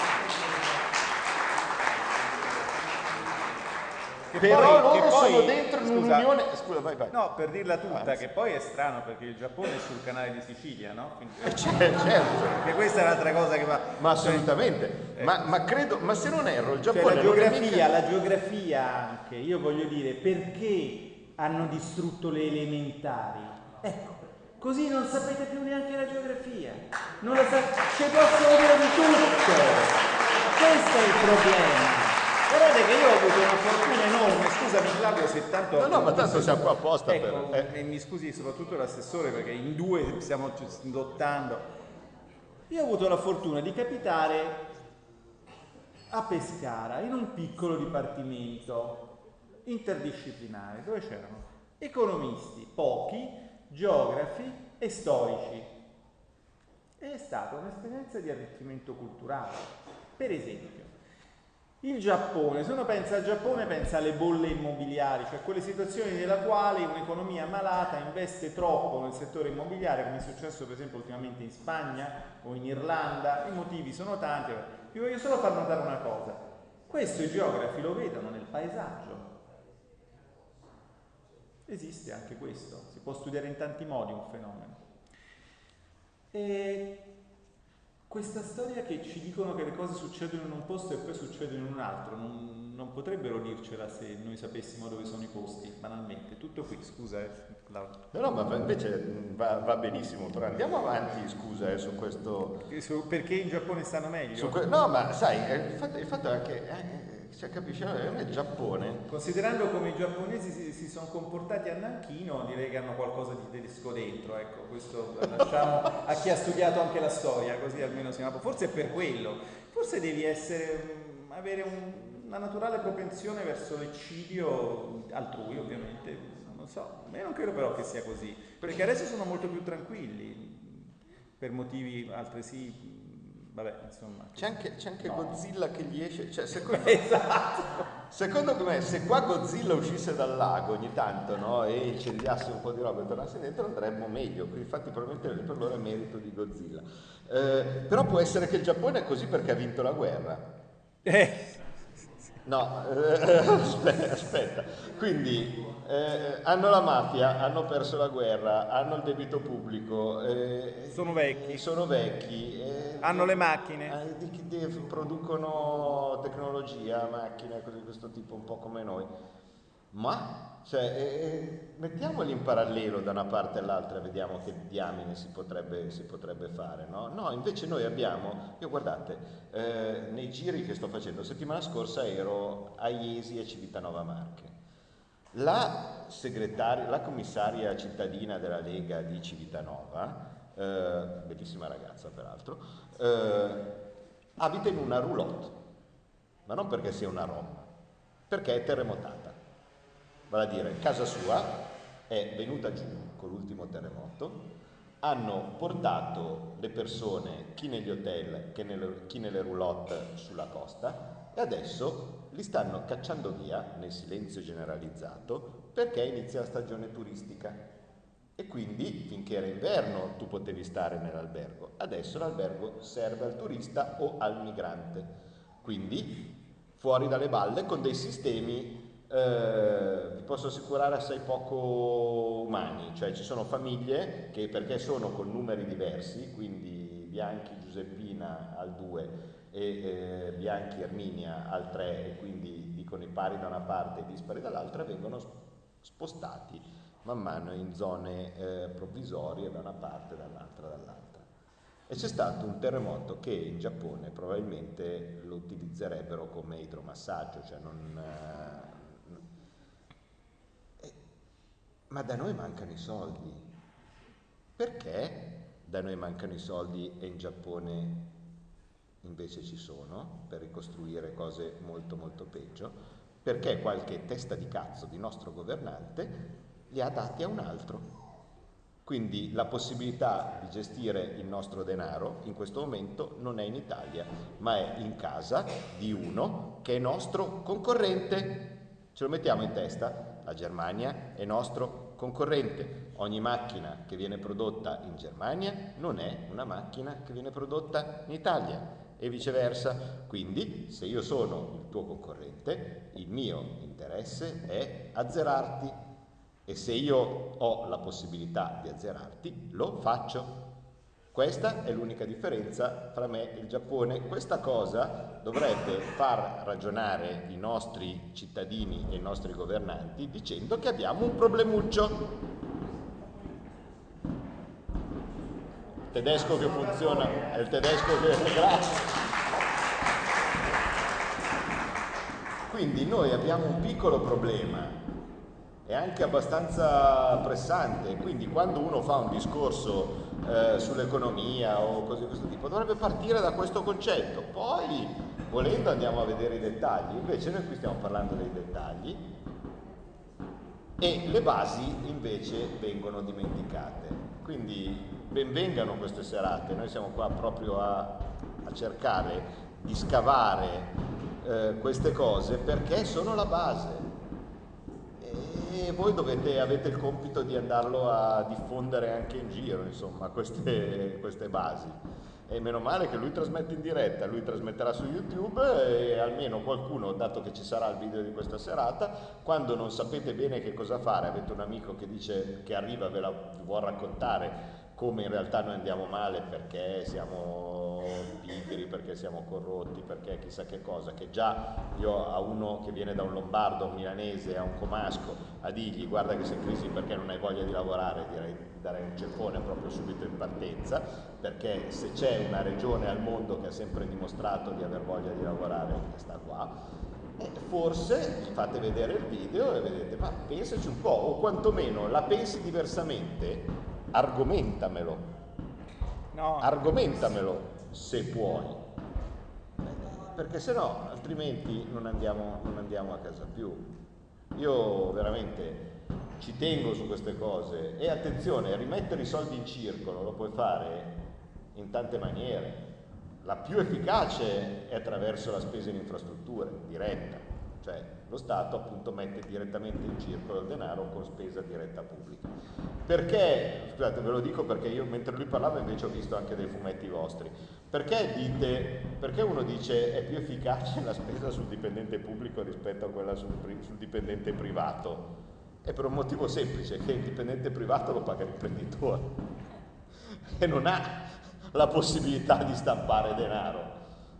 che Però poi- che loro poi- sono dentro in scusa, un'unione... Scusa, vai, vai. No, per dirla tutta, Avanza. che poi è strano perché il Giappone è sul canale di Sicilia, no? Quindi- Cioè, certo, Perché questa è un'altra cosa che va... ma assolutamente. Ma, ma credo, ma se non erro, il Cioè Giappone la non è geografia, mica- la geografia anche, io voglio dire, perché hanno distrutto le elementari? Ecco, così non sapete più neanche la geografia, non la sa- ci possono dire di tutto, questo è il problema. Guardate che io ho avuto una fortuna enorme, scusami Claudio se tanto... No, no, ma tanto siamo qua apposta Ecco, per... eh. E mi scusi soprattutto l'assessore perché in due stiamo lottando. Io ho avuto la fortuna di capitare a Pescara in un piccolo dipartimento interdisciplinare dove c'erano economisti, pochi, geografi e storici. È stata un'esperienza di arricchimento culturale. Per esempio, il Giappone, se uno pensa al Giappone pensa alle bolle immobiliari, cioè quelle situazioni nella quali un'economia malata investe troppo nel settore immobiliare, come è successo per esempio ultimamente in Spagna o in Irlanda. I motivi sono tanti. Vi voglio solo far notare una cosa: questo i geografi lo vedono nel paesaggio. Esiste anche questo, si può studiare in tanti modi un fenomeno. E questa storia che ci dicono che le cose succedono in un posto e poi succedono in un altro, non, non potrebbero dircela se noi sapessimo dove sono i posti, banalmente. Tutto qui, scusa, eh, Claudio. No, no, ma invece mh, va, va benissimo, però andiamo avanti, scusa, eh, su questo... Su- Perché in Giappone stanno meglio? su que- no, ma sai, eh, il fatto, il fatto è anche... Eh, cioè, capisci, nel Giappone... Considerando come i giapponesi si, si sono comportati a Nanchino, direi che hanno qualcosa di tedesco dentro, ecco, questo lasciamo a chi ha studiato anche la storia, così almeno siamo... Forse è per quello, forse devi essere, mh, avere un, una naturale propensione verso l'eccidio altrui, ovviamente, non so, ma io non credo però che sia così, perché adesso sono molto più tranquilli, per motivi altresì... Vabbè, insomma. C'è anche, c'è anche Godzilla che gli esce, cioè secondo, Esatto. secondo me se qua Godzilla uscisse dal lago ogni tanto, no, e incendiasse un po' di roba e tornasse dentro andremmo meglio, quindi infatti probabilmente per loro è merito di Godzilla. Eh, però può essere che il Giappone è così perché ha vinto la guerra. Eh, No, eh, aspetta, aspetta, quindi eh, hanno la mafia, hanno perso la guerra, hanno il debito pubblico, eh, Sono vecchi. sono vecchi, eh, Hanno le macchine. eh, di- di- di- producono tecnologia, macchine così di questo tipo, un po' come noi. Ma, cioè, eh, mettiamoli in parallelo da una parte all'altra e vediamo che diamine si potrebbe, si potrebbe fare, no? No, invece noi abbiamo, io guardate, eh, nei giri che sto facendo, settimana scorsa ero a Iesi e Civitanova Marche. La segretaria, la commissaria cittadina della Lega di Civitanova, eh, bellissima ragazza peraltro, eh, abita in una roulotte, ma non perché sia una rom, perché è terremotata. Vale a dire, casa sua è venuta giù con l'ultimo terremoto, hanno portato le persone, chi negli hotel, chi nelle, chi nelle roulotte sulla costa, e adesso li stanno cacciando via nel silenzio generalizzato perché inizia la stagione turistica. E quindi finché era inverno tu potevi stare nell'albergo. Adesso l'albergo serve al turista o al migrante. Quindi fuori dalle balle con dei sistemi, eh, vi posso assicurare, assai poco umani. Cioè ci sono famiglie che, perché sono con numeri diversi, quindi Bianchi Giuseppina al due e eh, Bianchi Erminia al tre, e quindi dicono i pari da una parte e i dispari dall'altra, vengono spostati man mano in zone eh, provvisorie da una parte e dall'altra dall'altra. E c'è stato un terremoto che in Giappone probabilmente lo utilizzerebbero come idromassaggio, cioè non, eh, ma da noi mancano i soldi. Perché da noi mancano i soldi e in Giappone invece ci sono per ricostruire cose molto molto peggio? Perché qualche testa di cazzo di nostro governante li ha dati a un altro. Quindi la possibilità di gestire il nostro denaro in questo momento non è in Italia, ma è in casa di uno che è nostro concorrente. Ce lo mettiamo in testa? La Germania è nostro concorrente. Ogni macchina che viene prodotta in Germania non è una macchina che viene prodotta in Italia e viceversa. Quindi se io sono il tuo concorrente, il mio interesse è azzerarti. E se io ho la possibilità di azzerarti, lo faccio. Questa è l'unica differenza fra me e il Giappone. Questa cosa dovrebbe far ragionare i nostri cittadini e i nostri governanti dicendo che abbiamo un problemuccio. Il tedesco che funziona, è il tedesco che... Grazie. Quindi noi abbiamo un piccolo problema. È anche abbastanza pressante, quindi quando uno fa un discorso eh, sull'economia o cose di questo tipo dovrebbe partire da questo concetto, poi volendo andiamo a vedere i dettagli. Invece noi qui stiamo parlando dei dettagli e le basi invece vengono dimenticate. Quindi benvengano queste serate, noi siamo qua proprio a, a cercare di scavare eh, queste cose perché sono la base. E voi dovete, avete il compito di andarlo a diffondere anche in giro, insomma, queste, queste basi. E meno male che lui trasmette in diretta, lui trasmetterà su YouTube e almeno qualcuno, dato che ci sarà il video di questa serata, quando non sapete bene che cosa fare, avete un amico che dice che arriva, ve la vuol raccontare come in realtà noi andiamo male perché siamo pigri, perché siamo corrotti, perché chissà che cosa, che già io a uno che viene da un lombardo, a un milanese, a un comasco, a dirgli guarda che sei in crisi perché non hai voglia di lavorare, direi darei un ceffone proprio subito in partenza, perché se c'è una regione al mondo che ha sempre dimostrato di aver voglia di lavorare, sta qua. E forse gli fate vedere il video e vedete, ma pensaci un po', o quantomeno la pensi diversamente, argomentamelo, no. argomentamelo se puoi, perché se no altrimenti non andiamo, non andiamo a casa più. Io veramente ci tengo su queste cose e attenzione, rimettere i soldi in circolo lo puoi fare in tante maniere. La più efficace è attraverso la spesa in infrastrutture diretta, cioè lo Stato appunto mette direttamente in circolo il denaro con spesa diretta pubblica. Perché, scusate ve lo dico perché io mentre lui parlava invece ho visto anche dei fumetti vostri, perché dite, perché uno dice è più efficace la spesa sul dipendente pubblico rispetto a quella sul, sul dipendente privato? È per un motivo semplice, che il dipendente privato lo paga l'imprenditore e non ha la possibilità di stampare denaro.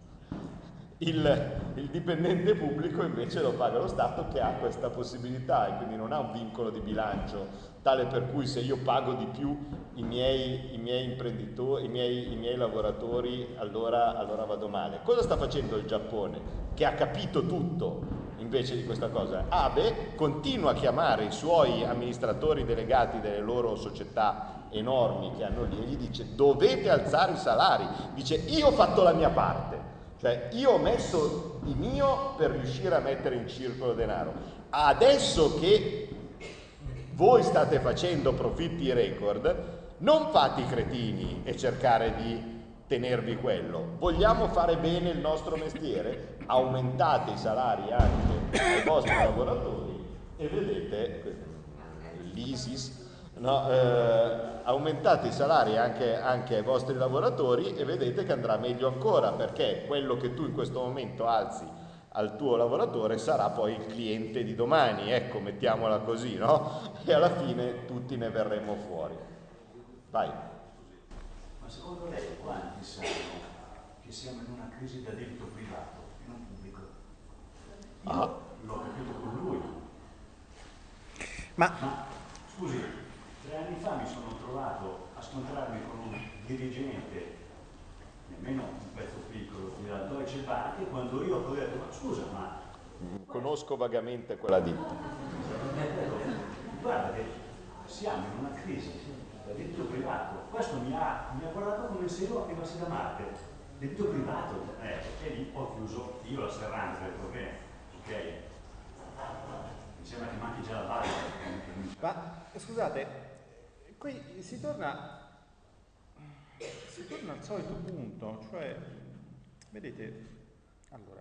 Il, il dipendente pubblico invece lo paga lo Stato che ha questa possibilità e quindi non ha un vincolo di bilancio tale per cui se io pago di più i miei, i miei imprenditori, i miei, i miei lavoratori allora, allora vado male. Cosa sta facendo il Giappone? Che ha capito tutto invece di questa cosa. Abe continua a chiamare i suoi amministratori delegati delle loro società enormi che hanno lì e gli dice dovete alzare i salari, dice io ho fatto la mia parte, cioè io ho messo di mio per riuscire a mettere in circolo denaro, adesso che voi state facendo profitti record non fate i cretini e cercare di tenervi quello, vogliamo fare bene il nostro mestiere, aumentate i salari anche ai vostri lavoratori e vedete l'ISIS no? eh, aumentate i salari anche, anche ai vostri lavoratori e vedete che andrà meglio ancora, perché quello che tu in questo momento alzi al tuo lavoratore sarà poi il cliente di domani, ecco, mettiamola così, no? E alla fine tutti ne verremo fuori. Vai. Ma secondo lei quanti sanno che siamo in una crisi da debito privato e non pubblico? Io Ah. l'ho capito con lui. Ma, Ma scusi, tre anni fa mi sono trovato a scontrarmi con un dirigente, nemmeno un pezzo piccolo, della Deutsche Bank, e quando io ho detto, ma scusa, ma... Conosco vagamente quella ditta. Guarda che siamo in una crisi da debito privato. Questo mi ha, mi ha guardato come se io arrivassi da Marte. Debito privato, eh, e lì ho chiuso io la serranza del problema. Ok? Mi sembra che manchi già la base. ma scusate, qui si torna, si torna al solito punto, cioè, vedete, allora,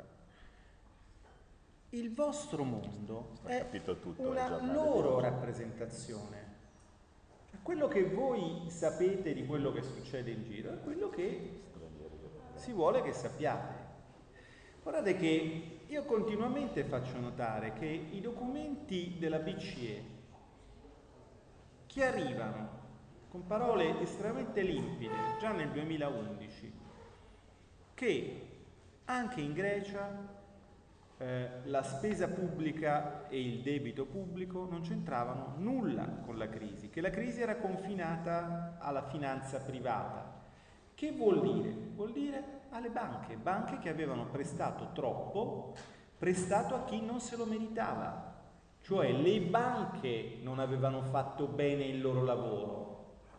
il vostro mondo Sta è capito tutto, una il giornale loro di oggi. rappresentazione. Cioè, quello che voi sapete di quello che succede in giro è quello che si vuole che sappiate. Guardate che io continuamente faccio notare che i documenti della B C E chiarivano con parole estremamente limpide già nel duemilaundici che anche in Grecia eh, la spesa pubblica e il debito pubblico non c'entravano nulla con la crisi, che la crisi era confinata alla finanza privata. Che vuol dire? Vuol dire alle banche, banche che avevano prestato troppo, prestato a chi non se lo meritava. Cioè le banche non avevano fatto bene il loro lavoro.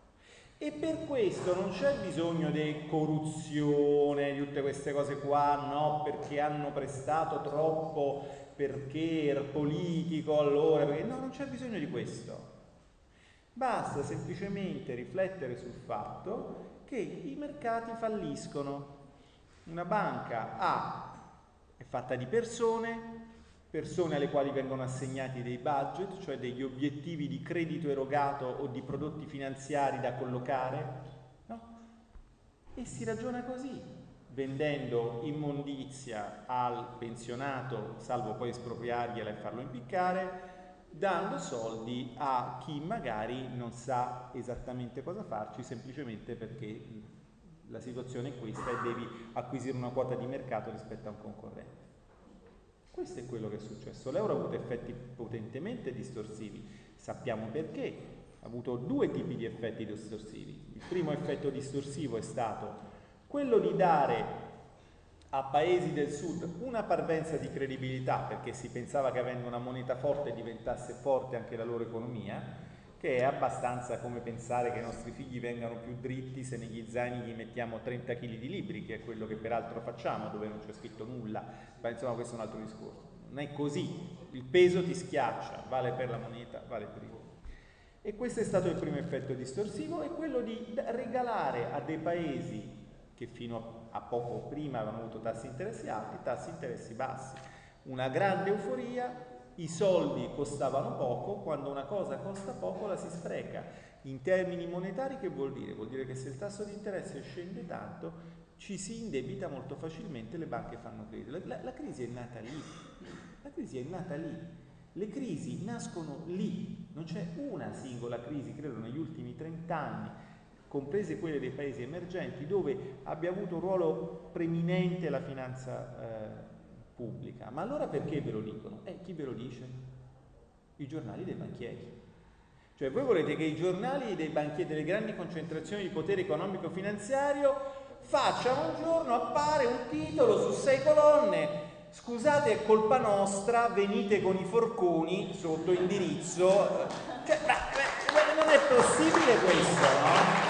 E per questo non c'è bisogno di corruzione, di tutte queste cose qua, no, perché hanno prestato troppo, perché era politico, allora, perché... no, non c'è bisogno di questo. Basta semplicemente riflettere sul fatto che i mercati falliscono. Una banca A è fatta di persone, persone alle quali vengono assegnati dei budget, cioè degli obiettivi di credito erogato o di prodotti finanziari da collocare, no? E si ragiona così, vendendo immondizia al pensionato, salvo poi espropriargliela e farlo impiccare, dando soldi a chi magari non sa esattamente cosa farci, semplicemente perché la situazione è questa e devi acquisire una quota di mercato rispetto a un concorrente. Questo è quello che è successo. L'euro ha avuto effetti potentemente distorsivi. Sappiamo perché. Ha avuto due tipi di effetti distorsivi. Il primo effetto distorsivo è stato quello di dare a paesi del sud una parvenza di credibilità, perché si pensava che avendo una moneta forte diventasse forte anche la loro economia, che è abbastanza come pensare che i nostri figli vengano più dritti se negli zaini gli mettiamo trenta chili di libri, che è quello che peraltro facciamo, dove non c'è scritto nulla, ma insomma questo è un altro discorso. Non è così, il peso ti schiaccia, vale per la moneta, vale per i voti. E questo è stato il primo effetto distorsivo, è quello di regalare a dei paesi che fino a poco prima avevano avuto tassi di interessi alti, tassi di interessi bassi, una grande euforia. I soldi costavano poco, quando una cosa costa poco la si spreca. In termini monetari che vuol dire? Vuol dire che se il tasso di interesse scende tanto ci si indebita molto facilmente, le banche fanno crisi. La, la, la crisi è nata lì, la crisi è nata lì, le crisi nascono lì, non c'è una singola crisi, credo negli ultimi trent'anni, comprese quelle dei paesi emergenti, dove abbia avuto un ruolo preminente la finanza eh, pubblica. Ma allora perché ve lo dicono? Eh, chi ve lo dice? I giornali dei banchieri. Cioè voi volete che i giornali dei banchieri, delle grandi concentrazioni di potere economico-finanziario, facciano un giorno, appare un titolo su sei colonne: scusate, è colpa nostra, venite con i forconi sotto indirizzo. Cioè, ma, ma non è possibile questo, no?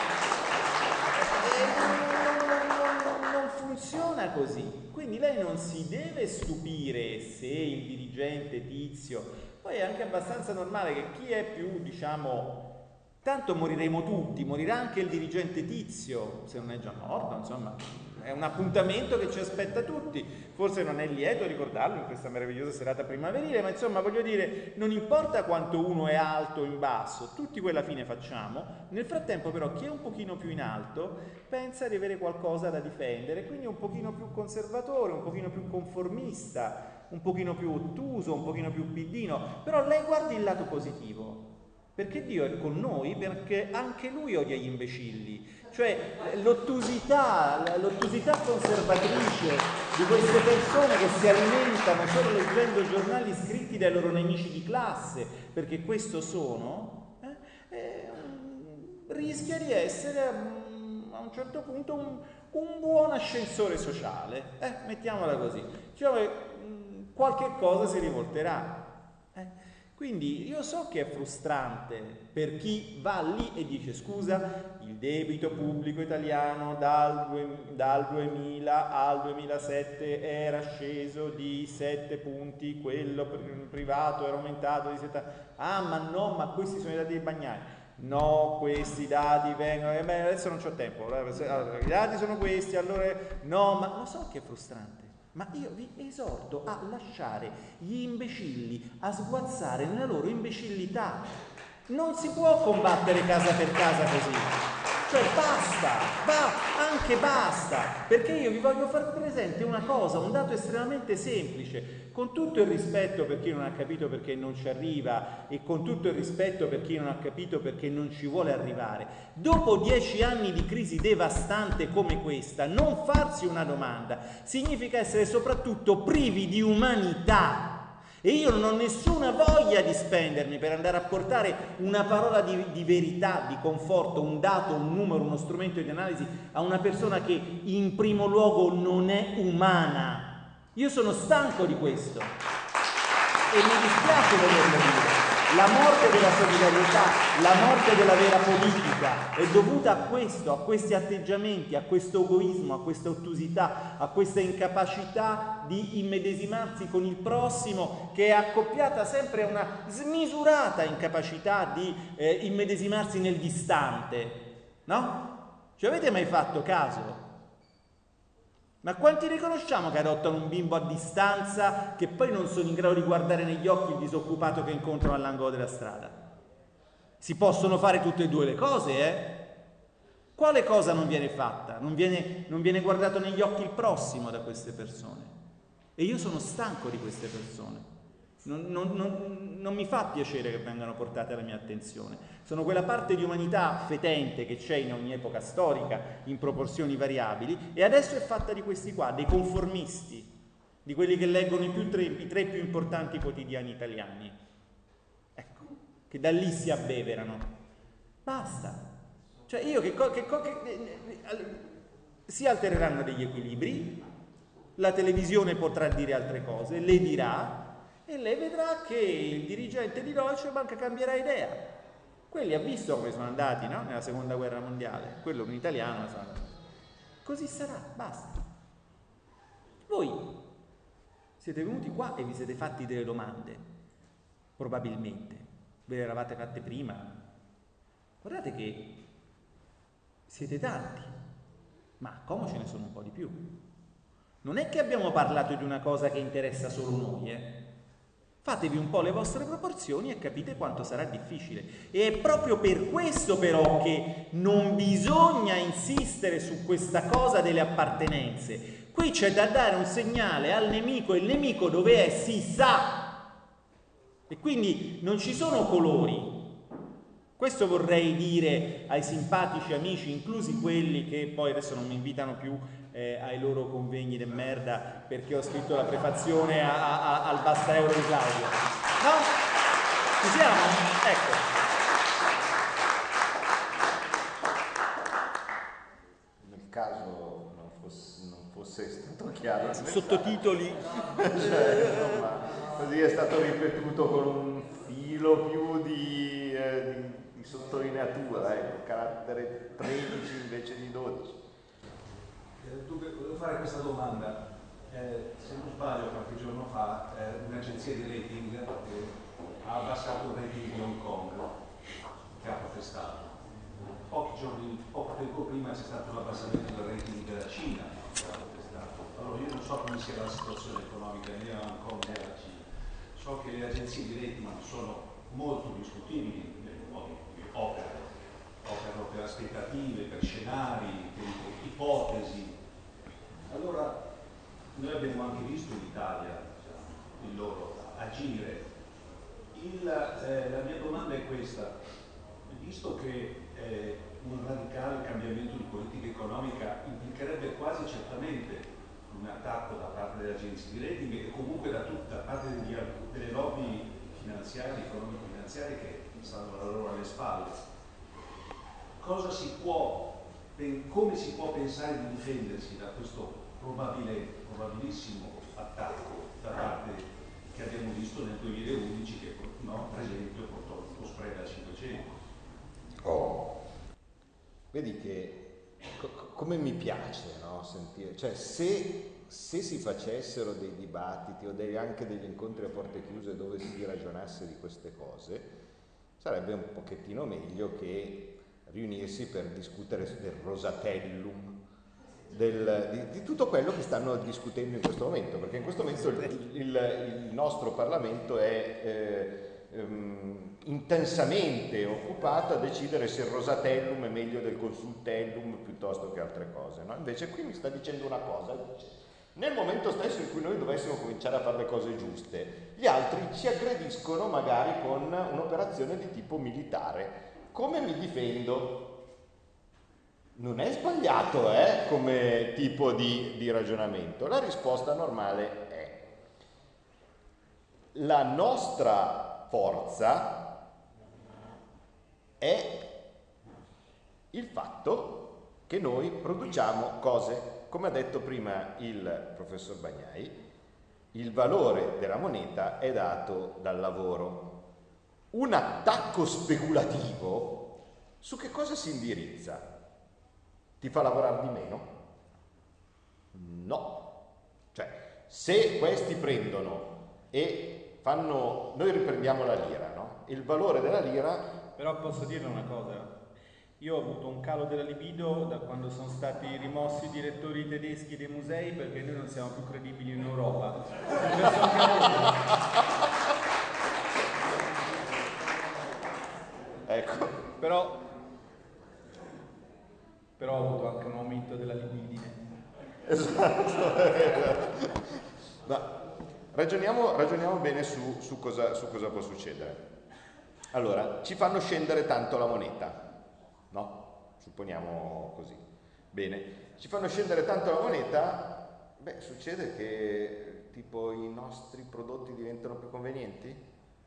Non funziona così. Quindi lei non si deve stupire se il dirigente tizio, poi è anche abbastanza normale che chi è più, diciamo, tanto moriremo tutti, morirà anche il dirigente tizio, se non è già morto, insomma, è un appuntamento che ci aspetta tutti. Forse non è lieto ricordarlo in questa meravigliosa serata primaverile, ma insomma voglio dire, non importa quanto uno è alto o in basso, tutti quella fine facciamo. Nel frattempo però chi è un pochino più in alto pensa di avere qualcosa da difendere, quindi un pochino più conservatore, un pochino più conformista, un pochino più ottuso, un pochino più piddino, però lei guardi il lato positivo, perché Dio è con noi, perché anche Lui odia gli imbecilli. Cioè l'ottusità, l'ottusità conservatrice di queste persone che si alimentano solo leggendo giornali scritti dai loro nemici di classe, perché questo sono, eh, eh, rischia di essere um, a un certo punto un, un buon ascensore sociale, eh, mettiamola così. Cioè, um, qualche cosa si rivolterà. Eh. Quindi io so che è frustrante per chi va lì e dice scusa, il debito pubblico italiano dal, dal duemila al duemilasette era sceso di sette punti, quello privato era aumentato di sette. Ah ma no, ma questi sono i dati dei Bagnai. No, questi dati vengono, eh beh, adesso non c'ho tempo, allora, i dati sono questi, allora no, ma lo so che è frustrante. Ma io vi esorto a lasciare gli imbecilli a sguazzare nella loro imbecillità. Non si può combattere casa per casa così. Cioè basta, va, anche basta, perché io vi voglio far presente una cosa, un dato estremamente semplice, con tutto il rispetto per chi non ha capito perché non ci arriva e con tutto il rispetto per chi non ha capito perché non ci vuole arrivare. Dopo dieci anni di crisi devastante come questa, non farsi una domanda significa essere soprattutto privi di umanità. E io non ho nessuna voglia di spendermi per andare a portare una parola di, di verità, di conforto, un dato, un numero, uno strumento di analisi a una persona che in primo luogo non è umana. Io sono stanco di questo e mi dispiace doverlo dire. La morte della solidarietà, la morte della vera politica è dovuta a questo, a questi atteggiamenti, a questo egoismo, a questa ottusità, a questa incapacità di immedesimarsi con il prossimo, che è accoppiata sempre a una smisurata incapacità di eh, immedesimarsi nel distante, no? Ci avete mai fatto caso? Ma quanti riconosciamo che adottano un bimbo a distanza che poi non sono in grado di guardare negli occhi il disoccupato che incontrano all'angolo della strada? Si possono fare tutte e due le cose, eh? Quale cosa non viene fatta? Non viene, non viene guardato negli occhi il prossimo da queste persone. E io sono stanco di queste persone. Non, non, non, non mi fa piacere che vengano portate alla mia attenzione. Sono quella parte di umanità fetente che c'è in ogni epoca storica in proporzioni variabili e adesso è fatta di questi qua, dei conformisti, di quelli che leggono i, più tre, i tre più importanti quotidiani italiani. Ecco, che da lì si abbeverano. Basta. Cioè io che, che, che, che si altereranno degli equilibri, la televisione potrà dire altre cose, le dirà, e lei vedrà che il dirigente di Deutsche Bank cambierà idea. Quelli ha visto come sono andati, no? Nella seconda guerra mondiale. Quello un italiano. Così sarà, basta. Voi siete venuti qua e vi siete fatti delle domande, probabilmente. Ve le eravate fatte prima. Guardate che siete tanti, ma a Como ce ne sono un po' di più. Non è che abbiamo parlato di una cosa che interessa solo noi, eh? Fatevi un po' le vostre proporzioni e capite quanto sarà difficile. E è proprio per questo però che non bisogna insistere su questa cosa delle appartenenze. Qui c'è da dare un segnale al nemico e il nemico dove è si sa. E quindi non ci sono colori. Questo vorrei dire ai simpatici amici, inclusi quelli che poi adesso non mi invitano più eh, ai loro convegni de merda perché ho scritto la prefazione a, a, a, al Basta Euro di Claudio. No? Ci siamo? Ecco. Nel caso non fosse, non fosse stato chiaro. Sottotitoli. Cioè, insomma, così è stato ripetuto con un filo più di... Eh, di di sottolineatura, ecco, carattere tredici invece di dodici. Eh, dunque, volevo fare questa domanda. Eh, se non sbaglio, qualche giorno fa, eh, un'agenzia di rating eh, ha abbassato il rating di Hong Kong, che ha protestato. Pochi giorni, poco tempo prima c'è stato l'abbassamento del rating della Cina, so come sia la situazione economica né a Hong Kong né alla Cina. So che le agenzie di rating sono molto discutibili nel modo in cui operano. Operano per aspettative, per scenari, per ipotesi. Allora, noi abbiamo anche visto in Italia, diciamo, il loro agire. Il, eh, la mia domanda è questa: visto che eh, un radicale cambiamento di politica economica implicherebbe quasi certamente un attacco da parte delle agenzie di rating e comunque da, tutta, da parte degli, delle lobby finanziarie, economico-finanziarie che stanno loro alle spalle, cosa si può, come si può pensare di difendersi da questo probabile, probabilissimo attacco da parte che abbiamo visto nel duemilaundici che, no, per esempio, portò lo spread a cinquecento? Oh, vedi che co- come mi piace, no, sentire, cioè se, se si facessero dei dibattiti o dei, anche degli incontri a porte chiuse dove si ragionasse di queste cose, sarebbe un pochettino meglio che riunirsi per discutere del Rosatellum, del, di, di tutto quello che stanno discutendo in questo momento, perché in questo momento il, il, il nostro Parlamento è eh, um, intensamente occupato a decidere se il Rosatellum è meglio del Consultellum piuttosto che altre cose, no? Invece qui mi sta dicendo una cosa, nel momento stesso in cui noi dovessimo cominciare a fare le cose giuste, gli altri ci aggrediscono magari con un'operazione di tipo militare. Come mi difendo? Non è sbagliato, eh, come tipo di, di ragionamento. La risposta normale è: la nostra forza è il fatto che noi produciamo cose. Come ha detto prima il professor Bagnai, il valore della moneta è dato dal lavoro. Un attacco speculativo su che cosa si indirizza? Ti fa lavorare di meno? No. Cioè, se questi prendono e fanno... Noi riprendiamo la lira, no? Il valore della lira... Però posso dire una cosa? Io ho avuto un calo della libido da quando sono stati rimossi i direttori tedeschi dei musei, perché noi non siamo più credibili in Europa. Ecco. Però... però ho avuto anche un aumento della libidine. Esatto. Ma ragioniamo, ragioniamo bene su, su, cosa, su cosa può succedere. Allora, ci fanno scendere tanto la moneta, no? Supponiamo così. Bene, ci fanno scendere tanto la moneta, beh, succede che tipo i nostri prodotti diventano più convenienti?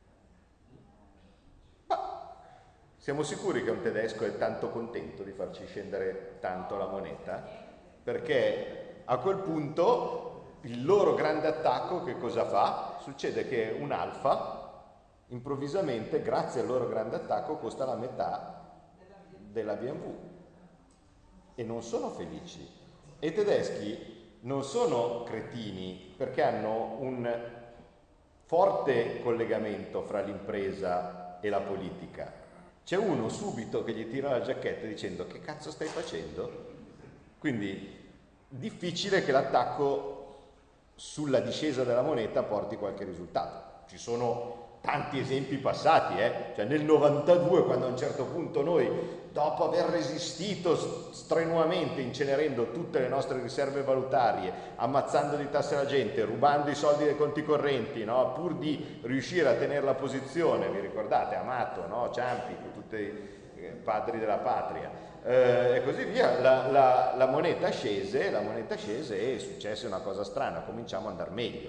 Siamo sicuri che un tedesco è tanto contento di farci scendere tanto la moneta? Perché a quel punto il loro grande attacco che cosa fa? Succede che un Alfa improvvisamente, grazie al loro grande attacco, costa la metà della B M W e non sono felici. E i tedeschi non sono cretini perché hanno un forte collegamento fra l'impresa e la politica. C'è uno subito che gli tira la giacchetta dicendo: che cazzo stai facendo? Quindi difficile che l'attacco sulla discesa della moneta porti qualche risultato. Ci sono tanti esempi passati, eh? Cioè nel novantadue, quando a un certo punto noi, dopo aver resistito strenuamente incenerendo tutte le nostre riserve valutarie, ammazzando di tasse la gente, rubando i soldi dei conti correnti, no? Pur di riuscire a tenere la posizione, vi ricordate Amato, no? Ciampi, tutti i padri della patria, eh, e così via, la, la, la moneta scese, la moneta scese e successe una cosa strana, cominciamo ad andare meglio.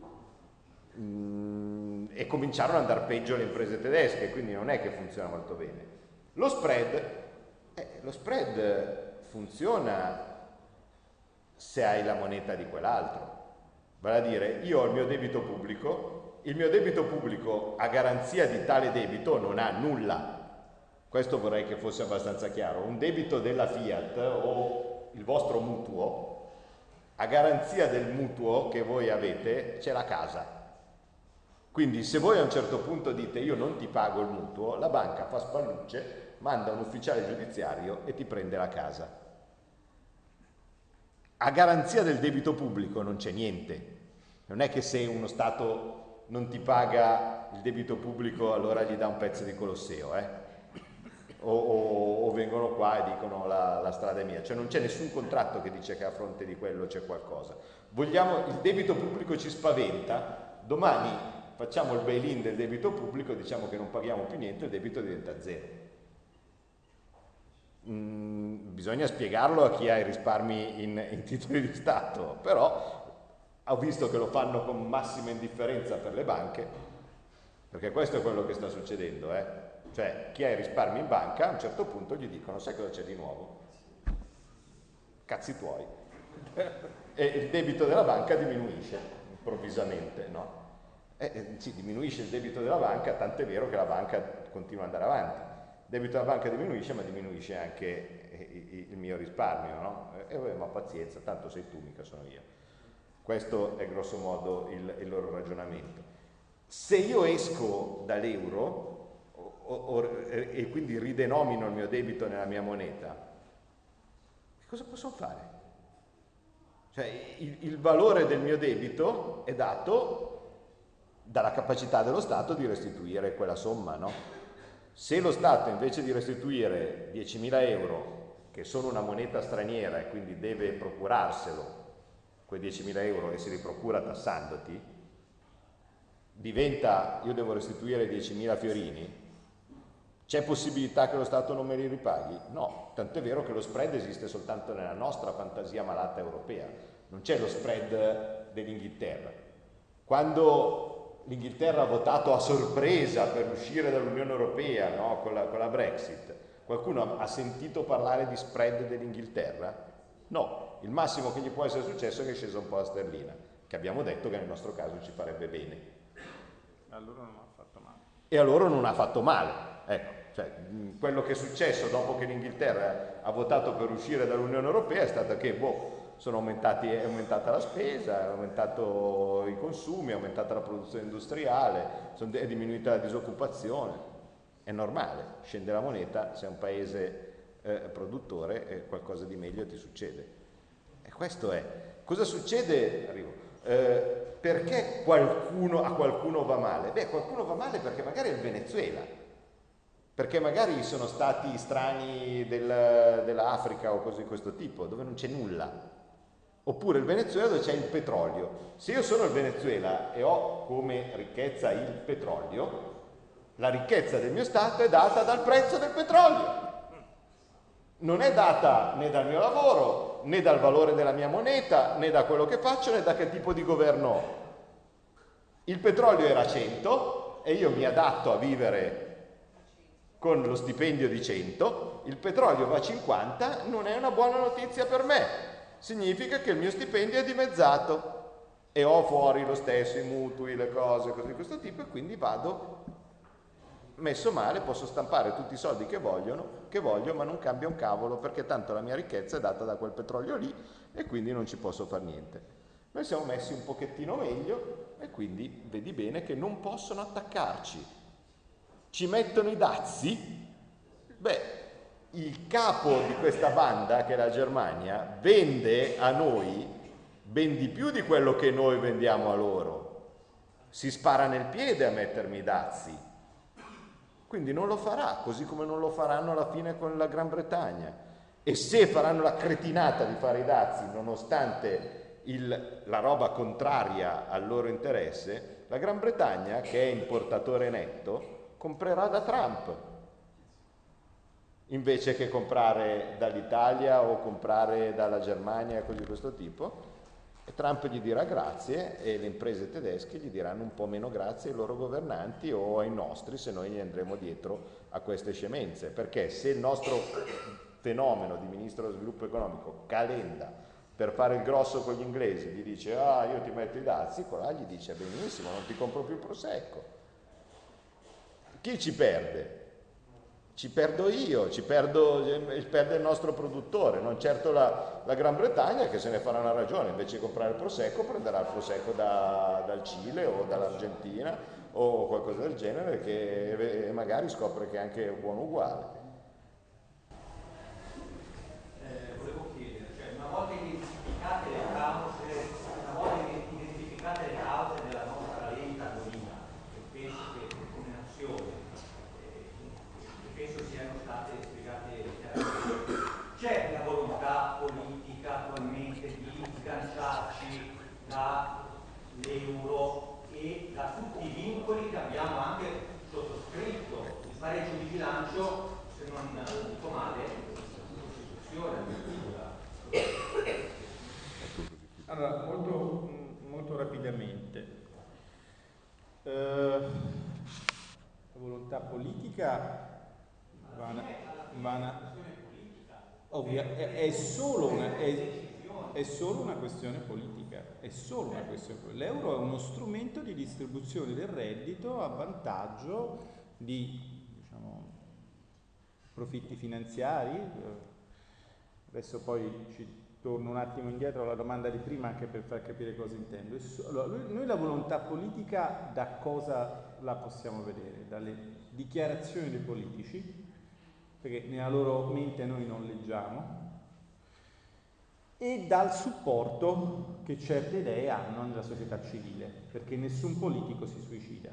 Mm, e cominciarono ad andare peggio le imprese tedesche, quindi non è che funziona molto bene. Lo spread, eh, lo spread funziona se hai la moneta di quell'altro, vale a dire io ho il mio debito pubblico, il mio debito pubblico a garanzia di tale debito non ha nulla. Questo vorrei che fosse abbastanza chiaro. Un debito della Fiat o il vostro mutuo, a garanzia del mutuo che voi avete c'è la casa. Quindi se voi a un certo punto dite io non ti pago il mutuo, la banca fa spallucce, manda un ufficiale giudiziario e ti prende la casa. a garanzia del debito pubblico non c'è niente. Non è che se uno Stato non ti paga il debito pubblico allora gli dà un pezzo di Colosseo, eh? o, o, o vengono qua e dicono la, la strada è mia. Cioè non c'è nessun contratto che dice che a fronte di quello c'è qualcosa. Vogliamo, il debito pubblico ci spaventa, domani facciamo il bail-in del debito pubblico, diciamo che non paghiamo più niente, il debito diventa zero. Mm, bisogna spiegarlo a chi ha i risparmi in, in titoli di Stato, però ho visto che lo fanno con massima indifferenza per le banche, perché questo è quello che sta succedendo, eh? Cioè chi ha i risparmi in banca a un certo punto gli dicono sai cosa c'è di nuovo? Cazzi tuoi. E il debito della banca diminuisce improvvisamente, no? E, sì, diminuisce il debito della banca, tant'è vero che la banca continua ad andare avanti. Il debito della banca diminuisce, ma diminuisce anche il mio risparmio, no? E vabbè, ma pazienza, tanto sei tu, mica sono io. Questo è grosso modo il, il loro ragionamento. Se io esco dall'euro o, o, e quindi ridenomino il mio debito nella mia moneta, che cosa posso fare? Cioè il, il valore del mio debito è dato dalla capacità dello Stato di restituire quella somma, no? Se lo Stato invece di restituire diecimila euro, che sono una moneta straniera e quindi deve procurarselo quei diecimila euro e si riprocura tassandoti, diventa io devo restituire diecimila fiorini, c'è possibilità che lo Stato non me li ripaghi? No, tant'è vero che lo spread esiste soltanto nella nostra fantasia malata europea, non c'è lo spread dell'Inghilterra. Quando l'Inghilterra ha votato a sorpresa per uscire dall'Unione Europea, no, con, la, con la Brexit, qualcuno ha sentito parlare di spread dell'Inghilterra? No. Il massimo che gli può essere successo è che è scesa un po' la sterlina, che abbiamo detto che nel nostro caso ci farebbe bene. Allora non ha fatto male. E a loro non ha fatto male. Ecco, cioè, quello che è successo dopo che l'Inghilterra ha votato per uscire dall'Unione Europea è stato che boh, sono aumentati, è aumentata la spesa, è aumentato i consumi, è aumentata la produzione industriale, è diminuita la disoccupazione. È normale, scende la moneta, se è un paese eh, produttore eh, qualcosa di meglio ti succede. E questo è. Cosa succede? Arrivo. Eh, perché qualcuno, a qualcuno va male? Beh, qualcuno va male perché magari è il Venezuela, perché magari sono stati strani del, dell'Africa o cose di questo tipo, dove non c'è nulla. Oppure il Venezuela dove c'è il petrolio. Se io sono il Venezuela e ho come ricchezza il petrolio, la ricchezza del mio Stato è data dal prezzo del petrolio. Non è data né dal mio lavoro, né dal valore della mia moneta, né da quello che faccio, né da che tipo di governo ho. Il petrolio era cento e io mi adatto a vivere con lo stipendio di cento, il petrolio va a cinquanta, non è una buona notizia per me. Significa che il mio stipendio è dimezzato e ho fuori lo stesso i mutui, le cose, cose di questo tipo, e quindi vado messo male, posso stampare tutti i soldi che vogliono, che voglio, ma non cambia un cavolo, perché tanto la mia ricchezza è data da quel petrolio lì e quindi non ci posso fare niente. Noi siamo messi un pochettino meglio e quindi vedi bene che non possono attaccarci. Ci mettono i dazi? Beh, il capo di questa banda, che è la Germania, vende a noi ben di più di quello che noi vendiamo a loro. Si spara nel piede a mettermi i dazi. Quindi non lo farà, così come non lo faranno alla fine con la Gran Bretagna. E se faranno la cretinata di fare i dazi, nonostante il, la roba contraria al loro interesse, la Gran Bretagna, che è importatore netto, comprerà da Trump, invece che comprare dall'Italia o comprare dalla Germania, cose di questo tipo. E Trump gli dirà grazie e le imprese tedesche gli diranno un po' meno grazie ai loro governanti o ai nostri, se noi gli andremo dietro a queste scemenze. Perché se il nostro fenomeno di ministro dello sviluppo economico Calenda per fare il grosso con gli inglesi gli dice ah io ti metto i dazi, qua gli dice benissimo, non ti compro più il prosecco. Chi ci perde? Ci perdo io, ci perdo, perde il nostro produttore, non certo la, la Gran Bretagna, che se ne farà una ragione, invece di comprare il prosecco prenderà il prosecco da, dal Cile o dall'Argentina o qualcosa del genere, che magari scopre che è anche buono uguale. Eh, volevo chiedere, cioè una volta identificata dall'euro e da tutti i vincoli che abbiamo anche sottoscritto. Il pareggio di bilancio, se non dico male, è Costituzione. Allora, molto, molto rapidamente. Eh, la volontà politica va una, va una, ovvia, è, è, solo una, è, è solo una questione politica, è solo una questione politica. L'euro è uno strumento di distribuzione del reddito a vantaggio di, diciamo, profitti finanziari. Adesso poi ci torno un attimo indietro alla domanda di prima anche per far capire cosa intendo. Allora, noi la volontà politica da cosa la possiamo vedere? Dalle dichiarazioni dei politici, perché nella loro mente noi non leggiamo, e dal supporto che certe idee hanno nella società civile, perché nessun politico si suicida.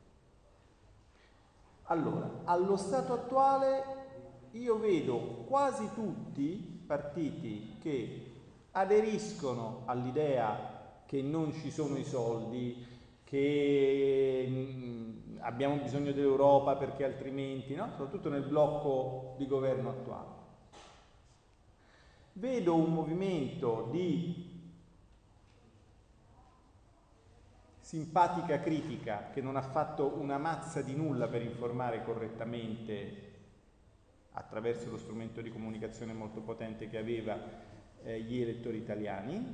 Allora, allo stato attuale io vedo quasi tutti partiti che aderiscono all'idea che non ci sono i soldi, che mh, abbiamo bisogno dell'Europa perché altrimenti, no? Soprattutto nel blocco di governo attuale. Vedo un movimento di simpatica critica che non ha fatto una mazza di nulla per informare correttamente attraverso lo strumento di comunicazione molto potente che aveva eh, gli elettori italiani.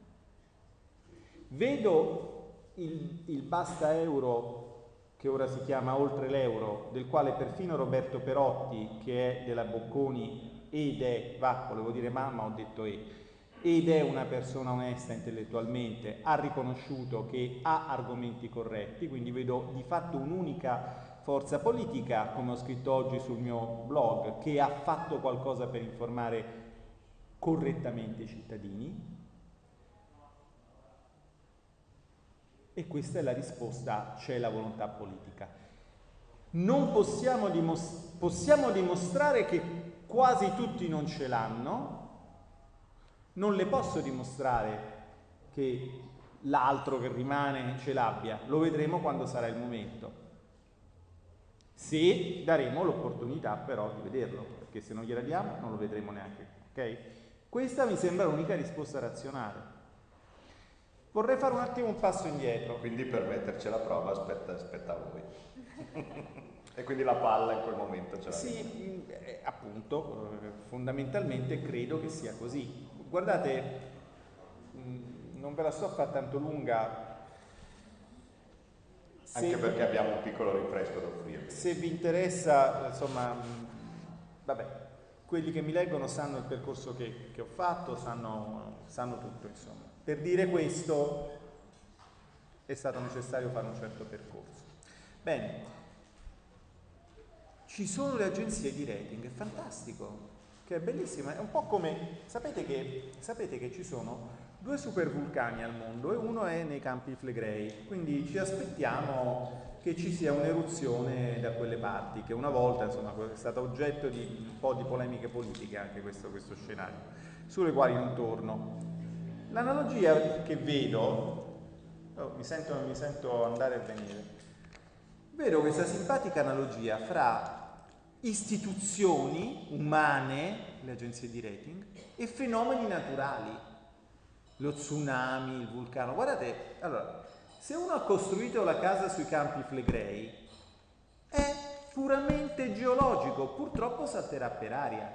Vedo il, il basta euro, che ora si chiama oltre l'euro, del quale perfino Roberto Perotti, che è della Bocconi ed è, va, volevo dire mamma, ho detto e, ed è una persona onesta intellettualmente, ha riconosciuto che ha argomenti corretti, quindi vedo di fatto un'unica forza politica, come ho scritto oggi sul mio blog, che ha fatto qualcosa per informare correttamente i cittadini. E questa è la risposta, c'è la volontà politica. Non possiamo, dimos- possiamo dimostrare che quasi tutti non ce l'hanno, non le posso dimostrare che l'altro che rimane ce l'abbia, lo vedremo quando sarà il momento. Se daremo l'opportunità però di vederlo, perché se non gliela diamo non lo vedremo neanche, ok? Questa mi sembra l'unica risposta razionale. Vorrei fare un attimo un passo indietro. Quindi per metterci alla prova aspetta, aspetta a voi. E quindi la palla in quel momento ce l'ha. Sì, eh, appunto, eh, fondamentalmente credo che sia così. Guardate, mh, non ve la so a fare tanto lunga. Anche Se, perché abbiamo un piccolo rinfresco da offrirvi. Se vi interessa, insomma, mh, vabbè, quelli che mi leggono sanno il percorso che, che ho fatto, sanno, sanno tutto, insomma. Per dire questo è stato necessario fare un certo percorso. Bene, ci sono le agenzie di rating, è fantastico, che è bellissimo, è un po' come, sapete che, sapete che ci sono due supervulcani al mondo e uno è nei Campi Flegrei, quindi ci aspettiamo che ci sia un'eruzione da quelle parti, che una volta insomma è stato oggetto di un po' di polemiche politiche anche questo, questo scenario, sulle quali non torno. L'analogia che vedo, oh, mi, sento, mi sento andare e venire, vedo questa simpatica analogia fra istituzioni umane, le agenzie di rating, e fenomeni naturali. Lo tsunami, il vulcano. Guardate, allora, se uno ha costruito la casa sui Campi Flegrei, è puramente geologico, purtroppo salterà per aria.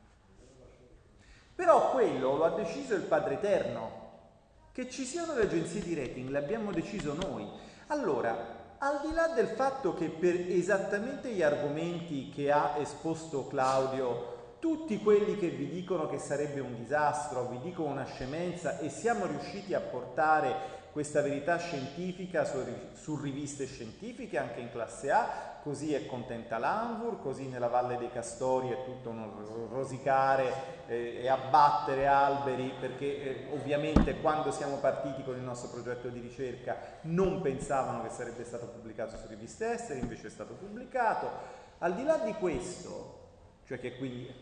Però quello lo ha deciso il Padre Eterno. Che ci siano le agenzie di rating, le abbiamo deciso noi. Allora, al di là del fatto che per esattamente gli argomenti che ha esposto Claudio, tutti quelli che vi dicono che sarebbe un disastro, vi dicono una scemenza e siamo riusciti a portare questa verità scientifica su, su riviste scientifiche anche in classe A, così è contenta l'Anvur, così nella Valle dei Castori è tutto un rosicare eh, e abbattere alberi, perché eh, ovviamente quando siamo partiti con il nostro progetto di ricerca non pensavano che sarebbe stato pubblicato su riviste estere, invece è stato pubblicato. Al di là di questo, cioè che quindi...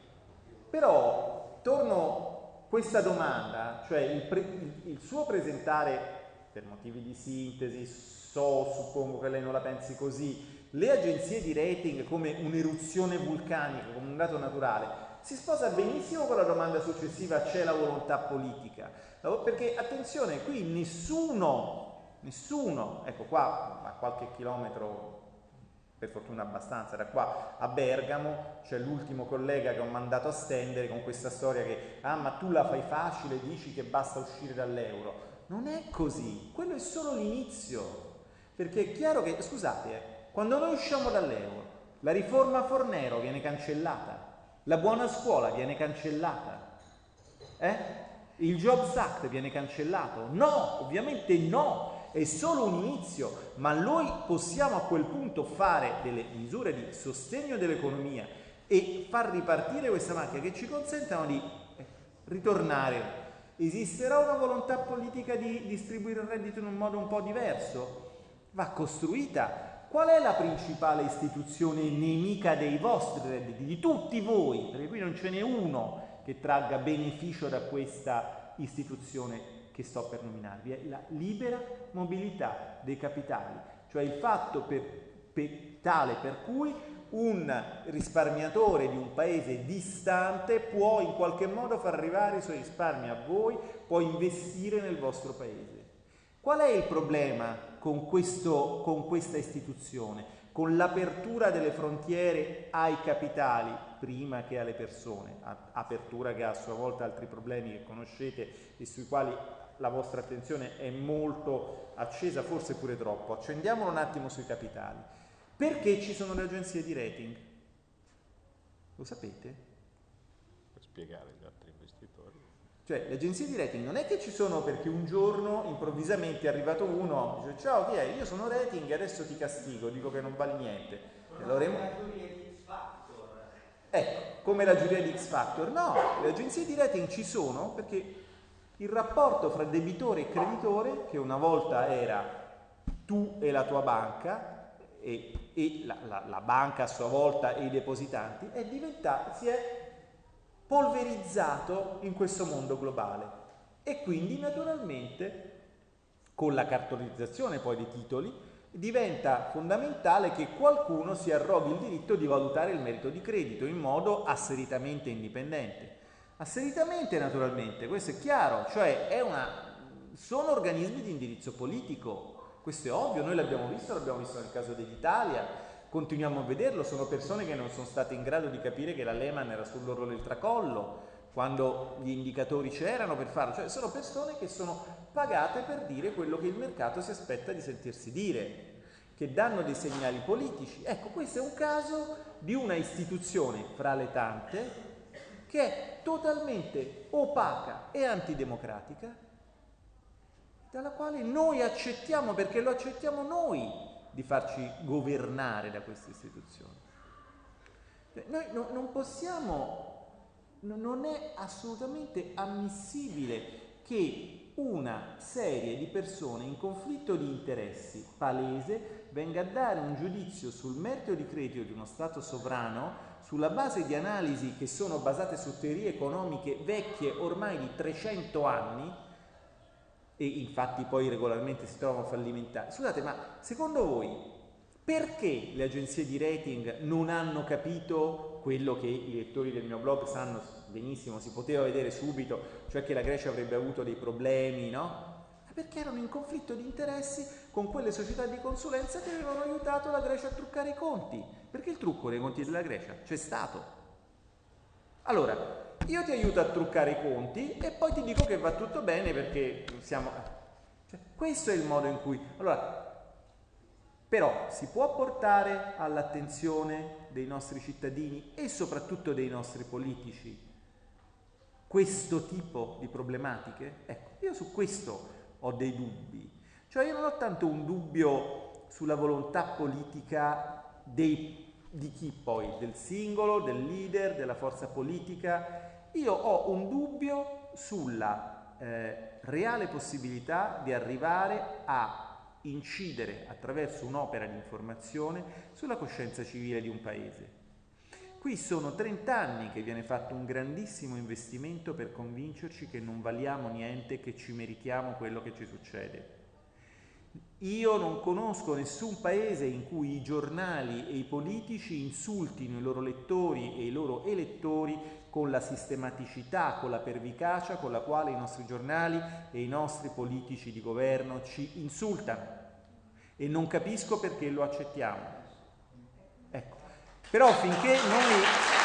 Però torno a questa domanda, cioè il, pre, il, il suo presentare per motivi di sintesi, so, suppongo che lei non la pensi così, le agenzie di rating come un'eruzione vulcanica, come un dato naturale, si sposa benissimo con la domanda successiva: c'è la volontà politica? Perché attenzione, qui nessuno, nessuno, ecco qua a qualche chilometro, per fortuna abbastanza, da qua a Bergamo c'è l'ultimo collega che ho mandato a stendere con questa storia che ah ma tu la fai facile, dici che basta uscire dall'euro. Non è così, quello è solo l'inizio, perché è chiaro che, scusate, eh, quando noi usciamo dall'euro, la riforma Fornero viene cancellata, la buona scuola viene cancellata, eh? Il Jobs Act viene cancellato? No, ovviamente no, è solo un inizio, ma noi possiamo a quel punto fare delle misure di sostegno dell'economia e far ripartire questa macchina che ci consentano di ritornare. Esisterà una volontà politica di distribuire il reddito in un modo un po' diverso? Va costruita. Qual è la principale istituzione nemica dei vostri redditi, di tutti voi? Perché qui non ce n'è uno che tragga beneficio da questa istituzione che sto per nominarvi, è la libera mobilità dei capitali, cioè il fatto per, per, tale per cui un risparmiatore di un paese distante può in qualche modo far arrivare i suoi risparmi a voi, può investire nel vostro paese. Qual è il problema con, questo, con questa istituzione? Con l'apertura delle frontiere ai capitali prima che alle persone, apertura che ha a sua volta altri problemi che conoscete e sui quali la vostra attenzione è molto accesa, forse pure troppo. Accendiamolo un attimo sui capitali. Perché ci sono le agenzie di rating? Lo sapete? Per spiegare agli altri investitori. Cioè, le agenzie di rating non è che ci sono perché un giorno improvvisamente è arrivato uno, dice ciao chi è? Io sono rating e adesso ti castigo, dico che non vali niente. Allora, la giuria di X Factor. Ecco, come la giuria di X Factor. No, le agenzie di rating ci sono perché il rapporto fra debitore e creditore, che una volta era tu e la tua banca, e, e la, la, la banca a sua volta e i depositanti, è diventato, si è polverizzato in questo mondo globale e quindi naturalmente con la cartolarizzazione poi dei titoli diventa fondamentale che qualcuno si arroghi il diritto di valutare il merito di credito in modo asseritamente indipendente. Asseritamente naturalmente, questo è chiaro, cioè è una, sono organismi di indirizzo politico, questo è ovvio, noi l'abbiamo visto, l'abbiamo visto nel caso dell'Italia, continuiamo a vederlo, sono persone che non sono state in grado di capire che la Lehman era sull'orlo del tracollo, quando gli indicatori c'erano per farlo, cioè sono persone che sono pagate per dire quello che il mercato si aspetta di sentirsi dire, che danno dei segnali politici. Ecco, questo è un caso di una istituzione fra le tante che è totalmente opaca e antidemocratica, dalla quale noi accettiamo, perché lo accettiamo noi, di farci governare da queste istituzioni. Noi no, non possiamo, no, non è assolutamente ammissibile che una serie di persone in conflitto di interessi palese venga a dare un giudizio sul merito di credito di uno Stato sovrano sulla base di analisi che sono basate su teorie economiche vecchie ormai di trecento anni e infatti poi regolarmente si trovano fallimentari. Scusate, ma secondo voi perché le agenzie di rating non hanno capito quello che i lettori del mio blog sanno benissimo, si poteva vedere subito, cioè che la Grecia avrebbe avuto dei problemi, no? Perché erano in conflitto di interessi con quelle società di consulenza che avevano aiutato la Grecia a truccare i conti. Perché il trucco nei conti della Grecia c'è stato. Allora, io ti aiuto a truccare i conti e poi ti dico che va tutto bene perché siamo... Cioè, questo è il modo in cui... Allora, però si può portare all'attenzione dei nostri cittadini e soprattutto dei nostri politici questo tipo di problematiche? Ecco, io su questo ho dei dubbi. Cioè io non ho tanto un dubbio sulla volontà politica dei, di chi poi, del singolo, del leader, della forza politica. Io ho un dubbio sulla eh, reale possibilità di arrivare a incidere attraverso un'opera di informazione sulla coscienza civile di un paese. Qui sono trent'anni che viene fatto un grandissimo investimento per convincerci che non valiamo niente, che ci meritiamo quello che ci succede. Io non conosco nessun paese in cui i giornali e i politici insultino i loro lettori e i loro elettori con la sistematicità, con la pervicacia con la quale i nostri giornali e i nostri politici di governo ci insultano. E non capisco perché lo accettiamo. Ecco. Però finché noi...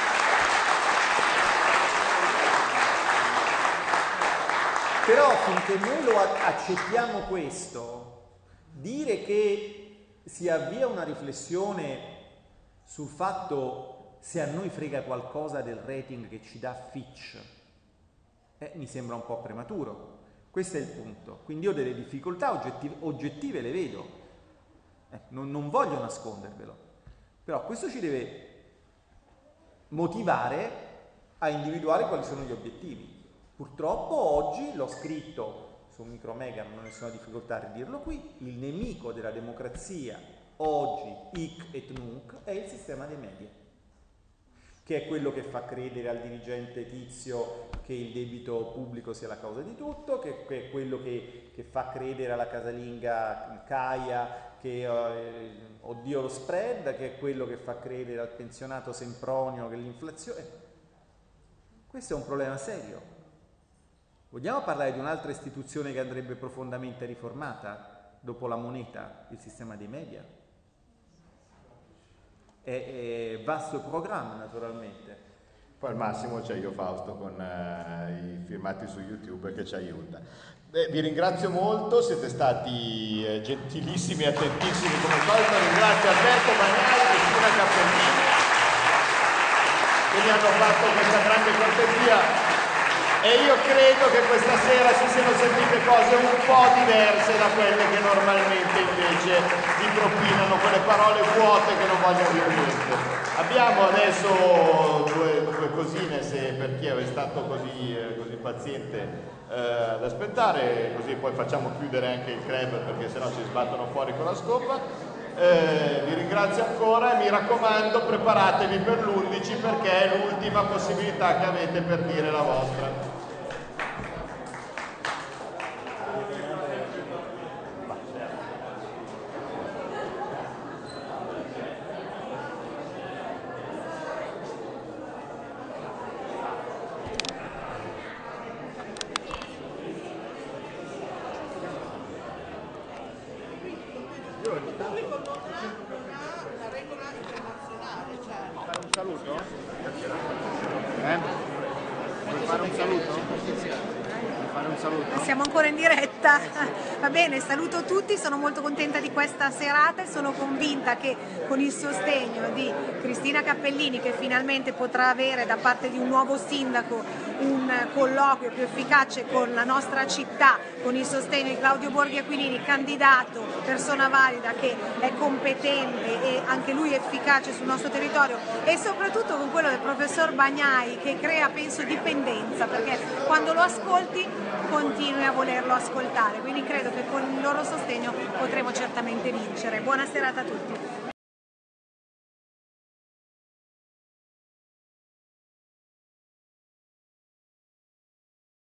Però finché noi lo accettiamo questo, dire che si avvia una riflessione sul fatto se a noi frega qualcosa del rating che ci dà Fitch, eh, mi sembra un po' prematuro. Questo è il punto. Quindi io delle difficoltà oggettive, oggettive le vedo, eh, non, non voglio nascondervelo, però questo ci deve motivare a individuare quali sono gli obiettivi. Purtroppo oggi, l'ho scritto su Micromega, non ho nessuna difficoltà a dirlo qui, il nemico della democrazia oggi, hic et nunc, è il sistema dei media, che è quello che fa credere al dirigente tizio che il debito pubblico sia la causa di tutto, che, che è quello che, che fa credere alla casalinga Caia che eh, oddio lo spread, che è quello che fa credere al pensionato Sempronio che l'inflazione... Questo è un problema serio. Vogliamo parlare di un'altra istituzione che andrebbe profondamente riformata dopo la moneta, il sistema dei media? È, è vasto programma, naturalmente. Poi al massimo c'è io Fausto con eh, i filmati su YouTube che ci aiuta. Beh, vi ringrazio molto, siete stati eh, gentilissimi e attentissimi come al solito. Ringrazio Alberto Bagnai e Cristina Cappellini che mi hanno fatto questa grande cortesia. E io credo che questa sera si siano sentite cose un po' diverse da quelle che normalmente invece vi propinano, quelle parole vuote che non vogliono dire niente. Abbiamo adesso due, due cosine, se per chi è stato così, eh, così paziente eh, ad aspettare, così poi facciamo chiudere anche il club perché sennò ci sbattono fuori con la scopa. Eh, vi ringrazio ancora e mi raccomando preparatevi per l'undici perché è l'ultima possibilità che avete per dire la vostra. Siamo ancora in diretta, va bene, saluto tutti, sono molto contenta di questa serata e sono convinta che con il sostegno di Cristina Cappellini, che finalmente potrà avere da parte di un nuovo sindaco un colloquio più efficace con la nostra città, con il sostegno di Claudio Borghi Aquilini, candidato, persona valida che è competente e anche lui efficace sul nostro territorio, e soprattutto con quello del professor Bagnai che crea, penso, dipendenza, perché quando lo ascolti continui a volerlo ascoltare, quindi credo che con il loro sostegno potremo certamente vincere. Buona serata a tutti.